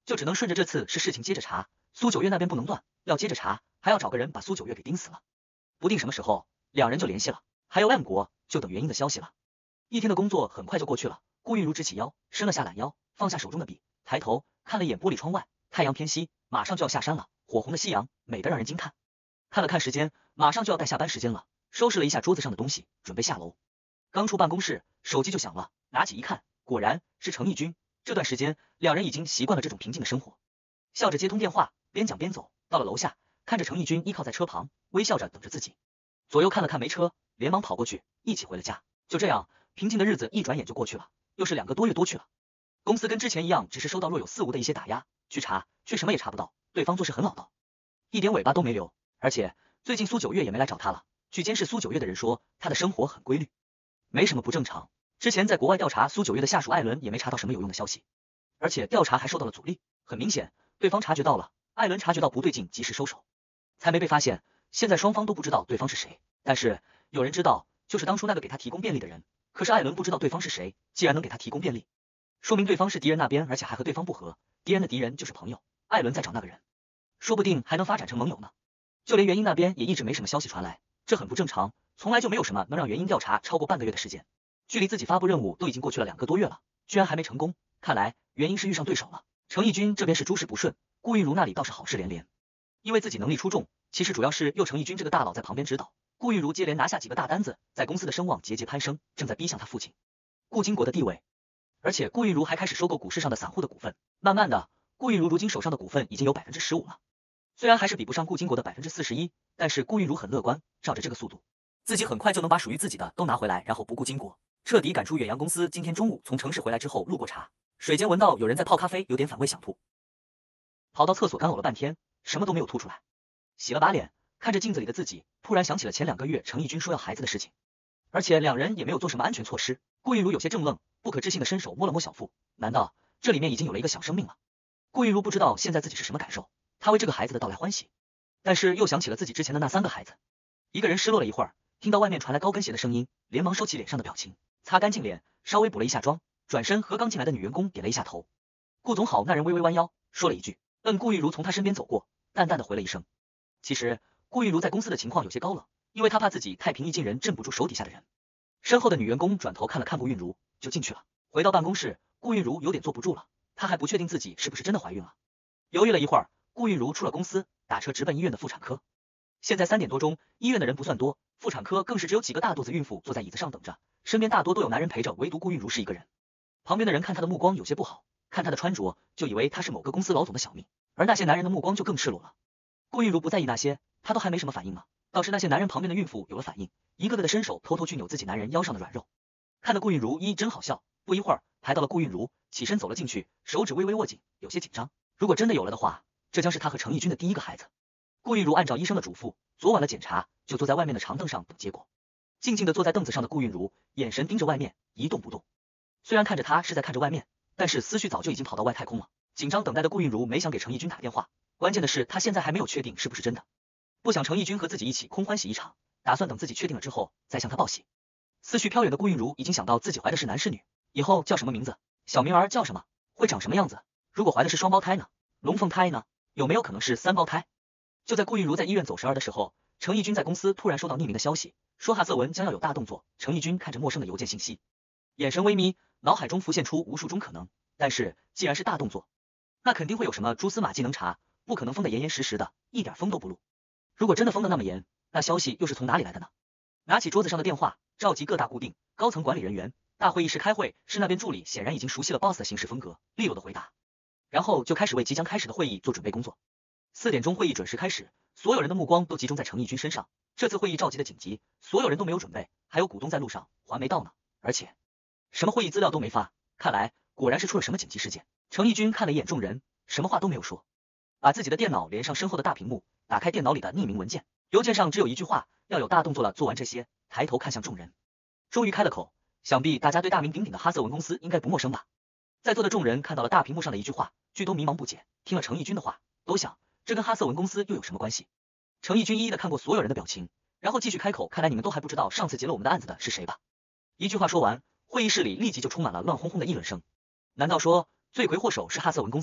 就只能顺着这次是事情接着查，苏九月那边不能断，要接着查，还要找个人把苏九月给盯死了。不定什么时候，两人就联系了，还有 M 国就等原因的消息了。一天的工作很快就过去了，顾韵如直起腰，伸了下懒腰，放下手中的笔，抬头看了一眼玻璃窗外，太阳偏西，马上就要下山了，火红的夕阳美得让人惊叹。看了看时间，马上就要带下班时间了，收拾了一下桌子上的东西，准备下楼。刚出办公室，手机就响了，拿起一看，果然是程义军。这段时间，两人已经习惯了这种平静的生活，笑着接通电话，边讲边走，到了楼下，看着程义军依靠在车旁，微笑着等着自己。左右看了看没车，连忙跑过去，一起回了家。就这样，平静的日子一转眼就过去了，又是两个多月多去了。公司跟之前一样，只是收到若有似无的一些打压，去查却什么也查不到，对方做事很老道，一点尾巴都没留。而且最近苏九月也没来找他了，据监视苏九月的人说，他的生活很规律，没什么不正常。之前在国外调查苏九月的下属艾伦也没查到什么有用的消息，而且调查还受到了阻力。很明显，对方察觉到了，艾伦察觉到不对劲，及时收手，才没被发现。现在双方都不知道对方是谁，但是有人知道，就是当初那个给他提供便利的人。可是艾伦不知道对方是谁，既然能给他提供便利，说明对方是敌人那边，而且还和对方不和。敌人的敌人就是朋友，艾伦在找那个人，说不定还能发展成盟友呢。就连元英那边也一直没什么消息传来，这很不正常，从来就没有什么能让元英调查超过半个月的时间。距离自己发布任务都已经过去了两个多月了，居然还没成功，看来元英是遇上对手了。程义军这边是诸事不顺，顾韵如那里倒是好事连连，因为自己能力出众，其实主要是有程义军这个大佬在旁边指导。顾韵如接连拿下几个大单子，在公司的声望节节攀升，正在逼向他父亲顾金国的地位。而且顾韵如还开始收购股市上的散户的股份，慢慢的，顾韵如如今手上的股份已经有 百分之十五 了，虽然还是比不上顾金国的 百分之四十一， 但是顾韵如很乐观，照着这个速度，自己很快就能把属于自己的都拿回来，然后不顾金国，彻底赶出远洋公司。今天中午从城市回来之后路过茶水间，闻到有人在泡咖啡，有点反胃想吐，跑到厕所干呕了半天，什么都没有吐出来，洗了把脸，看着镜子里的自己，突然想起了前两个月程义军说要孩子的事情，而且两人也没有做什么安全措施。顾韵如有些怔愣，不可置信的伸手摸了摸小腹，难道这里面已经有了一个小生命了？顾韵如不知道现在自己是什么感受，她为这个孩子的到来欢喜，但是又想起了自己之前的那三个孩子。一个人失落了一会儿，听到外面传来高跟鞋的声音，连忙收起脸上的表情，擦干净脸，稍微补了一下妆，转身和刚进来的女员工点了一下头。顾总好。那人微微弯腰说了一句，嗯。顾韵如从他身边走过，淡淡的回了一声。其实顾韵如在公司的情况有些高冷，因为她怕自己太平易近人，镇不住手底下的人。身后的女员工转头看了看顾韵如，就进去了。回到办公室，顾韵如有点坐不住了，她还不确定自己是不是真的怀孕了。犹豫了一会儿，顾韵如出了公司，打车直奔医院的妇产科。现在三点多钟，医院的人不算多，妇产科更是只有几个大肚子孕妇坐在椅子上等着，身边大多都有男人陪着，唯独顾韵如是一个人。旁边的人看她的目光有些不好，看她的穿着就以为她是某个公司老总的小命，而那些男人的目光就更赤裸了。顾韵如不在意那些，她都还没什么反应呢，倒是那些男人旁边的孕妇有了反应，一个个的伸手偷偷去扭自己男人腰上的软肉。看得顾韵如咦真好笑，不一会儿排到了顾韵如，起身走了进去，手指微微握紧，有些紧张。如果真的有了的话，这将是她和程义军的第一个孩子。顾韵如按照医生的嘱咐，昨晚的检查就坐在外面的长凳上等结果。静静的坐在凳子上的顾韵如，眼神盯着外面，一动不动。虽然看着他是在看着外面，但是思绪早就已经跑到外太空了。紧张等待的顾韵如没想给程义军打电话，关键的是他现在还没有确定是不是真的，不想程义军和自己一起空欢喜一场，打算等自己确定了之后再向他报喜。思绪飘远的顾韵如已经想到自己怀的是男是女，以后叫什么名字，小名儿叫什么，会长什么样子。如果怀的是双胞胎呢？龙凤胎呢？有没有可能是三胞胎？就在顾韵如在医院走神儿的时候，程义军在公司突然收到匿名的消息，说哈瑟文将要有大动作。程义军看着陌生的邮件信息，眼神微眯，脑海中浮现出无数种可能。但是既然是大动作，那肯定会有什么蛛丝马迹能查，不可能封得严严实实的，一点风都不露。如果真的封得那么严，那消息又是从哪里来的呢？拿起桌子上的电话，召集各大固定高层管理人员，大会议室开会。是那边助理显然已经熟悉了 boss 的行事风格，利落的回答，然后就开始为即将开始的会议做准备工作。四点钟会议准时开始，所有人的目光都集中在程义军身上。这次会议召集的紧急，所有人都没有准备，还有股东在路上还没到呢，而且什么会议资料都没发，看来果然是出了什么紧急事件。程义军看了一眼众人，什么话都没有说，把自己的电脑连上身后的大屏幕，打开电脑里的匿名文件，邮件上只有一句话，要有大动作了。做完这些，抬头看向众人，终于开了口，想必大家对大名鼎鼎的哈瑟文公司应该不陌生吧。在座的众人看到了大屏幕上的一句话，俱都迷茫不解，听了程义军的话，都想这跟哈瑟文公司又有什么关系？程义军一一的看过所有人的表情，然后继续开口，看来你们都还不知道上次劫了我们的案子的是谁吧？一句话说完，会议室里立即就充满了乱哄哄的议论声。难道说罪魁祸首是哈瑟文公司？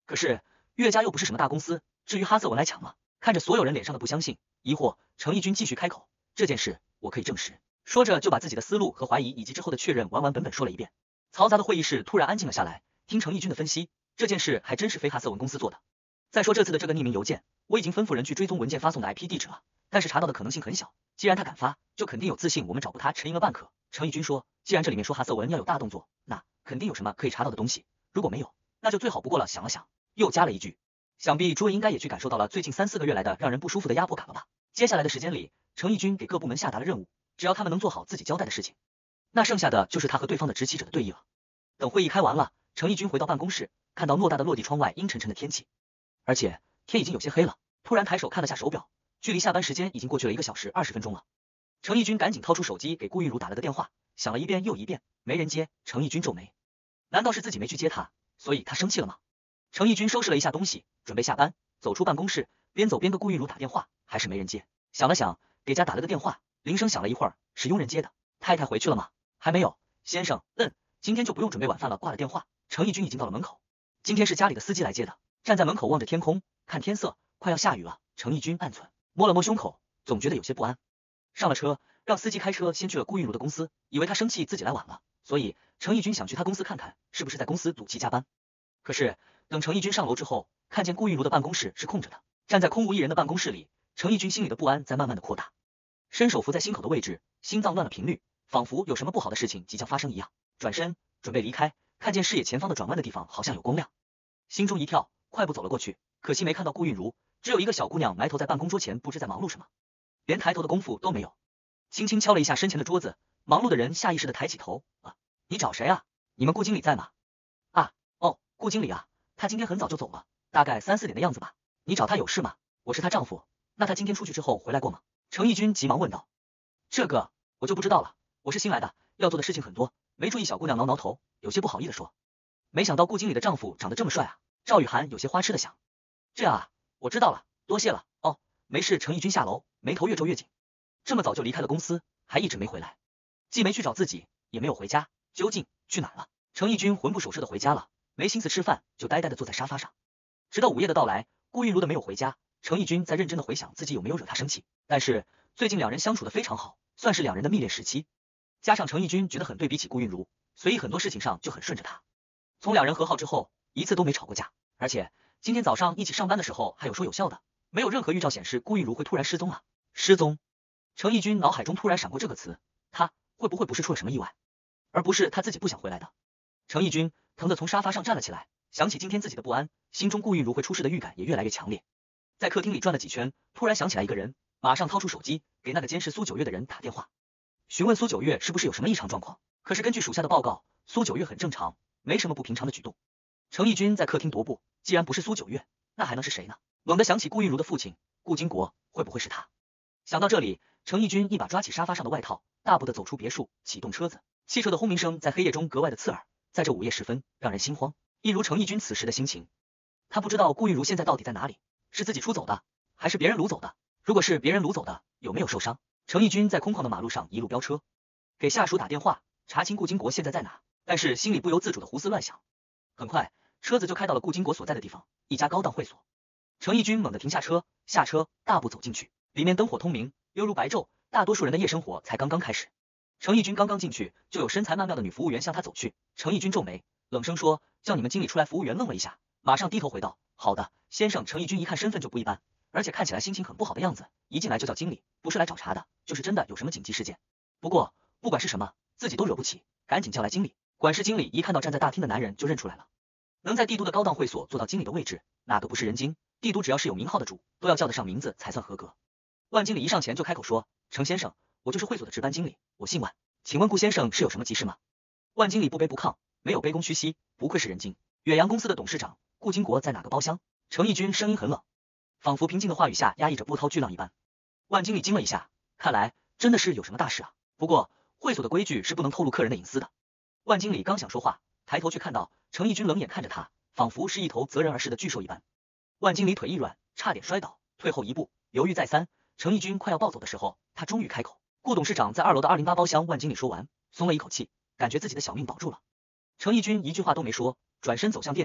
可是岳家又不是什么大公司，至于哈瑟文来抢吗？看着所有人脸上的不相信、疑惑，程义军继续开口：“这件事我可以证实。”说着就把自己的思路和怀疑以及之后的确认完完本本说了一遍。嘈杂的会议室突然安静了下来，听程义军的分析，这件事还真是非哈瑟文公司做的。再说这次的这个匿名邮件，我已经吩咐人去追踪文件发送的 I P 地址了，但是查到的可能性很小。既然他敢发，就肯定有自信我们找不他沉吟了半刻。程义军说，既然这里面说哈瑟文要有大动作，那肯定有什么可以查到的东西，如果没有，那就最好不过了。想了想，又加了一句，想必诸位应该也去感受到了最近三四个月来的让人不舒服的压迫感了吧？接下来的时间里，程义军给各部门下达了任务，只要他们能做好自己交代的事情，那剩下的就是他和对方的执旗者的对弈了。等会议开完了，程义军回到办公室，看到偌大的落地窗外阴沉沉的天气，而且天已经有些黑了，突然抬手看了下手表，距离下班时间已经过去了一个小时二十分钟了。程义军赶紧掏出手机给顾玉茹打了个电话，响了一遍又一遍，没人接。程义军皱眉，难道是自己没去接他，所以他生气了吗？程义军收拾了一下东西，准备下班，走出办公室，边走边跟顾玉茹打电话，还是没人接。想了想，给家打了个电话，铃声响了一会儿，是佣人接的。太太回去了吗？还没有，先生。嗯，今天就不用准备晚饭了。挂了电话，程义军已经到了门口。今天是家里的司机来接的，站在门口望着天空，看天色，快要下雨了。程义军暗忖，摸了摸胸口，总觉得有些不安。上了车，让司机开车先去了顾玉茹的公司，以为他生气自己来晚了，所以程义军想去他公司看看，是不是在公司赌气加班。可是等程义军上楼之后，看见顾玉茹的办公室是空着的，站在空无一人的办公室里，程义军心里的不安在慢慢的扩大，伸手扶在心口的位置，心脏乱了频率，仿佛有什么不好的事情即将发生一样。转身准备离开，看见视野前方的转弯的地方好像有光亮，心中一跳，快步走了过去。可惜没看到顾玉茹，只有一个小姑娘埋头在办公桌前，不知在忙碌什么，连抬头的功夫都没有。轻轻敲了一下身前的桌子，忙碌的人下意识的抬起头。啊，你找谁啊？你们顾经理在吗？啊，哦，顾经理啊，他今天很早就走了，大概三四点的样子吧。你找他有事吗？我是他丈夫，那他今天出去之后回来过吗？程义军急忙问道。这个我就不知道了，我是新来的，要做的事情很多，没注意。小姑娘挠挠头，有些不好意思说。没想到顾经理的丈夫长得这么帅啊。赵雨涵有些花痴的想。这样啊，我知道了，多谢了。哦，没事。程义军下楼，眉头越皱越紧。这么早就离开了公司，还一直没回来，既没去找自己，也没有回家，究竟去哪了？程义军魂不守舍的回家了，没心思吃饭，就呆呆的坐在沙发上。直到午夜的到来，顾玉茹的没有回家，程义军在认真的回想自己有没有惹她生气。但是最近两人相处的非常好，算是两人的蜜月时期。加上程义军觉得很对比起顾玉茹，所以很多事情上就很顺着她。从两人和好之后，一次都没吵过架，而且今天早上一起上班的时候还有说有笑的，没有任何预兆显示顾玉茹会突然失踪啊。失踪？程义军脑海中突然闪过这个词，他会不会不是出了什么意外，而不是他自己不想回来的？程义军疼得从沙发上站了起来，想起今天自己的不安，心中顾玉茹会出事的预感也越来越强烈。在客厅里转了几圈，突然想起来一个人，马上掏出手机给那个监视苏九月的人打电话，询问苏九月是不是有什么异常状况。可是根据属下的报告，苏九月很正常，没什么不平常的举动。程义军在客厅踱步，既然不是苏九月，那还能是谁呢？猛地想起顾玉茹的父亲顾金国，会不会是他？想到这里，程义军一把抓起沙发上的外套，大步的走出别墅，启动车子。汽车的轰鸣声在黑夜中格外的刺耳，在这午夜时分让人心慌，一如程义军此时的心情。他不知道顾玉茹现在到底在哪里，是自己出走的，还是别人掳走的？如果是别人掳走的，有没有受伤？程义军在空旷的马路上一路飙车，给下属打电话查清顾金国现在在哪，但是心里不由自主的胡思乱想。很快，车子就开到了顾金国所在的地方，一家高档会所。程义军猛地停下车，下车，大步走进去。里面灯火通明，犹如白昼，大多数人的夜生活才刚刚开始。程义军刚刚进去，就有身材曼妙的女服务员向他走去。程义军皱眉，冷声说：“叫你们经理出来。”服务员愣了一下，马上低头回道：“好的，先生。”程义军一看身份就不一般，而且看起来心情很不好的样子，一进来就叫经理，不是来找茬的，就是真的有什么紧急事件。不过不管是什么，自己都惹不起，赶紧叫来经理。管事经理一看到站在大厅的男人就认出来了，能在帝都的高档会所做到经理的位置，那都不是人精。帝都只要是有名号的主，都要叫得上名字才算合格。万经理一上前就开口说：“程先生，我就是会所的值班经理，我姓万，请问顾先生是有什么急事吗？”万经理不卑不亢，没有卑躬屈膝，不愧是人精。远洋公司的董事长顾金国在哪个包厢？程义军声音很冷，仿佛平静的话语下压抑着波涛巨浪一般。万经理惊了一下，看来真的是有什么大事啊。不过会所的规矩是不能透露客人的隐私的。万经理刚想说话，抬头却看到程义军冷眼看着他，仿佛是一头择人而噬的巨兽一般。万经理腿一软，差点摔倒，退后一步，犹豫再三。程义军快要暴走的时候，他终于开口：“顾董事长在二楼的二零八包厢。”万经理说完，松了一口气，感觉自己的小命保住了。程义军一句话都没说，转身走向电梯，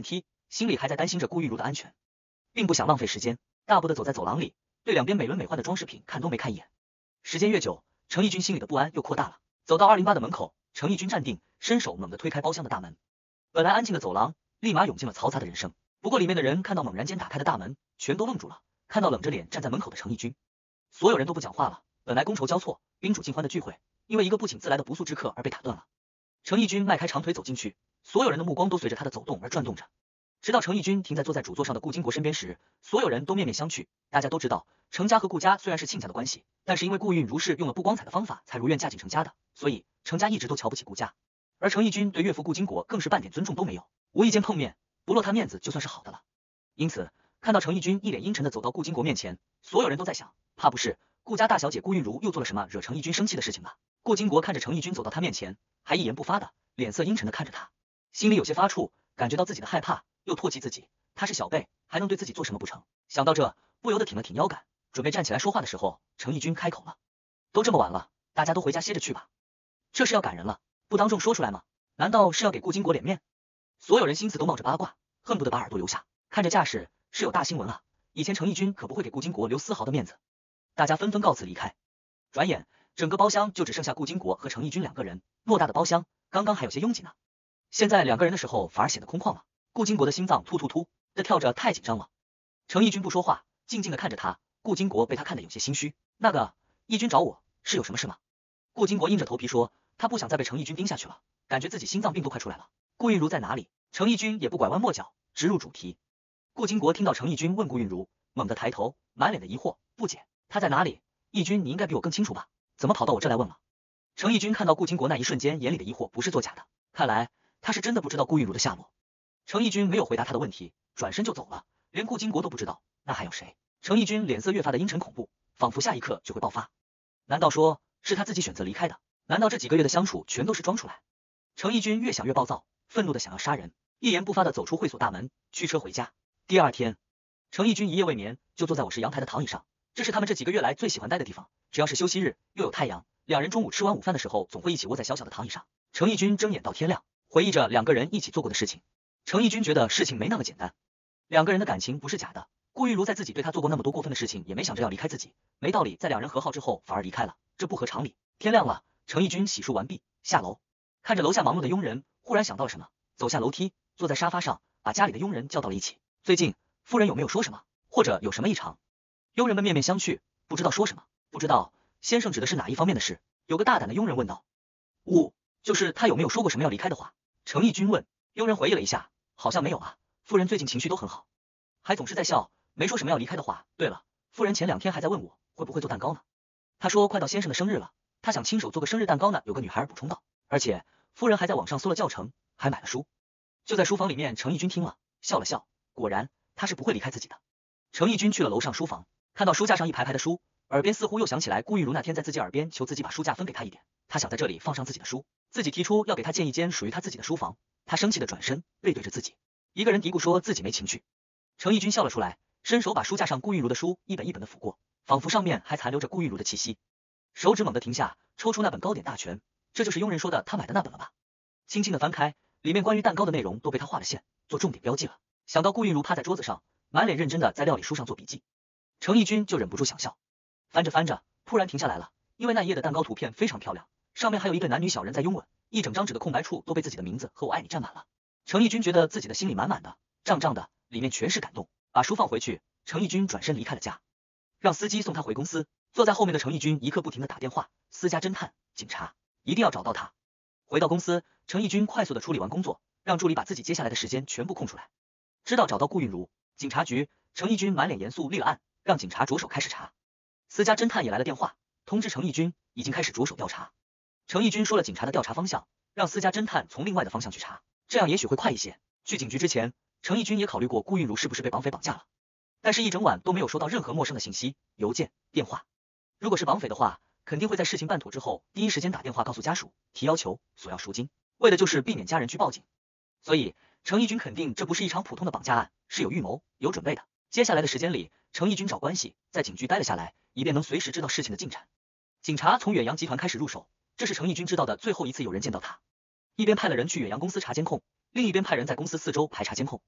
心里还在担心着顾玉茹的安全，并不想浪费时间，大步的走在走廊里，对两边美轮美奂的装饰品看都没看一眼。时间越久，程义军心里的不安又扩大了。走到二零八的门口，程义军站定，伸手猛地推开包厢的大门。本来安静的走廊，立马涌进了嘈杂的人声。不过里面的人看到猛然间打开的大门，全都愣住了，看到冷着脸站在门口的程义军，所有人都不讲话了。本来觥筹交错、宾主尽欢的聚会，因为一个不请自来的不速之客而被打断了。程义军迈开长腿走进去，所有人的目光都随着他的走动而转动着。直到程义军停在坐在主座上的顾金国身边时，所有人都面面相觑。大家都知道，程家和顾家虽然是亲家的关系，但是因为顾韵如是用了不光彩的方法才如愿嫁进程家的，所以程家一直都瞧不起顾家。而程义军对岳父顾金国更是半点尊重都没有，无意间碰面，不落他面子就算是好的了。因此，看到程义军一脸阴沉的走到顾金国面前，所有人都在想，怕不是顾家大小姐顾韵如又做了什么惹程义军生气的事情吧？顾金国看着程义军走到他面前，还一言不发的，脸色阴沉的看着他，心里有些发怵，感觉到自己的害怕，又唾弃自己，他是小辈，还能对自己做什么不成？想到这，不由得挺了挺腰杆，准备站起来说话的时候，程义军开口了：“都这么晚了，大家都回家歇着去吧。这是要赶人了，不当众说出来吗？难道是要给顾金国脸面？”所有人心思都冒着八卦，恨不得把耳朵留下，看着架势是有大新闻啊！以前程义军可不会给顾金国留丝毫的面子。大家纷纷告辞离开，转眼整个包厢就只剩下顾金国和程义军两个人。偌大的包厢，刚刚还有些拥挤呢，现在两个人的时候反而显得空旷了。顾金国的心脏突突突的跳着，太紧张了。程义军不说话，静静的看着他。顾金国被他看得有些心虚。那个，义军找我是有什么事吗？顾金国硬着头皮说，他不想再被程义军盯下去了，感觉自己心脏病都快出来了。顾韵如在哪里？程义军也不拐弯抹角，直入主题。顾金国听到程义军问顾韵如，猛地抬头，满脸的疑惑，不解，他在哪里？义军你应该比我更清楚吧？怎么跑到我这来问了？程义军看到顾金国那一瞬间眼里的疑惑不是作假的，看来他是真的不知道顾韵如的下落。程义军没有回答他的问题，转身就走了，连顾金国都不知道，那还有谁？程义军脸色越发的阴沉恐怖，仿佛下一刻就会爆发。难道说是他自己选择离开的？难道这几个月的相处全都是装出来？程义军越想越暴躁，愤怒的想要杀人，一言不发的走出会所大门，驱车回家。第二天，程义军一夜未眠，就坐在我市阳台的躺椅上，这是他们这几个月来最喜欢待的地方，只要是休息日又有太阳，两人中午吃完午饭的时候总会一起窝在小小的躺椅上。程义军睁眼到天亮，回忆着两个人一起做过的事情。程义军觉得事情没那么简单，两个人的感情不是假的。顾玉如在自己对他做过那么多过分的事情，也没想着要离开自己，没道理在两人和好之后反而离开了，这不合常理。天亮了，程义军洗漱完毕，下楼，看着楼下忙碌的佣人，忽然想到了什么，走下楼梯，坐在沙发上，把家里的佣人叫到了一起。最近夫人有没有说什么，或者有什么异常？佣人们面面相觑，不知道说什么。不知道，先生指的是哪一方面的事？有个大胆的佣人问道。呜，就是他有没有说过什么要离开的话？程义军问。佣人回忆了一下，好像没有啊，夫人最近情绪都很好，还总是在笑，没说什么要离开的话。对了，夫人前两天还在问我会不会做蛋糕呢，她说快到先生的生日了，她想亲手做个生日蛋糕呢。有个女孩补充道，而且夫人还在网上搜了教程，还买了书。就在书房里面，程义军听了笑了笑，果然他是不会离开自己的。程义军去了楼上书房，看到书架上一排排的书，耳边似乎又想起来顾玉如那天在自己耳边求自己把书架分给他一点，他想在这里放上自己的书，自己提出要给他建一间属于他自己的书房。他生气的转身背对着自己，一个人嘀咕说自己没情趣。程义军笑了出来，伸手把书架上顾玉如的书一本一本的抚过，仿佛上面还残留着顾玉如的气息。手指猛地停下，抽出那本糕点大全，这就是佣人说的他买的那本了吧？轻轻的翻开，里面关于蛋糕的内容都被他画了线，做重点标记了。想到顾玉如趴在桌子上，满脸认真的在料理书上做笔记，程义军就忍不住想笑。翻着翻着，突然停下来了，因为那一页的蛋糕图片非常漂亮，上面还有一对男女小人在拥吻，一整张纸的空白处都被自己的名字和我爱你占满了。程义军觉得自己的心里满满的，胀胀的，里面全是感动。把书放回去，程义军转身离开了家，让司机送他回公司。坐在后面的程义军一刻不停的打电话，私家侦探，警察，一定要找到他。回到公司，程义军快速的处理完工作，让助理把自己接下来的时间全部空出来。知道找到顾韵如，警察局，程义军满脸严肃立了案，让警察着手开始查。私家侦探也来了电话，通知程义军已经开始着手调查。程义军说了警察的调查方向，让私家侦探从另外的方向去查，这样也许会快一些。去警局之前，程义军也考虑过顾韵如是不是被绑匪绑架了，但是一整晚都没有收到任何陌生的信息、邮件、电话。如果是绑匪的话，肯定会在事情办妥之后，第一时间打电话告诉家属，提要求，索要赎金，为的就是避免家人去报警。所以程义军肯定这不是一场普通的绑架案，是有预谋、有准备的。接下来的时间里，程义军找关系，在警局待了下来，以便能随时知道事情的进展。警察从远洋集团开始入手，这是程义军知道的最后一次有人见到他。一边派了人去远洋公司查监控，另一边派人在公司四周排查监控。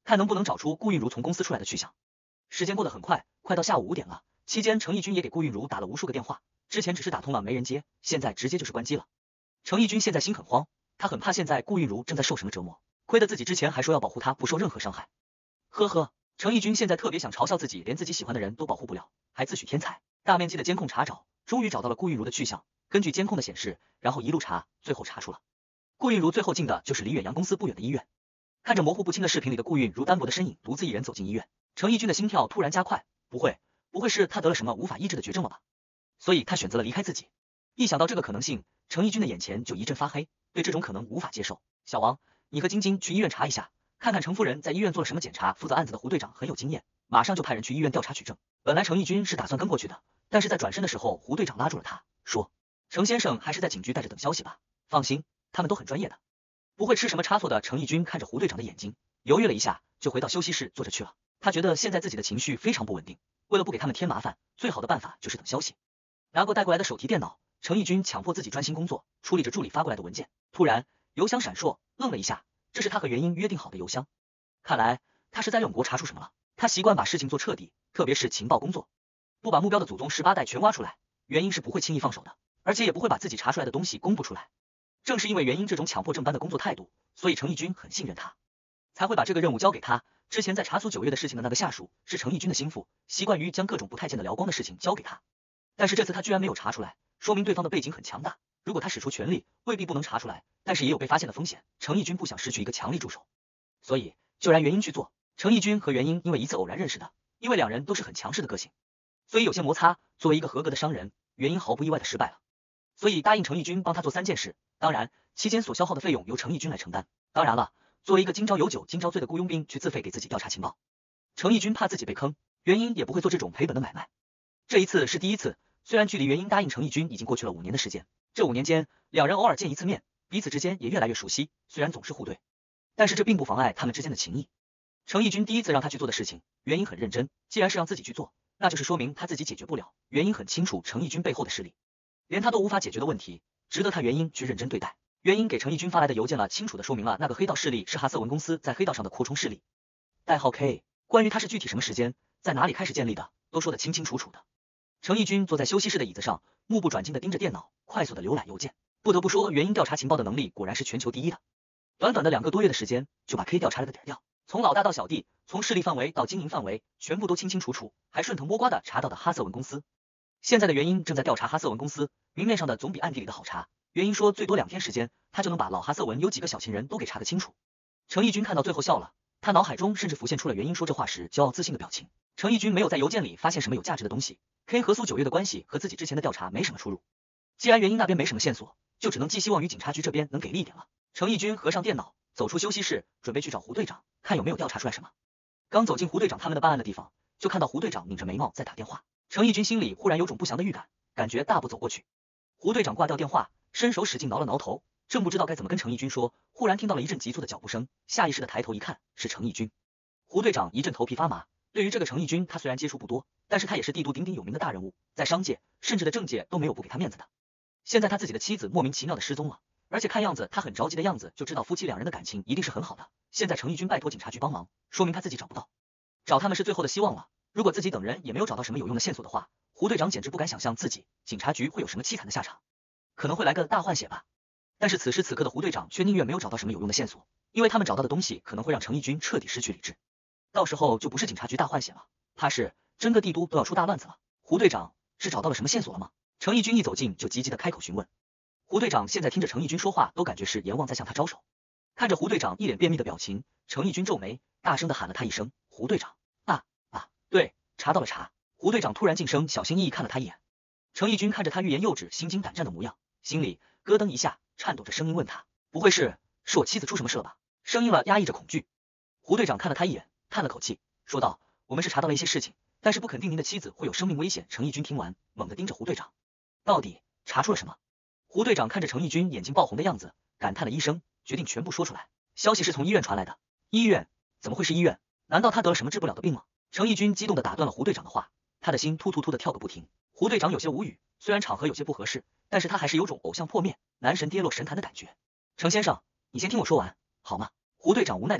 看能不能找出顾韵如从公司出来的去向。时间过得很快，快到下午五点了。期间，程义军也给顾韵如打了无数个电话，之前只是打通了没人接，现在直接就是关机了。程义军现在心很慌，他很怕现在顾韵如正在受什么折磨，亏得自己之前还说要保护她不受任何伤害。呵呵，程义军现在特别想嘲笑自己，连自己喜欢的人都保护不了，还自诩天才。大面积的监控查找，终于找到了顾韵如的去向。根据监控的显示，然后一路查，最后查出了顾韵如最后进的就是离远洋公司不远的医院。看着模糊不清的视频里的顾韵如单薄的身影，独自一人走进医院，程义军的心跳突然加快，不会，不会是他得了什么无法医治的绝症了吧？所以他选择了离开自己。一想到这个可能性，程义军的眼前就一阵发黑，对这种可能无法接受。小王，你和晶晶去医院查一下，看看程夫人在医院做了什么检查。负责案子的胡队长很有经验，马上就派人去医院调查取证。本来程义军是打算跟过去的，但是在转身的时候，胡队长拉住了他，说：“程先生还是在警局待着等消息吧，放心，他们都很专业的，不会吃什么差错的。”程义军看着胡队长的眼睛，犹豫了一下，就回到休息室坐着去了。他觉得现在自己的情绪非常不稳定，为了不给他们添麻烦，最好的办法就是等消息。拿过带过来的手提电脑，程义军强迫自己专心工作，处理着助理发过来的文件。突然，邮箱闪烁，愣了一下，这是他和元英约定好的邮箱。看来他是在用国查出什么了。他习惯把事情做彻底，特别是情报工作，不把目标的祖宗十八代全挖出来，元英是不会轻易放手的，而且也不会把自己查出来的东西公布出来。正是因为元英这种强迫症般的工作态度，所以程义军很信任他，才会把这个任务交给他。之前在查出九月的事情的那个下属是程义军的心腹，习惯于将各种不太见得撩光的事情交给他。但是这次他居然没有查出来，说明对方的背景很强大。如果他使出全力，未必不能查出来，但是也有被发现的风险。程义军不想失去一个强力助手，所以就让元英去做。程义军和元英因为一次偶然认识的，因为两人都是很强势的个性，所以有些摩擦。作为一个合格的商人，元英毫不意外的失败了，所以答应程义军帮他做三件事，当然期间所消耗的费用由程义军来承担。当然了，作为一个今朝有酒今朝醉的雇佣兵去自费给自己调查情报，程义军怕自己被坑，元英也不会做这种赔本的买卖。这一次是第一次，虽然距离元英答应程义军已经过去了五年的时间，这五年间两人偶尔见一次面，彼此之间也越来越熟悉，虽然总是互怼，但是这并不妨碍他们之间的情谊。程义军第一次让他去做的事情，元英很认真，既然是让自己去做，那就是说明他自己解决不了。元英很清楚程义军背后的势力，连他都无法解决的问题，值得他元英去认真对待。元英给程义军发来的邮件了，清楚的说明了那个黑道势力是哈瑟文公司在黑道上的扩充势力，代号 K。 关于他是具体什么时间在哪里开始建立的，都说得清清楚楚的。程义军坐在休息室的椅子上，目不转睛的盯着电脑，快速的浏览邮件。不得不说，元英调查情报的能力果然是全球第一的。短短的两个多月的时间，就把 K 调查了个底儿掉，从老大到小弟，从势力范围到经营范围，全部都清清楚楚，还顺藤摸瓜的查到的哈瑟文公司。现在的元英正在调查哈瑟文公司，明面上的总比暗地里的好查。元英说最多两天时间，他就能把老哈瑟文有几个小情人都给查得清楚。程义军看到最后笑了，他脑海中甚至浮现出了元英说这话时骄傲自信的表情。程义军没有在邮件里发现什么有价值的东西， K 和苏九月的关系和自己之前的调查没什么出入。既然元英那边没什么线索，就只能寄希望于警察局这边能给力一点了。程义军合上电脑，走出休息室，准备去找胡队长，看有没有调查出来什么。刚走进胡队长他们的办案的地方，就看到胡队长拧着眉毛在打电话。程义军心里忽然有种不祥的预感，感觉大步走过去。胡队长挂掉电话，伸手使劲挠了挠头，正不知道该怎么跟程义军说，忽然听到了一阵急促的脚步声，下意识的抬头一看，是程义军。胡队长一阵头皮发麻，对于这个程义军，他虽然接触不多，但是他也是帝都鼎鼎有名的大人物，在商界甚至的政界都没有不给他面子的。现在他自己的妻子莫名其妙的失踪了，而且看样子他很着急的样子，就知道夫妻两人的感情一定是很好的。现在程义军拜托警察局帮忙，说明他自己找不到，找他们是最后的希望了。如果自己等人也没有找到什么有用的线索的话，胡队长简直不敢想象自己警察局会有什么凄惨的下场，可能会来个大换血吧。但是此时此刻的胡队长却宁愿没有找到什么有用的线索，因为他们找到的东西可能会让程义军彻底失去理智，到时候就不是警察局大换血了，怕是整个帝都都要出大乱子了。胡队长是找到了什么线索了吗？程义军一走近就急急的开口询问。胡队长现在听着程义军说话都感觉是阎王在向他招手。看着胡队长一脸便秘的表情，程义军皱眉，大声的喊了他一声，胡队长。啊啊，对，查到了查。胡队长突然噤声，小心翼翼看了他一眼。程义军看着他欲言又止心惊胆战的模样，心里咯噔一下，颤抖着声音问他，不会是是我妻子出什么事了吧？声音了压抑着恐惧。胡队长看了他一眼，叹了口气，说道，我们是查到了一些事情，但是不肯定您的妻子会有生命危险。程义军听完猛地盯着胡队长，到底查出了什么？胡队长看着程义军眼睛爆红的样子，感叹了一声，决定全部说出来。消息是从医院传来的。医院？怎么会是医院？难道他得了什么治不了的病吗？程义军激动地打断了胡队长的话，他的心突突突的跳个不停。胡队长有些无语，虽然场合有些不合适，但是他还是有种偶像破灭，男神跌落神坛的感觉。程先生，你先听我说完好吗？胡队长无奈地说。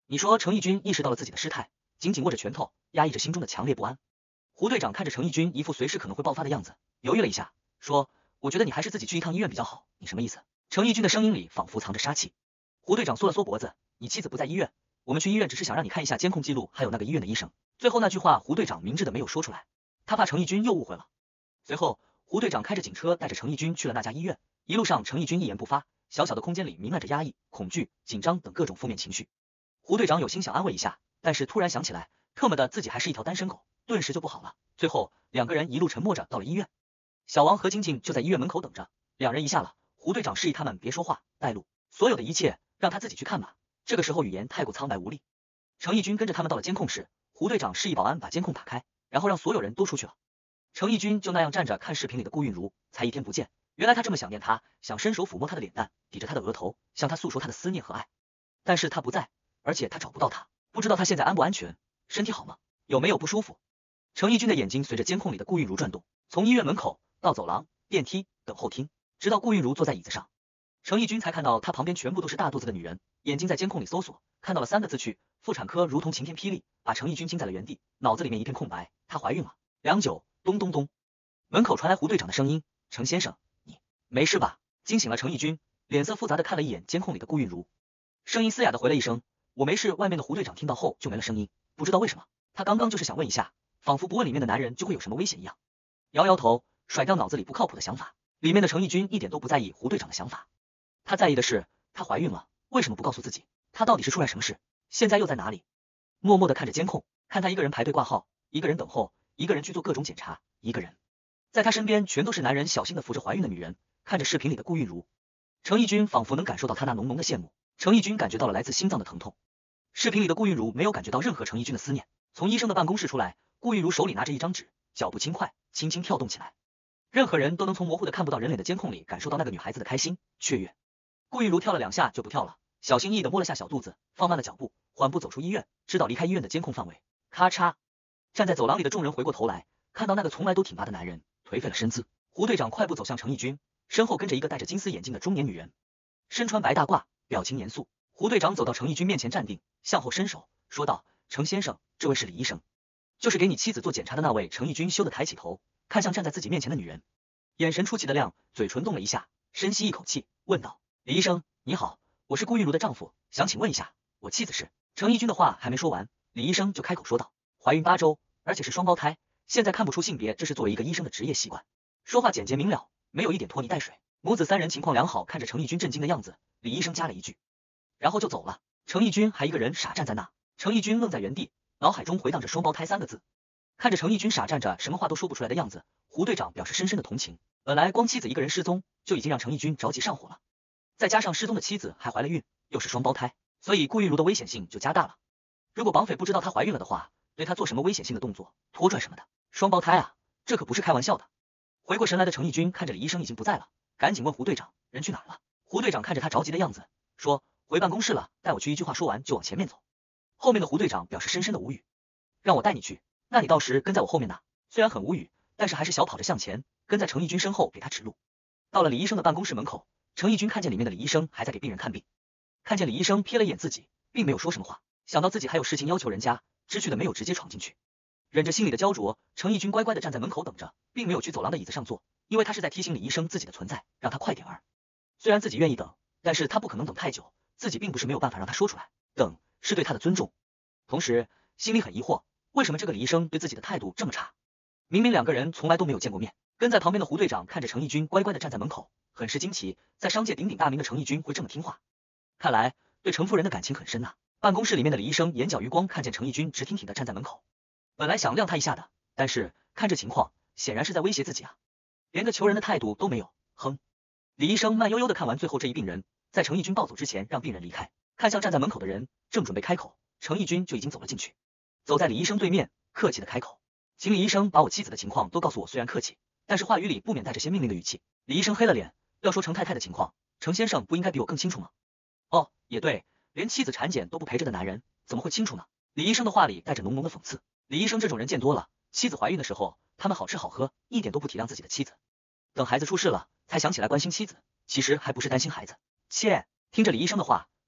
你说程义军意识到了自己的失态，紧紧握着拳头，压抑着心中的强烈不安。胡队长看着程义军一副随时可能会爆发的样子，犹豫了一下，说：“我觉得你还是自己去一趟医院比较好。”你什么意思？程义军的声音里仿佛藏着杀气。胡队长缩了缩脖子，你妻子不在医院，我们去医院只是想让你看一下监控记录，还有那个医院的医生。最后那句话，胡队长明智的没有说出来，他怕程义军又误会了。随后，胡队长开着警车带着程义军去了那家医院。一路上，程义军一言不发，小小的空间里弥漫着压抑、恐惧、紧张等各种负面情绪。胡队长有心想安慰一下，但是突然想起来，特么的自己还是一条单身狗，顿时就不好了。最后，两个人一路沉默着到了医院。小王和晶晶就在医院门口等着，两人一下了，胡队长示意他们别说话，带路，所有的一切让他自己去看吧。这个时候语言太过苍白无力。程义军跟着他们到了监控室，胡队长示意保安把监控打开，然后让所有人都出去了。程义军就那样站着看视频里的顾韵如，才一天不见，原来他这么想念她，想伸手抚摸她的脸蛋，抵着她的额头，向她诉说他的思念和爱。但是他不在，而且他找不到她，不知道她现在安不安全，身体好吗？有没有不舒服？程义军的眼睛随着监控里的顾韵如转动，从医院门口到走廊、电梯、等候厅，直到顾韵如坐在椅子上，程义军才看到她旁边全部都是大肚子的女人，眼睛在监控里搜索，看到了三个字去妇产科，如同晴天霹雳，把程义军惊在了原地，脑子里面一片空白。她怀孕了。良久，咚咚咚，门口传来胡队长的声音：“程先生，你没事吧？”惊醒了程义军，脸色复杂的看了一眼监控里的顾韵如，声音嘶哑的回了一声：“我没事。”外面的胡队长听到后就没了声音，不知道为什么，他刚刚就是想问一下，仿佛不问里面的男人就会有什么危险一样，摇摇头，甩掉脑子里不靠谱的想法。里面的程义军一点都不在意胡队长的想法，他在意的是她怀孕了，为什么不告诉自己？她到底是出来什么事？现在又在哪里？默默的看着监控，看他一个人排队挂号，一个人等候，一个人去做各种检查，一个人在他身边全都是男人小心的扶着怀孕的女人。看着视频里的顾韵如，程义军仿佛能感受到她那浓浓的羡慕。程义军感觉到了来自心脏的疼痛。视频里的顾韵如没有感觉到任何程义军的思念。从医生的办公室出来，顾韵如手里拿着一张纸，脚步轻快，轻轻跳动起来。任何人都能从模糊的看不到人脸的监控里感受到那个女孩子的开心、雀跃。顾韵如跳了两下就不跳了，小心翼翼的摸了下小肚子，放慢了脚步，缓步走出医院，直到离开医院的监控范围。咔嚓，站在走廊里的众人回过头来，看到那个从来都挺拔的男人颓废了身姿。胡队长快步走向程义军，身后跟着一个戴着金丝眼镜的中年女人，身穿白大褂，表情严肃。胡队长走到程义军面前站定，向后伸手说道：“程先生，这位是李医生，就是给你妻子做检查的那位。”程义军羞得抬起头，看向站在自己面前的女人，眼神出奇的亮，嘴唇动了一下，深吸一口气，问道：“李医生，你好，我是顾韵如的丈夫，想请问一下，我妻子是……”程义军的话还没说完，李医生就开口说道：“怀孕八周，而且是双胞胎，现在看不出性别，这是作为一个医生的职业习惯。”说话简洁明了，没有一点拖泥带水。母子三人情况良好，看着程义军震惊的样子，李医生加了一句，然后就走了。程义军还一个人傻站在那。程义军愣在原地，脑海中回荡着双胞胎三个字。看着程义军傻站着，什么话都说不出来的样子，胡队长表示深深的同情。本来光妻子一个人失踪就已经让程义军着急上火了，再加上失踪的妻子还怀了孕，又是双胞胎，所以顾韵如的危险性就加大了。如果绑匪不知道她怀孕了的话，对她做什么危险性的动作，拖拽什么的，双胞胎啊，这可不是开玩笑的。回过神来的程义军看着李医生已经不在了，赶紧问胡队长人去哪儿了。胡队长看着他着急的样子，说回办公室了，带我去。一句话说完就往前面走。后面的胡队长表示深深的无语，让我带你去，那你到时跟在我后面呢。虽然很无语，但是还是小跑着向前，跟在程义军身后给他指路。到了李医生的办公室门口，程义军看见里面的李医生还在给病人看病，看见李医生瞥了一眼自己，并没有说什么话，想到自己还有事情要求人家，知趣的没有直接闯进去。忍着心里的焦灼，程义军乖乖的站在门口等着，并没有去走廊的椅子上坐，因为他是在提醒李医生自己的存在，让他快点儿。虽然自己愿意等，但是他不可能等太久，自己并不是没有办法让他说出来，等是对他的尊重。同时心里很疑惑，为什么这个李医生对自己的态度这么差？明明两个人从来都没有见过面。跟在旁边的胡队长看着程义军乖乖的站在门口，很是惊奇，在商界鼎鼎大名的程义军会这么听话，看来对程夫人的感情很深呐。办公室里面的李医生眼角余光看见程义军直挺挺的站在门口，本来想晾他一下的，但是看这情况，显然是在威胁自己啊，连个求人的态度都没有。哼。李医生慢悠悠的看完最后这一病人，在程义军抱走之前让病人离开，看向站在门口的人，正准备开口，程义军就已经走了进去，走在李医生对面，客气的开口，请李医生把我妻子的情况都告诉我。虽然客气，但是话语里不免带着些命令的语气。李医生黑了脸，要说程太太的情况，程先生不应该比我更清楚吗？哦，也对，连妻子产检都不陪着的男人怎么会清楚呢？李医生的话里带着浓浓的讽刺。李医生这种人见多了，妻子怀孕的时候他们好吃好喝，一点都不体谅自己的妻子，等孩子出事了才想起来关心妻子，其实还不是担心孩子。切，听着李医生的话，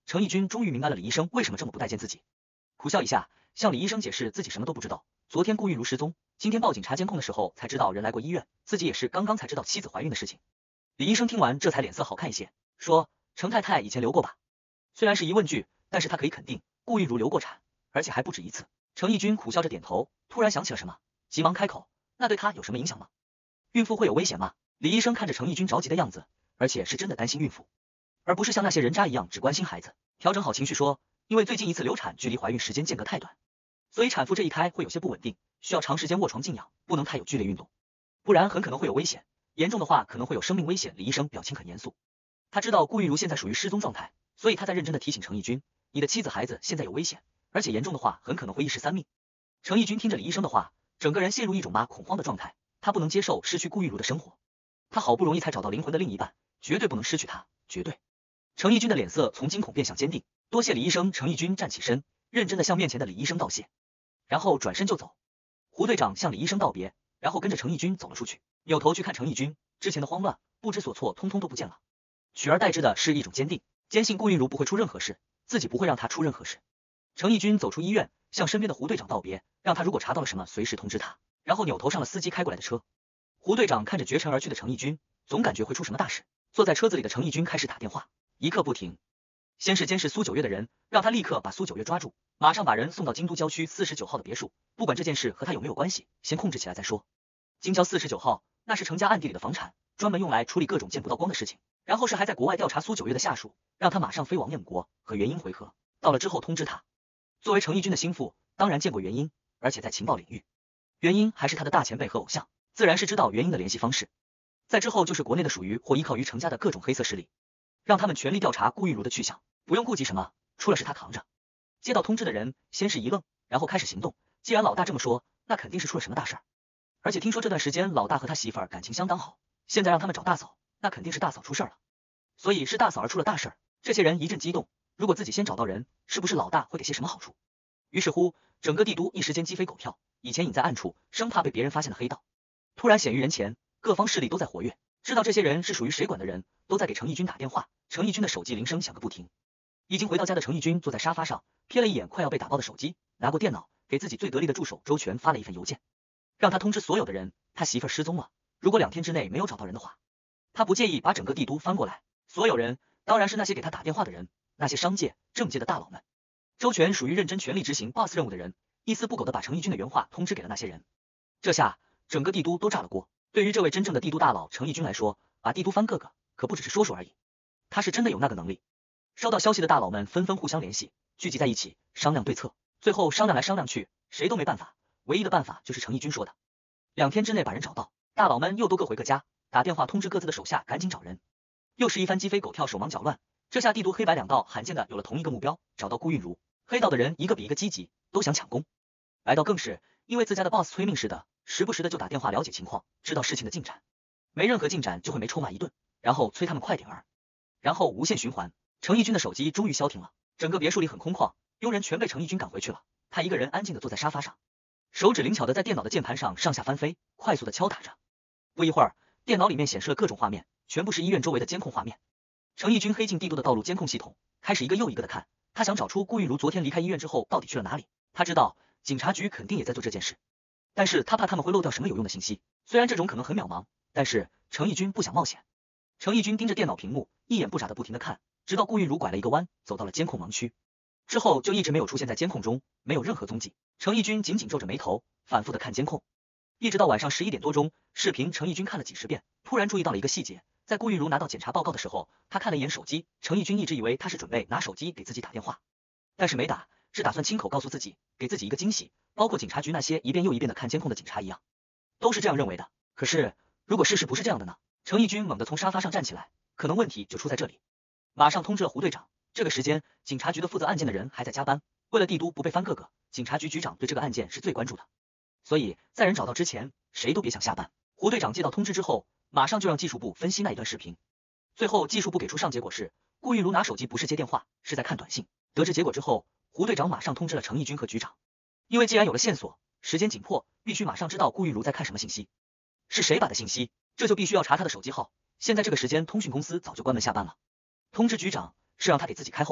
程义军终于明白了李医生为什么这么不待见自己，苦笑一下，向李医生解释自己什么都不知道。昨天顾玉如失踪，今天报警查监控的时候才知道人来过医院，自己也是刚刚才知道妻子怀孕的事情。李医生听完这才脸色好看一些，说程太太以前流过吧？虽然是疑问句，但是他可以肯定顾玉如流过产，而且还不止一次。程义军苦笑着点头，突然想起了什么，急忙开口，那对他有什么影响吗？孕妇会有危险吗？李医生看着程义军着急的样子，而且是真的担心孕妇，而不是像那些人渣一样只关心孩子。调整好情绪说，因为最近一次流产距离怀孕时间间隔太短，所以产妇这一胎会有些不稳定，需要长时间卧床静养，不能太有剧烈运动，不然很可能会有危险，严重的话可能会有生命危险。李医生表情很严肃，他知道顾玉如现在属于失踪状态，所以他在认真的提醒程义军，你的妻子孩子现在有危险，而且严重的话很可能会一尸三命。程义军听着李医生的话，整个人陷入一种妈恐慌的状态，他不能接受失去顾玉如的生活，他好不容易才找到灵魂的另一半，绝对不能失去他，绝对。程义军的脸色从惊恐变向坚定，多谢李医生。程义军站起身，认真的向面前的李医生道谢，然后转身就走。胡队长向李医生道别，然后跟着程义军走了出去，扭头去看程义军，之前的慌乱、不知所措通通都不见了，取而代之的是一种坚定，坚信顾玉如不会出任何事，自己不会让他出任何事。程义军走出医院，向身边的胡队长道别，让他如果查到了什么随时通知他，然后扭头上了司机开过来的车。胡队长看着绝尘而去的程义军，总感觉会出什么大事。坐在车子里的程义军开始打电话，一刻不停。先是监视苏九月的人，让他立刻把苏九月抓住，马上把人送到京都郊区四十九号的别墅，不管这件事和他有没有关系，先控制起来再说。京郊四十九号，那是程家暗地里的房产，专门用来处理各种见不到光的事情。然后是还在国外调查苏九月的下属，让他马上飞往燕国和元英回合，到了之后通知他。作为程义军的心腹，当然见过元英，而且在情报领域，元英还是他的大前辈和偶像，自然是知道元英的联系方式。再之后就是国内的属于或依靠于程家的各种黑色势力，让他们全力调查顾玉如的去向，不用顾及什么，出了事他扛着。接到通知的人先是一愣，然后开始行动。既然老大这么说，那肯定是出了什么大事儿。而且听说这段时间老大和他媳妇儿感情相当好，现在让他们找大嫂，那肯定是大嫂出事儿了。所以是大嫂而出了大事儿，这些人一阵激动，如果自己先找到人，是不是老大会给些什么好处？于是乎，整个帝都一时间鸡飞狗跳，以前隐在暗处，生怕被别人发现的黑道，突然显于人前，各方势力都在活跃，知道这些人是属于谁管的人，都在给程义军打电话。程义军的手机铃声响个不停。已经回到家的程义军坐在沙发上，瞥了一眼快要被打爆的手机，拿过电脑，给自己最得力的助手周全发了一份邮件，让他通知所有的人，他媳妇儿失踪了，如果两天之内没有找到人的话，他不介意把整个帝都翻过来。所有人当然是那些给他打电话的人，那些商界、政界的大佬们。周全属于认真全力执行 boss 任务的人，一丝不苟的把程义军的原话通知给了那些人。这下整个帝都都炸了锅。对于这位真正的帝都大佬程义军来说，把帝都翻个个可不只是说说而已，他是真的有那个能力。收到消息的大佬们纷纷互相联系，聚集在一起商量对策，最后商量来商量去，谁都没办法，唯一的办法就是程义军说的，两天之内把人找到。大佬们又都各回各家，打电话通知各自的手下赶紧找人，又是一番鸡飞狗跳，手忙脚乱。这下帝都黑白两道罕见的有了同一个目标，找到顾韵如。黑道的人一个比一个积极，都想抢功。白道更是因为自家的 boss 催命似的，时不时的就打电话了解情况，知道事情的进展，没任何进展就会没抽骂一顿，然后催他们快点儿，然后无限循环。程义军的手机终于消停了，整个别墅里很空旷，佣人全被程义军赶回去了，他一个人安静的坐在沙发上，手指灵巧的在电脑的键盘上上下翻飞，快速的敲打着。不一会儿，电脑里面显示了各种画面，全部是医院周围的监控画面。程义军黑进帝都的道路监控系统，开始一个又一个的看，他想找出顾韵如昨天离开医院之后到底去了哪里。他知道警察局肯定也在做这件事，但是他怕他们会漏掉什么有用的信息，虽然这种可能很渺茫，但是程义军不想冒险。程义军盯着电脑屏幕，一眼不眨的不停的看，直到顾韵如拐了一个弯，走到了监控盲区，之后就一直没有出现在监控中，没有任何踪迹。程义军紧紧皱着眉头，反复的看监控，一直到晚上十一点多钟，视频程义军看了几十遍，突然注意到了一个细节，在顾韵如拿到检查报告的时候，他看了一眼手机，程义军一直以为他是准备拿手机给自己打电话，但是没打，是打算亲口告诉自己，给自己一个惊喜，包括警察局那些一遍又一遍的看监控的警察一样，都是这样认为的。可是如果事实不是这样的呢？程义军猛地从沙发上站起来，可能问题就出在这里，马上通知了胡队长。这个时间，警察局的负责案件的人还在加班，为了帝都不被翻个个，警察局局长对这个案件是最关注的，所以在人找到之前，谁都别想下班。胡队长接到通知之后，马上就让技术部分析那一段视频，最后技术部给出上结果是，顾韵如拿手机不是接电话，是在看短信。得知结果之后，胡队长马上通知了程义军和局长，因为既然有了线索，时间紧迫，必须马上知道顾韵如在看什么信息，是谁把的信息，这就必须要查他的手机号。现在这个时间，通讯公司早就关门下班了。通知局长是让他给自己开后门，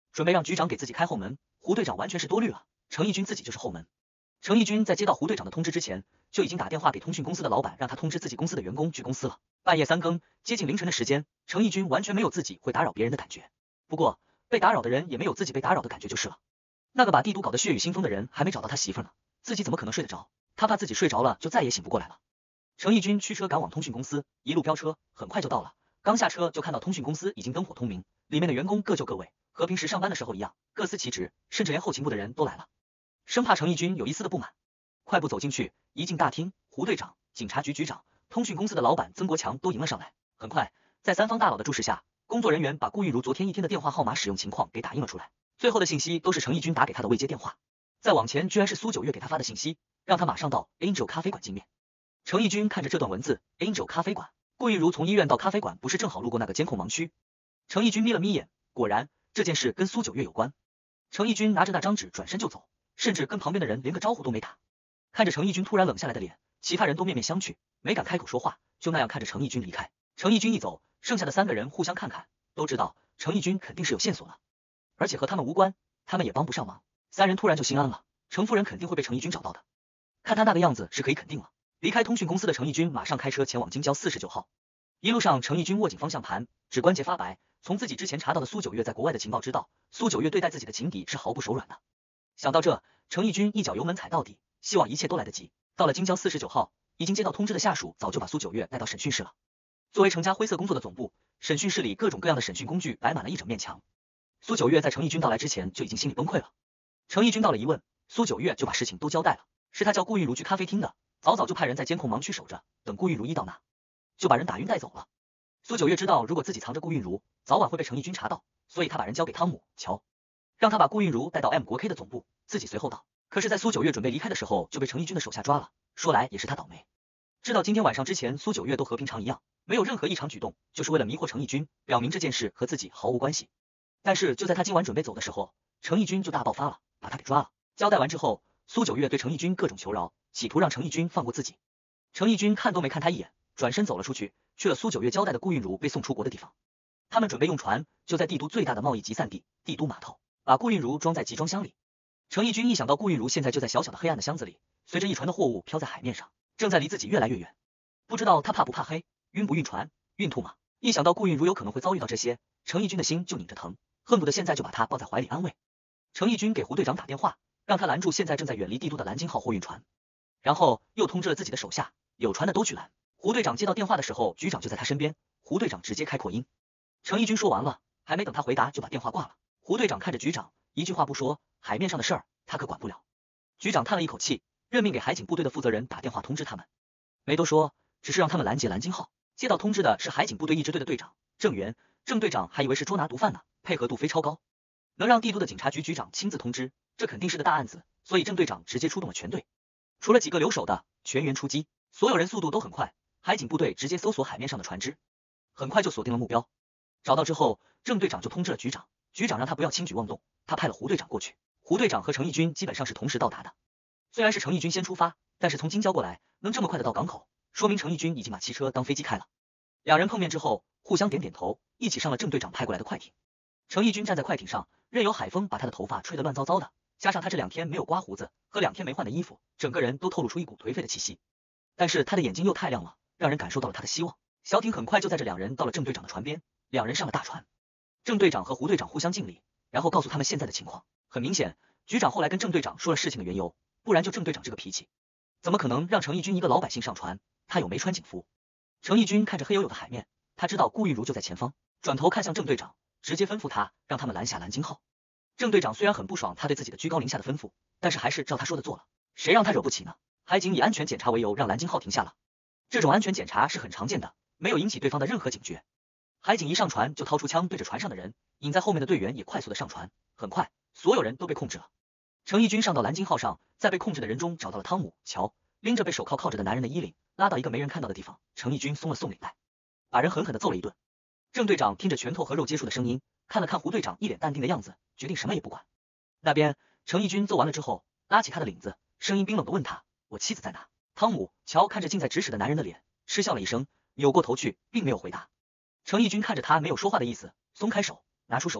准备让局长给自己开后门。胡队长完全是多虑了，程义军自己就是后门。程义军在接到胡队长的通知之前，就已经打电话给通讯公司的老板，让他通知自己公司的员工去公司了。半夜三更，接近凌晨的时间，程义军完全没有自己会打扰别人的感觉。不过，被打扰的人也没有自己被打扰的感觉就是了。那个把帝都搞得血雨腥风的人还没找到他媳妇呢，自己怎么可能睡得着？他怕自己睡着了就再也醒不过来了。程义军驱车赶往通讯公司，一路飙车，很快就到了。刚下车就看到通讯公司已经灯火通明，里面的员工各就各位，和平时上班的时候一样，各司其职，甚至连后勤部的人都来了，生怕程义军有一丝的不满。快步走进去，一进大厅，胡队长、警察局局长、通讯公司的老板曾国强都迎了上来。很快，在三方大佬的注视下，工作人员把顾玉如昨天一天的电话号码使用情况给打印了出来。最后的信息都是程义军打给他的未接电话。再往前，居然是苏九月给他发的信息，让他马上到 Angel 咖啡馆见面。程义军看着这段文字 ，Angel 咖啡馆，顾玉如从医院到咖啡馆不是正好路过那个监控盲区？程义军眯了眯眼，果然这件事跟苏九月有关。程义军拿着那张纸转身就走，甚至跟旁边的人连个招呼都没打。看着程义军突然冷下来的脸，其他人都面面相觑，没敢开口说话，就那样看着程义军离开。程义军一走，剩下的三个人互相看看，都知道程义军肯定是有线索了，而且和他们无关，他们也帮不上忙。三人突然就心安了，程夫人肯定会被程义军找到的。看他那个样子是可以肯定了。离开通讯公司的程义军马上开车前往京郊四十九号。一路上，程义军握紧方向盘，指关节发白。从自己之前查到的苏九月在国外的情报知道，苏九月对待自己的情敌是毫不手软的。想到这，程义军一脚油门踩到底，希望一切都来得及。到了京郊四十九号，已经接到通知的下属早就把苏九月带到审讯室了。作为程家灰色工作的总部，审讯室里各种各样的审讯工具摆满了一整面墙。苏九月在程义军到来之前就已经心里崩溃了。程义军到了一问，苏九月就把事情都交代了，是他叫顾玉如去咖啡厅的，早早就派人在监控盲区守着，等顾玉如一到那，就把人打晕带走了。苏九月知道如果自己藏着顾玉如，早晚会被程义军查到，所以他把人交给汤姆、乔，让他把顾玉如带到 M 国 K 的总部，自己随后到。可是，在苏九月准备离开的时候，就被程义军的手下抓了。说来也是他倒霉，知道今天晚上之前苏九月都和平常一样，没有任何异常举动，就是为了迷惑程义军，表明这件事和自己毫无关系。但是就在他今晚准备走的时候，程义军就大爆发了，把他给抓了。交代完之后，苏九月对程义军各种求饶，企图让程义军放过自己。程义军看都没看他一眼，转身走了出去，去了苏九月交代的顾玉如被送出国的地方。他们准备用船，就在帝都最大的贸易集散地帝都码头，把顾玉如装在集装箱里。程义军一想到顾玉如现在就在小小的黑暗的箱子里，随着一船的货物飘在海面上，正在离自己越来越远，不知道他怕不怕黑，晕不晕船，晕吐吗？一想到顾玉如有可能会遭遇到这些，程义军的心就拧着疼，恨不得现在就把他抱在怀里安慰。程义军给胡队长打电话，让他拦住现在正在远离帝都的蓝鲸号货运船，然后又通知了自己的手下，有船的都去拦。胡队长接到电话的时候，局长就在他身边，胡队长直接开扩音。程义军说完了，还没等他回答就把电话挂了。胡队长看着局长，一句话不说，海面上的事儿他可管不了。局长叹了一口气，任命给海警部队的负责人打电话通知他们，没多说，只是让他们拦截蓝鲸号。接到通知的是海警部队一支队的队长郑源，郑队长还以为是捉拿毒贩呢，配合度非超高，能让帝都的警察局局长亲自通知，这肯定是个大案子，所以郑队长直接出动了全队，除了几个留守的，全员出击，所有人速度都很快。海警部队直接搜索海面上的船只，很快就锁定了目标。找到之后，郑队长就通知了局长，局长让他不要轻举妄动，他派了胡队长过去。胡队长和程义军基本上是同时到达的，虽然是程义军先出发，但是从京郊过来能这么快的到港口，说明程义军已经把汽车当飞机开了。两人碰面之后，互相点点头，一起上了郑队长派过来的快艇。程义军站在快艇上，任由海风把他的头发吹得乱糟糟的，加上他这两天没有刮胡子和两天没换的衣服，整个人都透露出一股颓废的气息。但是他的眼睛又太亮了，让人感受到了他的希望。小艇很快就载着两人到了郑队长的船边，两人上了大船。郑队长和胡队长互相敬礼，然后告诉他们现在的情况。很明显，局长后来跟郑队长说了事情的缘由，不然就郑队长这个脾气，怎么可能让程义军一个老百姓上船？他又没穿警服。程义军看着黑黝黝的海面，他知道顾玉如就在前方，转头看向郑队长，直接吩咐他让他们拦下蓝鲸号。郑队长虽然很不爽他对自己的居高临下的吩咐，但是还是照他说的做了。谁让他惹不起呢？海警以安全检查为由让蓝鲸号停下了，这种安全检查是很常见的，没有引起对方的任何警觉。海警一上船就掏出枪对着船上的人，引在后面的队员也快速的上船，很快所有人都被控制了。程义军上到蓝鲸号上，在被控制的人中找到了汤姆、乔，拎着被手铐铐着的男人的衣领，拉到一个没人看到的地方。程义军松了松领带，把人狠狠的揍了一顿。郑队长听着拳头和肉接触的声音，看了看胡队长一脸淡定的样子，决定什么也不管。那边程义军揍完了之后，拉起他的领子，声音冰冷的问他：我妻子在哪？汤姆、乔看着近在咫尺的男人的脸，嗤笑了一声，扭过头去，并没有回答。程义军看着他没有说话的意思，松开手，拿出手机，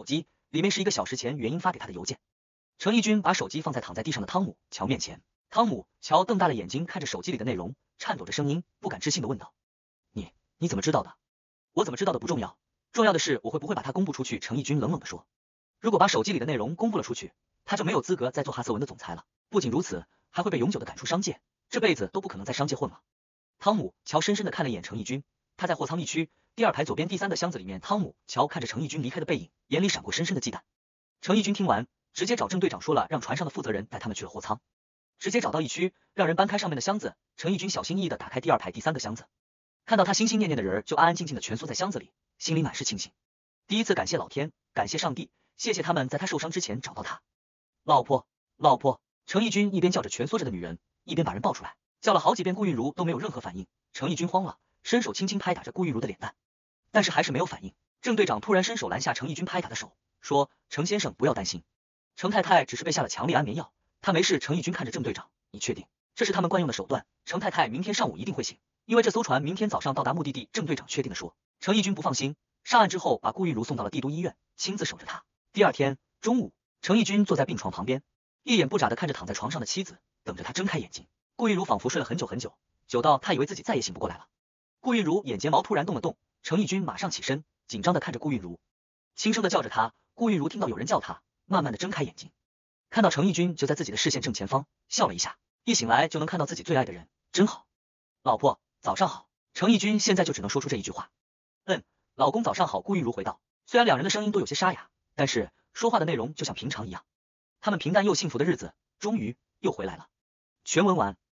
里面是一个小时前元英发给他的邮件。程义军把手机放在躺在地上的汤姆乔面前，汤姆乔瞪大了眼睛看着手机里的内容，颤抖着声音，不敢置信的问道：“你你怎么知道的？”“我怎么知道的不重要，重要的是我会不会把它公布出去。”程义军冷冷的说。“如果把手机里的内容公布了出去，他就没有资格再做哈瑟文的总裁了。不仅如此，还会被永久的赶出商界，这辈子都不可能在商界混了。”汤姆乔深深的看了一眼程义军，他在货舱一区第二排左边第三个箱子里面。汤姆乔看着程义军离开的背影，眼里闪过深深的忌惮。程义军听完，直接找郑队长说了，让船上的负责人带他们去了货舱。直接找到一区，让人搬开上面的箱子。程义军小心翼翼的打开第二排第三个箱子，看到他心心念念的人就安安静静的蜷缩在箱子里，心里满是庆幸。第一次感谢老天，感谢上帝，谢谢他们在他受伤之前找到他。老婆，老婆！程义军一边叫着蜷缩着的女人，一边把人抱出来，叫了好几遍，顾韵如都没有任何反应。程义军慌了，伸手轻轻拍打着顾韵如的脸蛋，但是还是没有反应。郑队长突然伸手拦下程义军拍打的手，说：“程先生不要担心，程太太只是被下了强力安眠药，她没事。”程义军看着郑队长，你确定这是他们惯用的手段？程太太明天上午一定会醒，因为这艘船明天早上到达目的地。郑队长确定的说。程义军不放心，上岸之后把顾韵如送到了帝都医院，亲自守着她。第二天中午，程义军坐在病床旁边，一眼不眨的看着躺在床上的妻子，等着他睁开眼睛。顾韵如仿佛睡了很久很久，久到他以为自己再也醒不过来了。顾韵如眼睫毛突然动了动，程义军马上起身，紧张的看着顾韵如，轻声的叫着她。顾韵如听到有人叫她，慢慢的睁开眼睛，看到程义军就在自己的视线正前方，笑了一下。一醒来就能看到自己最爱的人，真好。老婆，早上好。程义军现在就只能说出这一句话。嗯，老公早上好。顾韵如回道，虽然两人的声音都有些沙哑，但是说话的内容就像平常一样。他们平淡又幸福的日子终于又回来了。全文完。